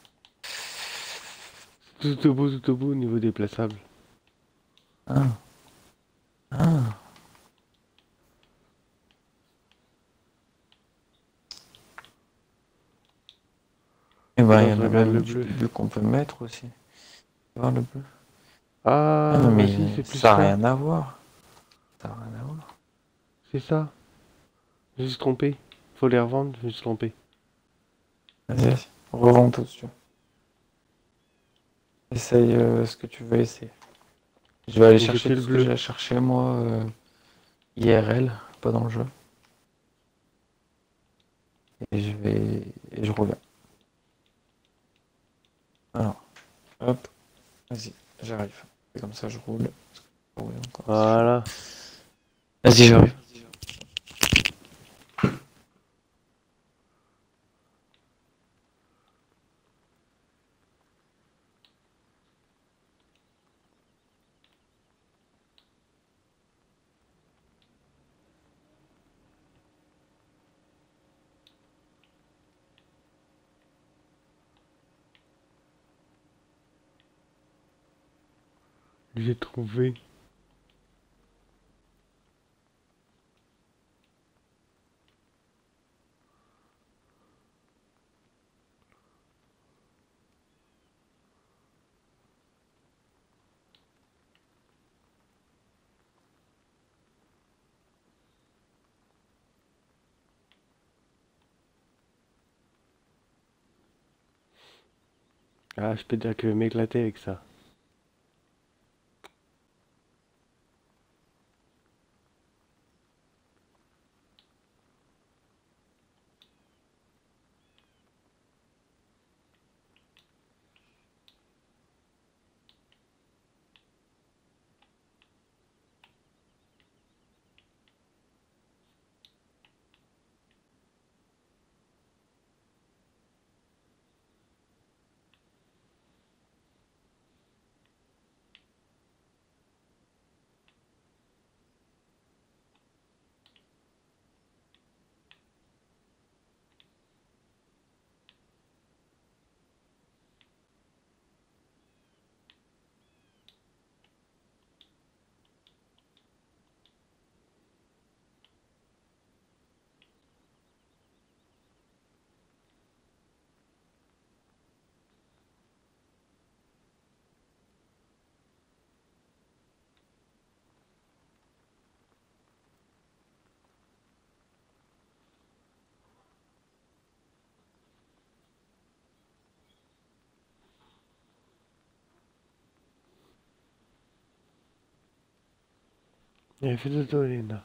A: Tout au bout, au niveau déplaçable.
B: Ah, ah. Et ben, il y
A: Attends, je
B: en a
A: regarde
B: même
A: le
B: du
A: bleu.
B: bleu qu'on peut mettre aussi. Tu vois le bleu? Ah,
A: Ah,
B: mais
A: vas-y, c'est plus
B: ça n'a
A: ça.
B: rien à voir. Ça n'a rien à voir.
A: C'est ça. Je me suis trompé. Faut les revendre, je me suis trompé.
B: Vas-y, revends tout dessus. Essaye ce que tu veux essayer. Je vais aller
A: Donc j'ai
B: chercher
A: fait
B: tout
A: le
B: ce que
A: bleu.
B: j'ai à chercher moi IRL, pas dans le jeu. Et je reviens. Alors, hop, vas-y. J'arrive. Et comme ça, je roule. Je roule encore.
A: Voilà.
B: Vas-y, j'arrive.
A: J'ai trouvé. Ah, je peux dire que je vais m'éclater avec ça. Il fait dodo, Linda.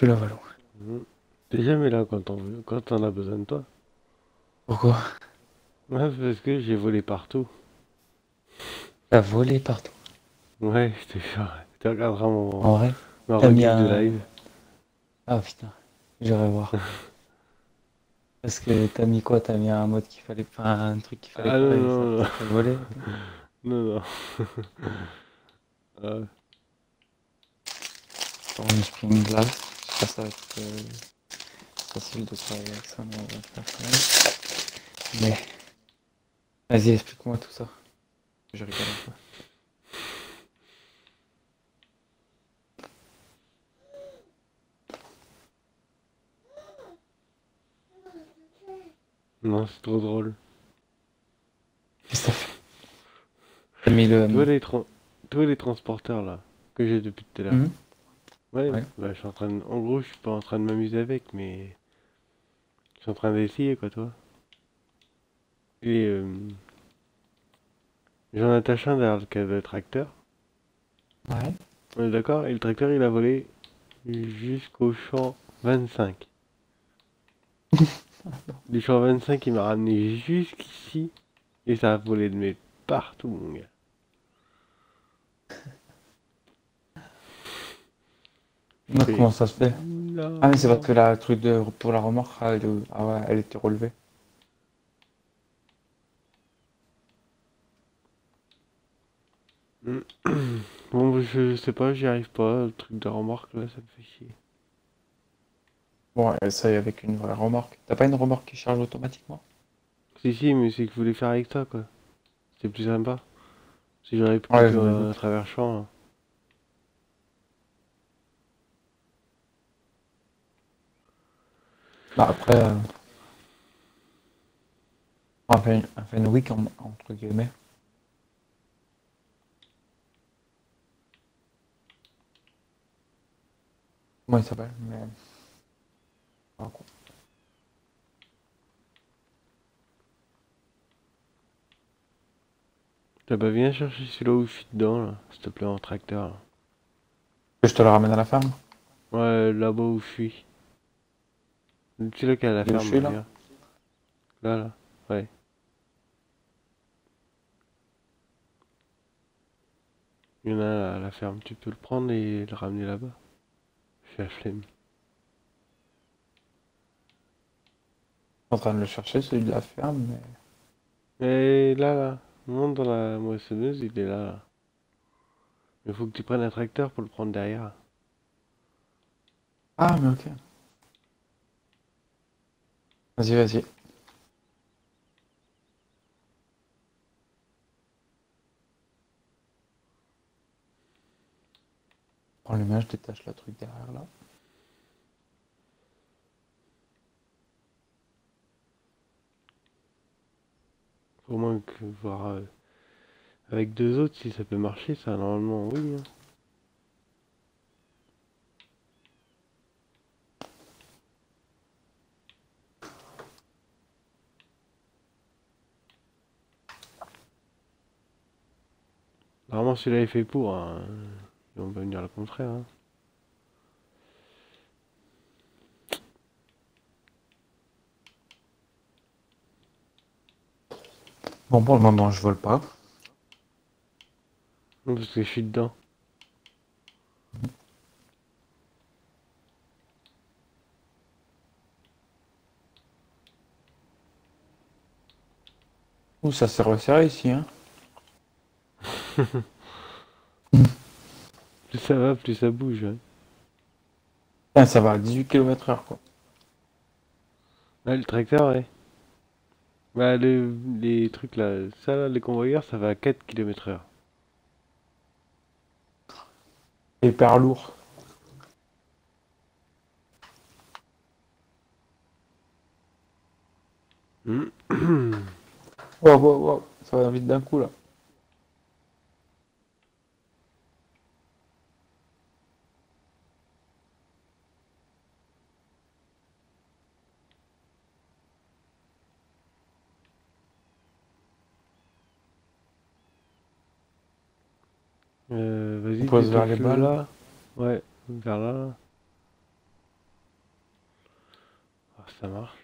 B: plus la Valo.
A: Mhm. T'es jamais là quand on a besoin de toi.
B: Pourquoi?
A: Ouais, c'est parce que j'ai volé partout.
B: T'as volé partout.
A: Ouais, je te jure. Tu regarderas
B: En vrai?
A: ma
B: T'as mis
A: rediff de
B: un...
A: live.
B: Ah putain, j'irai voir. Parce que t'as mis quoi? T'as mis un mode qu'il fallait... Enfin, un truc qu'il fallait
A: Ah non,
B: pas et ça
A: non,
B: t'a
A: non.
B: fait voler et tout.
A: Non, non. Ah,
B: Pour une spring glass, j'espère que ça va être facile de travailler avec ça, mais on va faire quand même. Mais, vas-y, explique-moi tout ça. Je rigole un peu.
A: non, c'est trop drôle.
B: Qu'est-ce que t'as fait? T'as mis le...
A: Tu vois tu vois les transporteurs là que j'ai depuis tout à l'heure.
B: Mhm.
A: Ouais,
B: Ouais.
A: bah, en gros, je suis pas en train de m'amuser avec, mais je suis en train d'essayer quoi, toi. Et j'en attache un derrière le tracteur.
B: Ouais.
A: On est d'accord? Et le tracteur il a volé jusqu'au champ 25. Du champ 25 il m'a ramené jusqu'ici et ça a volé de mes partout mon gars.
B: Donc,
A: Et
B: comment ça se fait? Ah, mais c'est parce
A: là.
B: que la truc de... pour la remorque, ah ouais, elle était relevée.
A: Bon, je sais pas, j'y arrive pas. Le truc de remorque là, ça me fait chier.
B: Bon, essaye avec une vraie remorque. T'as pas une remorque qui charge automatiquement?
A: Si, si, mais c'est que je voulais faire avec ça quoi. C'est plus sympa. Si j'aurais pu
B: Ouais,
A: que
B: je me
A: à
B: doute.
A: travers champ là.
B: Bah après, un Fenwick entre guillemets. Comment il s'appelle? Mais... ah, quoi.
A: Ah bah viens chercher celui-là où je suis dedans là, s'il te plaît en tracteur là.
B: Que je te le ramène à la ferme?
A: Ouais, là-bas où je suis. Celui-là qui est à la
B: De où je
A: ferme
B: suis
A: là,
B: là?
A: viens. Là, là. Ouais. Il y en a un à la ferme. Tu peux le prendre et le ramener là-bas. Je suis la flemme.
B: Je suis en train de le chercher, celui de la ferme, mais...
A: Et là, là. Monte dans la moissonneuse, il est là, là. Il faut que tu prennes un tracteur pour le prendre derrière.
B: Ah, mais ok. Vas-y, vas-y. Prends le mien, je détache le truc derrière là.
A: Faut au moins que voir avec deux autres si ça peut marcher, ça normalement oui, hein. Normalement celui-là est fait pour, hein. Ils vont pas me dire le contraire, hein.
B: Bon, pour le moment, je vole pas.
A: Non, parce que je suis dedans.
B: Ouh, ça s'est resserré ici, hein.
A: Plus ça va, plus ça bouge, hein.
B: Putain, ça va à 18 km/h, quoi.
A: Ouais, le tracteur, ouais. Bah, les trucs là, ça là, les convoyeurs, ça va à 4 km/h.
B: Hyper lourd. Wow, wow, wow. Ça va vite d'un coup, là. On
A: Vas-y,
B: pose vers les
A: détache-le
B: balles.
A: là. Ouais, vers là. ça marche.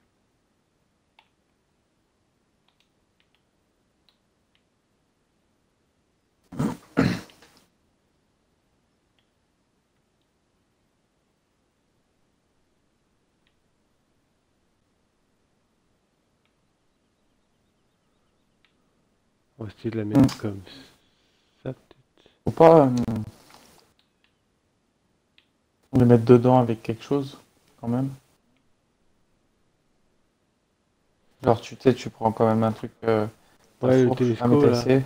A: On va essayer de la mettre comme ça, peut-être.
B: Faut pas le mettre dedans avec quelque chose, quand même. Genre, tu sais, tu prends quand même un truc, ta
A: Ouais, le
B: fourche, mais
A: télescope,
B: t'as
A: là.
B: essayé.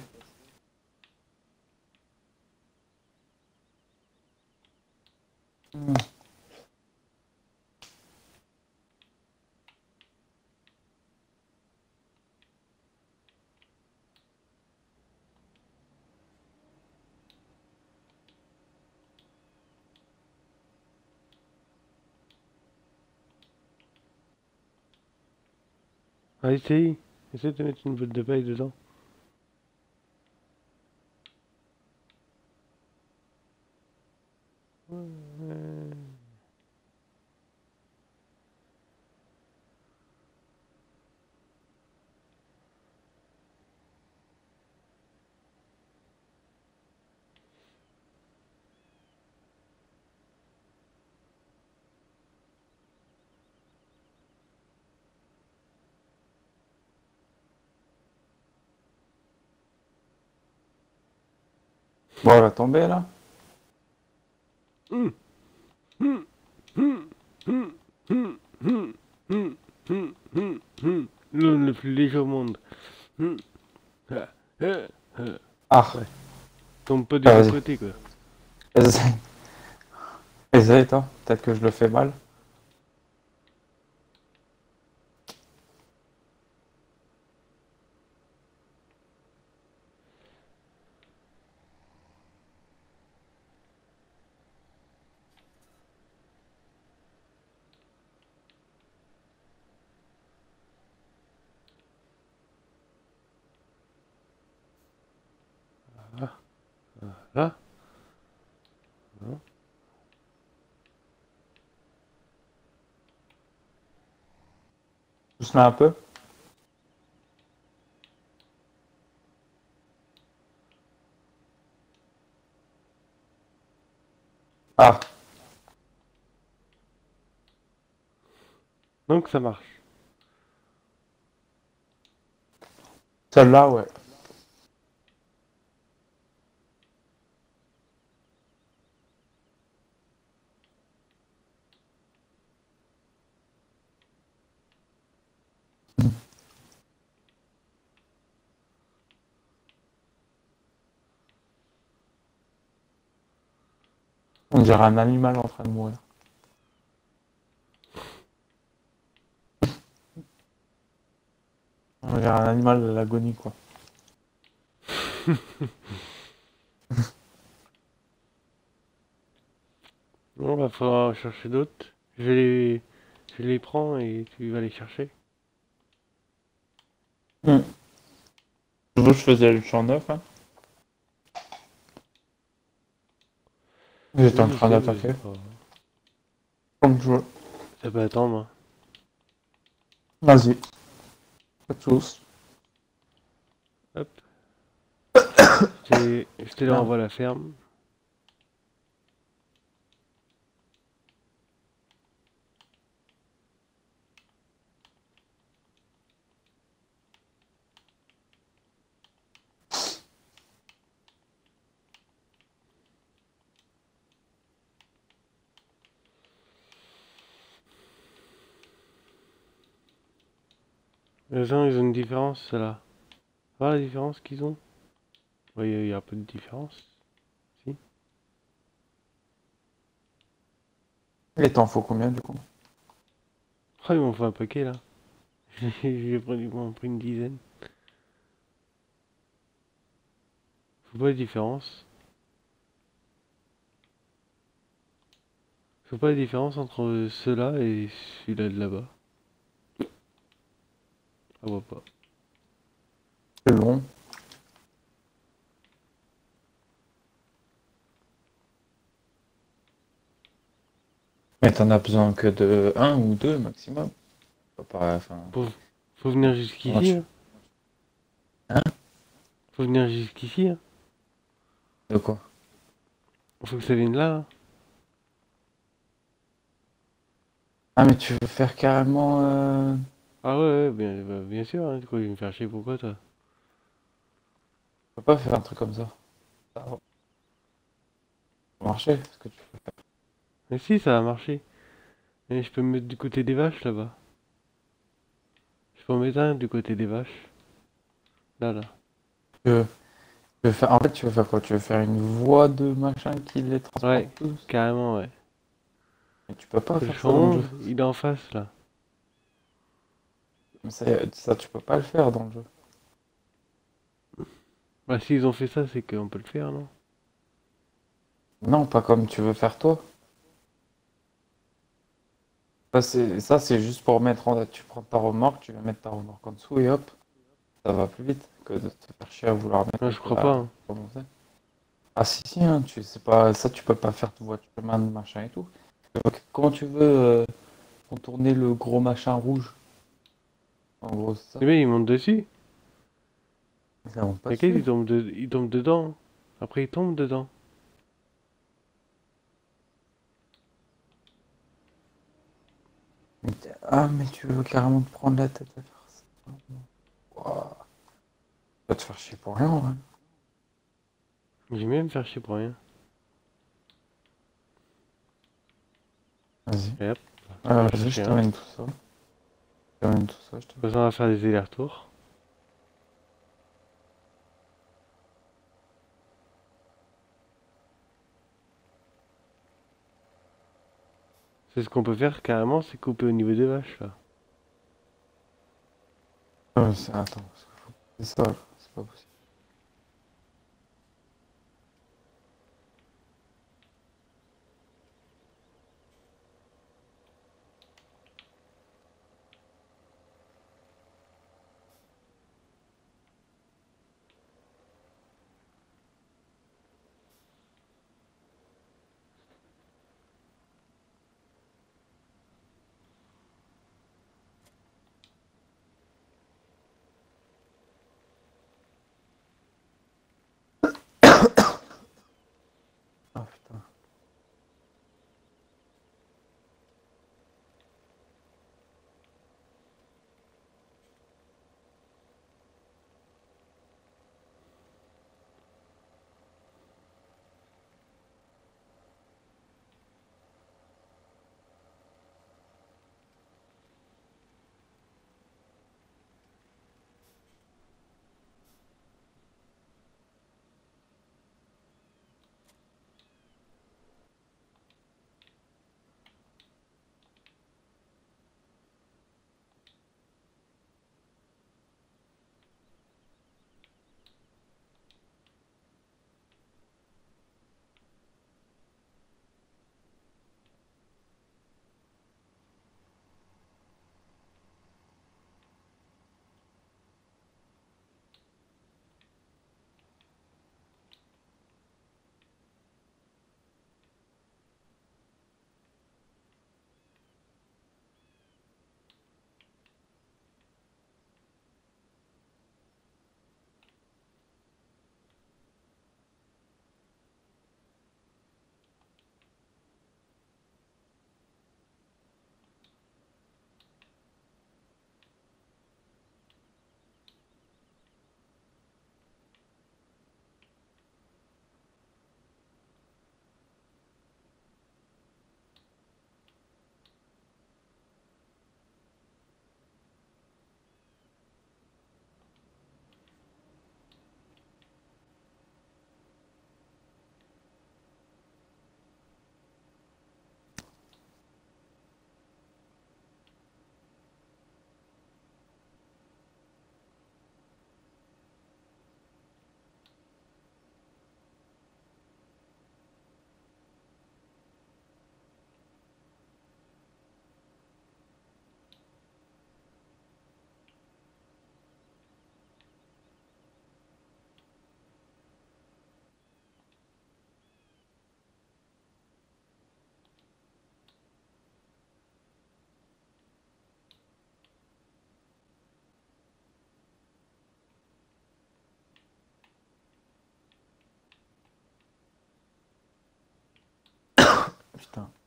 A: Ah, essaye. Essaye de mettre une botte de paille dedans.
B: Bon, elle va tomber, là.
A: Hum, hum, hum, hum, hum, hum, hum, hum, hum, hum. L'homme le plus léger au monde. Hum. Ah, ah, ah.
B: Ah,
A: Ouais. Tombe pas des
B: ah,
A: deux
B: vas-y.
A: côtés, quoi.
B: Essaye. Essaye, toi. Peut-être que je le fais mal.
A: Ah, là. Non.
B: Doucement un peu. Ah,
A: Donc ça marche.
B: celle-là, ouais. On dirait un animal en train de mourir. On dirait un animal à l'agonie, quoi.
A: Bon, va falloir en chercher d'autres. Je les prends et tu vas les chercher.
B: Hmm. Tu veux que je faisais le champ neuf, hein? J'étais en
A: Oui, je
B: train
A: sais, mais
B: d'attaquer.
A: c'est pas...
B: Comme tu veux.
A: Ça peut attendre, hein.
B: Vas-y. Pas de soucis.
A: Hop. Je te les
B: Merde.
A: renvoie à la ferme. Les gens, ils ont une différence, là. Voilà la différence qu'ils ont. Oui, il y a un peu de différence. Si.
B: Et t'en faut combien, du coup?
A: Oh, ils m'ont fait un paquet, là. Ils m'ont pris une dizaine. Je vois pas la différence. Je vois pas la différence entre ceux-là et celui-là de là-bas. Je vois pas.
B: C'est long. Mais t'en as besoin que de un ou deux maximum. Enfin,
A: Faut, faut venir
B: comment
A: jusqu'ici,
B: tu...
A: hein.
B: Hein?
A: Faut venir jusqu'ici, hein.
B: De quoi?
A: Faut que ça vienne là, hein.
B: Ah, mais tu veux faire carrément...
A: Ah ouais, ouais, bien, bah, bien sûr, hein. Quoi, je vais me faire chier, pourquoi toi?
B: Tu peux pas faire un truc comme ça. Ça va marcher, ce que tu fais.
A: Mais si, ça a marché. Et je peux me mettre du côté des vaches, là-bas. Je peux en mettre un du côté des vaches. Là, là.
B: Tu veux, en fait, tu veux faire quoi? Tu veux faire une voie de machin qui les transporte
A: Ouais,
B: tous?
A: carrément, ouais.
B: Mais tu peux pas
A: Je
B: faire ça dans le
A: change,
B: jeu.
A: il est en face, là.
B: Mais ça, tu peux pas le faire dans le jeu.
A: Bah, s'ils ont fait ça, c'est qu'on peut le faire, non?
B: Non, pas comme tu veux faire toi. Ça, c'est juste pour mettre en... Tu prends ta remorque, tu vas mettre ta remorque en dessous et hop, ça va plus vite que de te faire chier à vouloir
A: Non, je
B: mettre
A: crois pas,
B: la...
A: hein.
B: remonter. Ah si, si, hein, c'est pas... ça, tu peux pas faire tout voie de chemin, de machin et tout. Donc, comment tu veux contourner le gros machin rouge? En gros, c'est ça.
A: Les mecs, ils montent dessus.
B: Ils monte pas
A: T'inquiète,
B: dessus.
A: ils tombent dedans. Après, ils tombent dedans.
B: Ah, mais tu veux carrément te prendre la tête à faire ça. Ouah. Tu vas te faire chier pour rien, ouais.
A: J'ai même faire chier pour rien.
B: Vas-y.
A: Et hop, on va
B: Vas-y, je
A: chercher un.
B: t'amène tout ça. Je t'amène tout ça, je te...
A: De toute façon, on va faire des allers-retours. C'est ce qu'on peut faire carrément, c'est couper au niveau des vaches, là.
B: Attends, parce qu'il faut... c'est ça, là. C'est pas possible.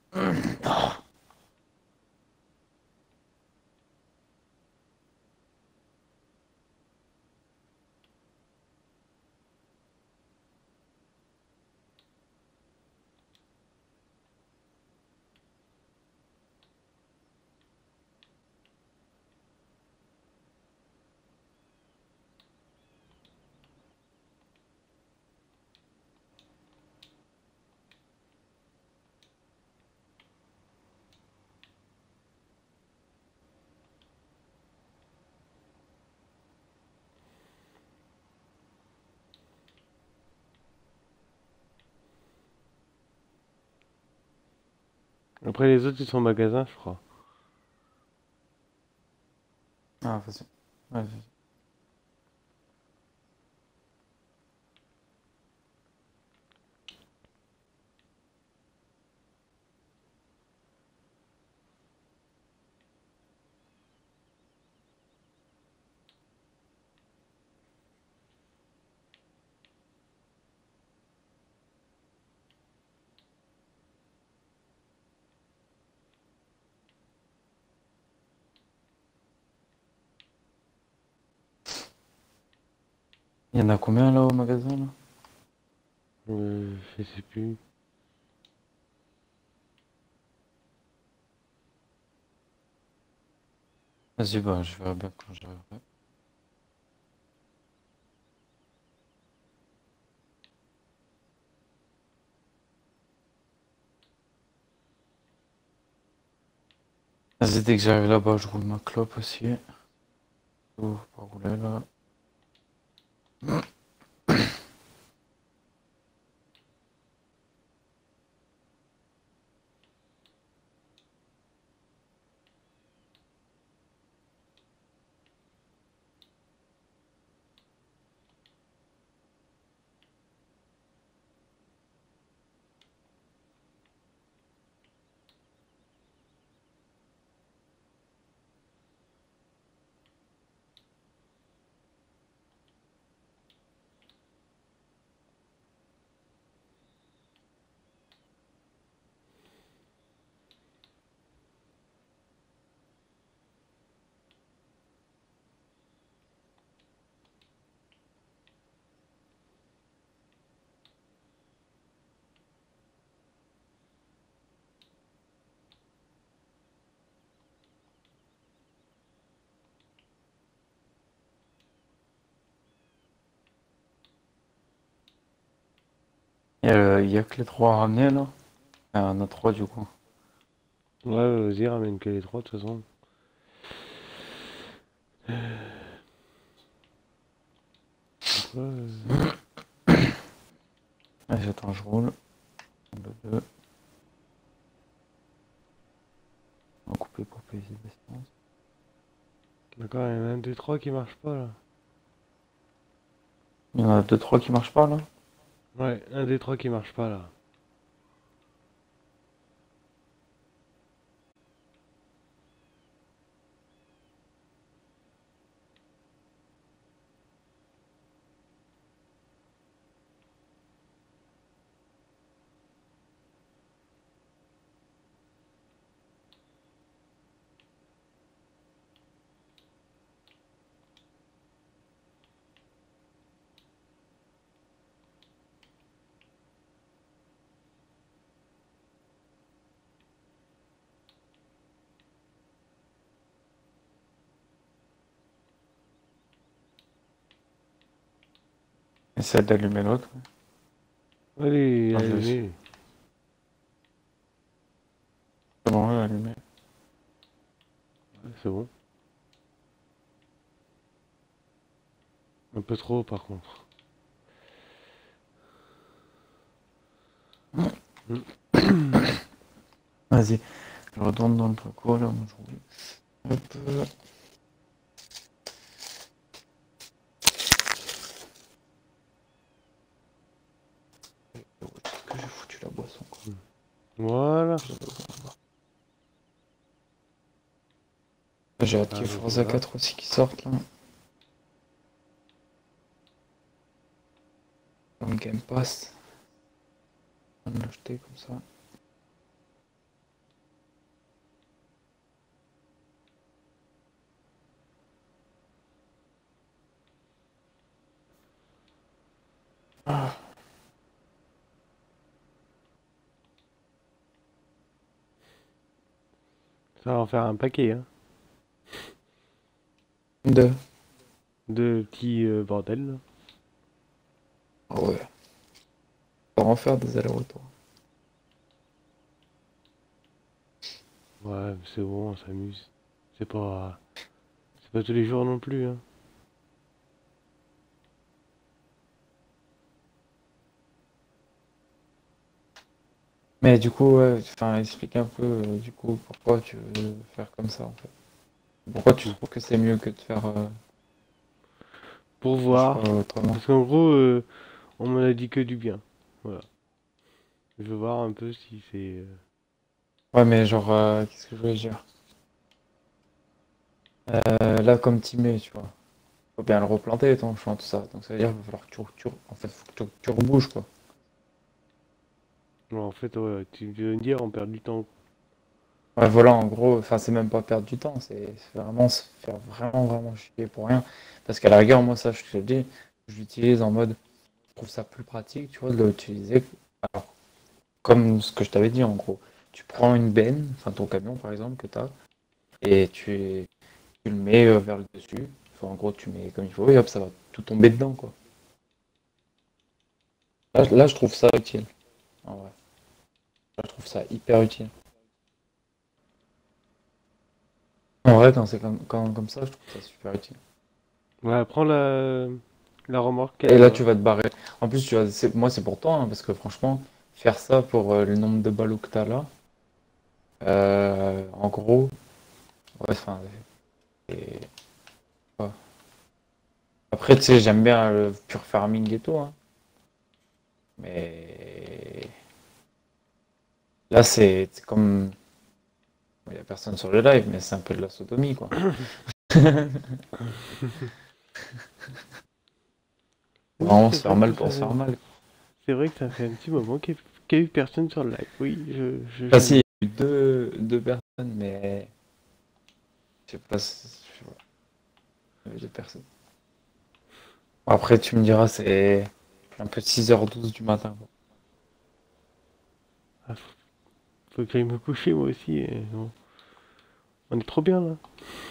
A: Après, les autres, ils sont en magasin, je crois.
B: Ah, vas-y. Ouais, vas-y. Il y en a combien là au magasin là?
A: Je sais plus.
B: Vas-y, bah, je verrai bien quand j'arriverai. Vas-y, dès que j'arrive là-bas, je roule ma clope aussi. Oh, pas rouler là. Il y a que les trois à ramener là. Ah, on a trois du coup.
A: Ouais, vas-y, ramène que les trois, de toute façon. Après,
B: Vas-y, attends, je roule. Le deux. On va couper pour payer l'essence.
A: d'accord, il y en a un des trois qui marche pas, là.
B: Il y en a deux, trois qui marchent pas là.
A: Ouais, un des trois qui marche pas, là.
B: Essaye d'allumer l'autre.
A: Allez,
B: Ah,
A: allumé.
B: c'est bon, ouais, allumé.
A: Ouais, c'est bon. Un peu trop, par contre.
B: Vas-y, je retourne dans le truc là, moi je roule. Hop. Où est-ce que j'ai foutu la boisson quoi?
A: Voilà.
B: J'ai hâte qu'il y ait
A: Avec
B: Forza
A: là.
B: 4 aussi qui sorte là. Dans le Game Pass. On va l'acheter comme ça.
A: Ça va en faire un paquet, hein.
B: De.
A: De petits bordels, là.
B: Ah ouais. On va en faire des allers-retours.
A: Ouais, mais c'est bon, on s'amuse. C'est pas tous les jours non plus, hein.
B: Mais du coup, ouais, enfin, explique un peu, du coup, pourquoi tu veux faire comme ça, en fait. Pourquoi tu trouves que c'est mieux que de faire,
A: Pour
B: je sais pas,
A: voir.
B: autrement.
A: Parce qu'en gros, on m'en a dit que du bien. Voilà. Je veux voir un peu si c'est.
B: Ouais, mais genre, qu'est-ce que je voulais dire? Là, comme tu mets, tu vois. Faut bien le replanter, ton champ, tout ça. Donc ça veut dire qu'il va falloir que en fait, faut que tu rebouges, quoi.
A: Ouais, en fait, ouais, tu veux me dire, on perd du temps.
B: Ouais, voilà, en gros, enfin, c'est même pas perdre du temps, c'est vraiment se faire vraiment, vraiment chier pour rien. Parce qu'à la rigueur, moi, ça, je te le dis, je l'utilise en mode, je trouve ça plus pratique, tu vois, de l'utiliser. Alors, comme ce que je t'avais dit, en gros, tu prends une benne, enfin, ton camion, par exemple, que tu as, et tu le mets vers le dessus. Enfin, en gros, tu mets comme il faut, et hop, ça va tout tomber dedans, quoi. Là, je trouve ça utile, en vrai. Là, je trouve ça hyper utile. En vrai, quand c'est comme ça, je trouve ça super utile.
A: Ouais, prends la remorque
B: Et là,
A: là-bas.
B: tu vas te barrer. En plus, moi, c'est pour toi, hein, parce que franchement, faire ça pour le nombre de ballots que t'as là, en gros, ouais, enfin, et- ouais. Après, tu sais, j'aime bien le pure farming et tout, hein, mais là, c'est comme, il y a personne sur le live, mais c'est un peu de la sodomie, quoi.
A: Oui,
B: Vraiment
A: c'est
B: se faire
A: vrai que
B: mal
A: ça
B: pour se faire
A: fait.
B: mal.
A: C'est vrai que ça fait un petit moment qu'il y a eu personne sur le live. Oui,
B: Enfin, si, il y
A: j'avoue.
B: a eu deux personnes, mais je sais pas, je sais pas, il y avait deux personnes. Après, tu me diras, c'est un peu 6h12 du matin, quoi.
A: Ah, faut que j'aille me coucher moi aussi. Bon. On est trop bien là.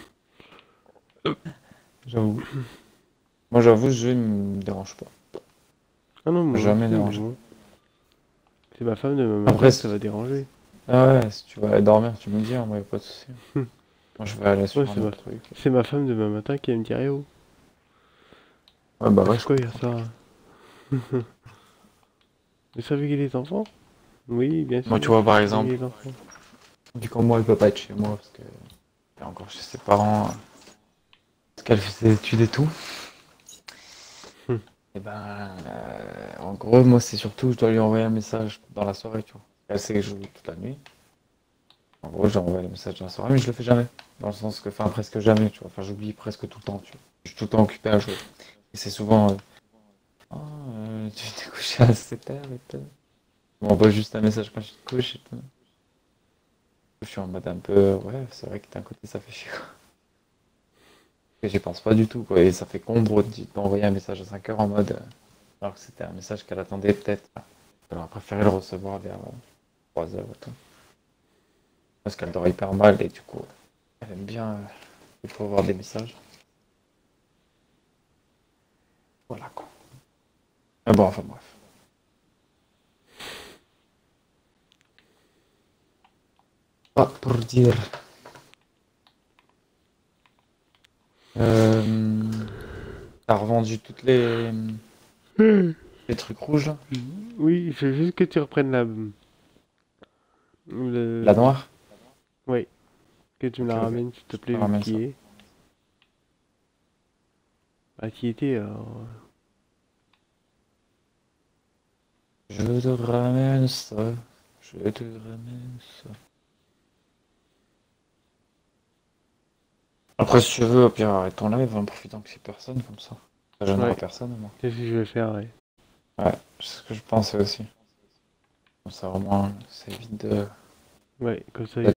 B: J'avoue. Moi, j'avoue, ce jeu, il me dérange pas.
A: Ah non, moi
B: Jamais
A: aussi, mais
B: dérangé.
A: bon. C'est ma femme demain matin
B: Après,
A: que ça va déranger.
B: ah ouais, si tu vas aller dormir, tu me dis, hein, moi, y a pas de souci. Moi, je vais aller
A: Ouais,
B: sur un autre truc.
A: c'est ma femme demain matin qui va me dire eh oh,
B: Ouais, bah
A: t'as
B: ouais,
A: fait
B: je
A: quoi hier
B: comprends.
A: soir? Vous savez qu'il y a des enfants? Oui, bien
B: Moi,
A: sûr,
B: tu
A: je
B: vois,
A: suis au
B: par
A: courant qu'il y a
B: exemple,
A: des enfants.
B: vu qu'en moi, il peut pas être chez moi, parce que il est encore chez ses parents, parce qu'elle fait ses études et tout. Et ben, en gros, moi, c'est surtout, je dois lui envoyer un message dans la soirée, tu vois. Elle sait que je joue toute la nuit. En gros, j'envoie le message dans la soirée, mais je le fais jamais. Dans le sens que, enfin, presque jamais, tu vois. Enfin, j'oublie presque tout le temps, tu vois. Je suis tout le temps occupé à jouer. Et c'est souvent, ah, tu t'es couché à 7h et tout. On m'envoie juste un message quand je te couche et tout. Je suis en mode un peu, ouais, c'est vrai que d'un côté, ça fait chier, quoi. Et j'y pense pas du tout, quoi. Et ça fait combre d'envoyer un message à 5h en mode, alors que c'était un message qu'elle attendait peut-être. Elle aurait préféré le recevoir vers 3h et tout. Parce qu'elle dort hyper mal et du coup, elle aime bien, il faut avoir des messages. Voilà, quoi. Mais bon, enfin bref. Pas pour dire. Euh, T'as revendu les trucs rouges, là?
A: Oui, je veux juste que tu reprennes
B: La
A: le...
B: noire?
A: Oui, que tu me
B: Ok,
A: la
B: ok.
A: ramènes s'il te
B: Je
A: plaît
B: te
A: vu
B: ramène
A: qu'il
B: ça.
A: y est. Ah, qui était
B: Je te ramène ça. Je te ramène ça. Après, si tu veux, au pire, arrête ton live en profitant que c'est personne, comme ça. Ça gênera
A: Ouais,
B: personne, moi.
A: c'est ce que je vais faire, ouais.
B: Ouais, c'est ce que je pensais aussi. Comme ça, au moins, ça évite de
A: Ouais, comme ça,
B: d'être